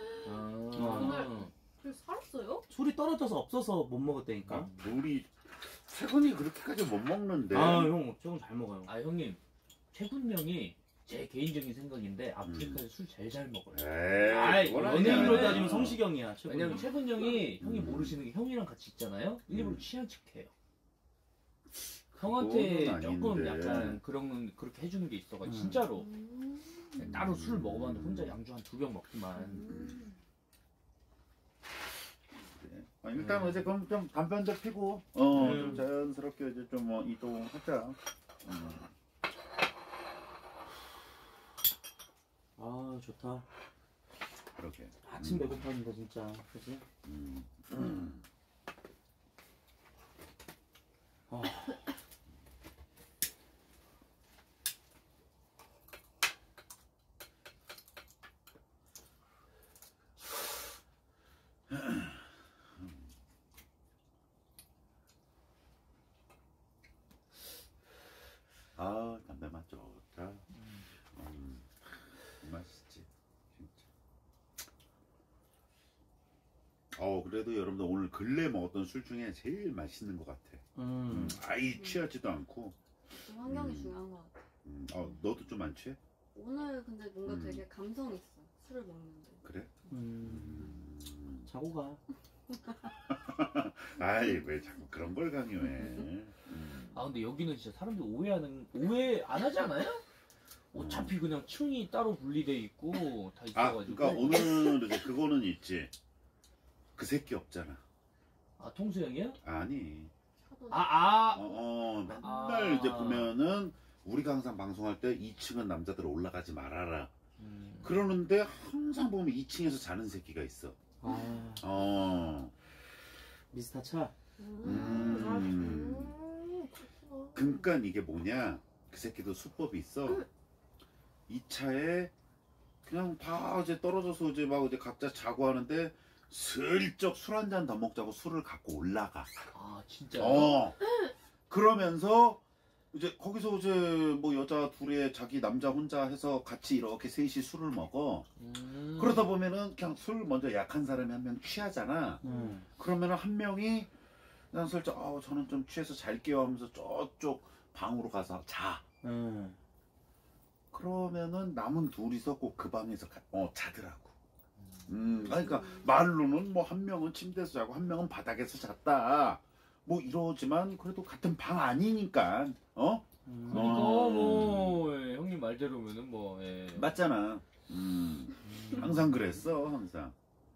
그 살았어요? 술이 떨어져서 없어서 못 먹었다니까. 우리 세건이 그렇게까지 못 먹는데. 아, 형, 최곤 잘 먹어요. 아 형님 최군 형이 제 개인적인 생각인데 아프리카에서 술 제일 잘 먹어요. 에이, 아이, 그건 연예인으로 아니야. 따지면 성시경이야. 최곤. 왜냐면 최군 형이 모르시는 게 형이랑 같이 있잖아요. 일부러 취한 척해요. 형한테 그거는 조금 아닌데. 약간 그렇게 해주는 게 있어가지고 진짜로 따로 술을 먹어봤는데 혼자 양주 한 2병 먹기만. 일단 이제 그럼 좀 담배 한 대 피고 좀 자연스럽게 이제 좀 이동하자. 아, 좋다. 그러게. 아침 배고팠는데 진짜. 그치? 아. 아, 담배 맛 좋다. 맛있지, 진짜. 그래도 여러분들 오늘 근래 먹었던 술 중에 제일 맛있는 것 같아. 아이 취하지도 않고. 좀 환경이 중요한 것 같아. 너도 좀 안 취해? 오늘 근데 뭔가 되게 감성 있어. 술을 먹는데. 그래? 자고 가. 아이, 왜 자꾸 그런 걸 강요해? 아 근데 여기는 진짜 사람들 오해 안 하지 않아요? 어차피 그냥 층이 따로 분리돼 있고 다 있어가지고. 그러니까 오늘 이제 그거는 있지. 그 새끼 없잖아. 아 통수 형이요? 아니. 맨날 이제 보면은 우리가 항상 방송할 때 2층은 남자들 올라가지 말아라. 그러는데 항상 보면 2층에서 자는 새끼가 있어. 미스터 차. 그러니까 이게 뭐냐? 그 새끼도 수법이 있어. 이 차에 그냥 다 이제 떨어져서 이제 막 이제 각자 자고 하는데 슬쩍 술 한 잔 더 먹자고 술을 갖고 올라가. 아 진짜요? 그러면서 이제 거기서 이제 뭐 여자 둘에 자기 남자 혼자 해서 같이 이렇게 셋이 술을 먹어. 그러다 보면은 그냥 술 먼저 약한 사람이 한 명 취하잖아. 그러면은 한 명이 그냥 슬쩍 저는 좀 취해서 잘게요 하면서 저쪽 방으로 가서 자. 그러면은 남은 둘이서 꼭 그 방에서 자더라고. 그러니까 말로는 뭐 한 명은 침대에서 자고 한 명은 바닥에서 잤다. 뭐 이러지만 그래도 같은 방 아니니까 그러니까 뭐 예, 형님 말대로면은 뭐 예. 맞잖아. 항상 그랬어, 항상.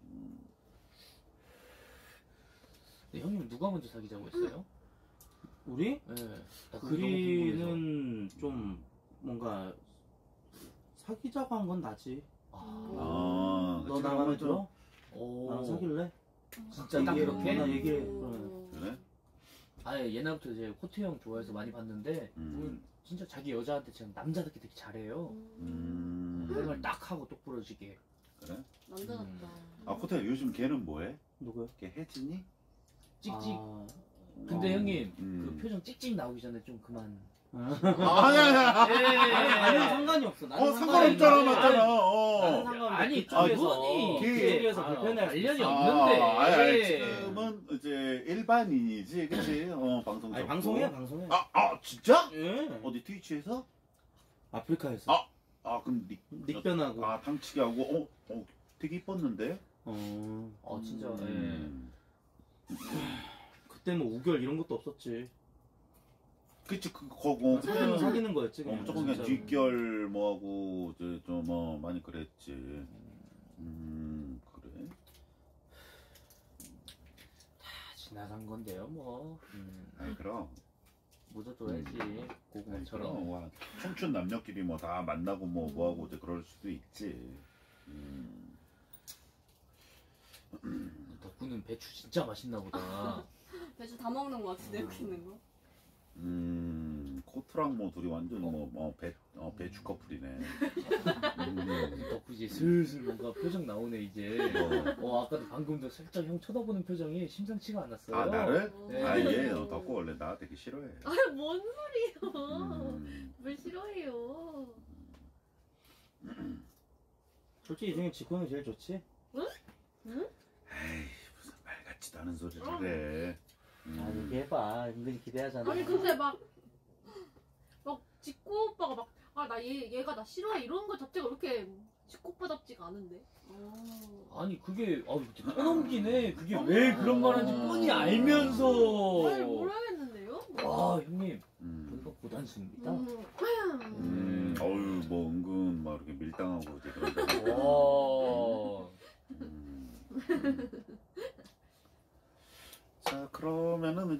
근데 형님 누가 먼저 사귀자고 했어요? 우리? 예. 나 그거 너무 궁금해서. 우리는 좀 뭔가 사귀자고 한 건 나지. 아, 너 나 마음에 들어? 오. 나랑 사귈래? 진짜 딱 이렇게? 나 얘기해. 그러면. 그래? 아예 옛날부터 이제 코트 형 좋아해서 많이 봤는데 그분 진짜 자기 여자한테 지금 남자답게 되게 잘해요. 정말 딱 하고 똑부러지게. 그래? 남자답다. 아, 코트야, 요즘 걔는 뭐해? 누구야? 걔 혜진이? 찍찍. 아, 근데 형님 그 음. 표정 찍찍 나오기 전에 좀 그만. 아니야. 나는 상관이 없어. 나는 상관없잖아, 있는데. 맞잖아. 나는 상관없는데 아니, 그쪽에서 그분이 그쪽에서 불편해할 수 관련이 있어. 없는데. 아니, 지금은 이제 일반인이지, 그치? 방송 아니 접고. 방송해 방송해. 진짜? 예. 어디 트위치에서? 아프리카에서. 그럼 닉변하고. 당치기 하고, 되게 이뻤는데? 진짜. 그때 뭐 우결 이런 것도 없었지. 그치, 그거고. 그때는 사귀는 거였지. 그냥. 조금 그냥 진짜로. 뒷결 뭐하고, 이제 좀, 많이 그랬지. 그래? 다 지나간 건데요 뭐. 아이, 그럼. 묻어둬야지 고구마처럼. 그럼, 와, 청춘 남녀끼리 뭐 다 만나고 뭐하고 이제 그럴 수도 있지. 덕분은 배추 진짜 맛있나 보다. 배추 다 먹는 거 같은데 이렇게 있는 거. 코트랑 뭐 둘이 완전 배추 커플이네. 덕분 이제 슬슬 뭔가 표정 나오네 이제. 아까도 방금도 살짝 형 쳐다보는 표정이 심상치가 않았어요. 나를? 네. 얘 덕구 원래 나 되게 싫어해. 아니 뭔 소리예요? 뭘 싫어해요? 솔직히 이 중에 지코 형이 제일 좋지? 에이, 무슨 말 같지도 않은 소리를 해. 얘기해봐. 은근히 기대하잖아. 아니 근데 막 직구 오빠가 막 얘가 나 싫어해 이런 거 자체가 그렇게 직구 오빠답지가 않은데. 아니 그게 떠넘기네. 그게 왜 그런 말 하는지 뻔히 알면서. 잘 모르겠는데요? 와 형님 저희가 고단수입니다. 어유 뭐 은근 막 이렇게 밀당하고 이제 그런다. 와. 자, 그러면은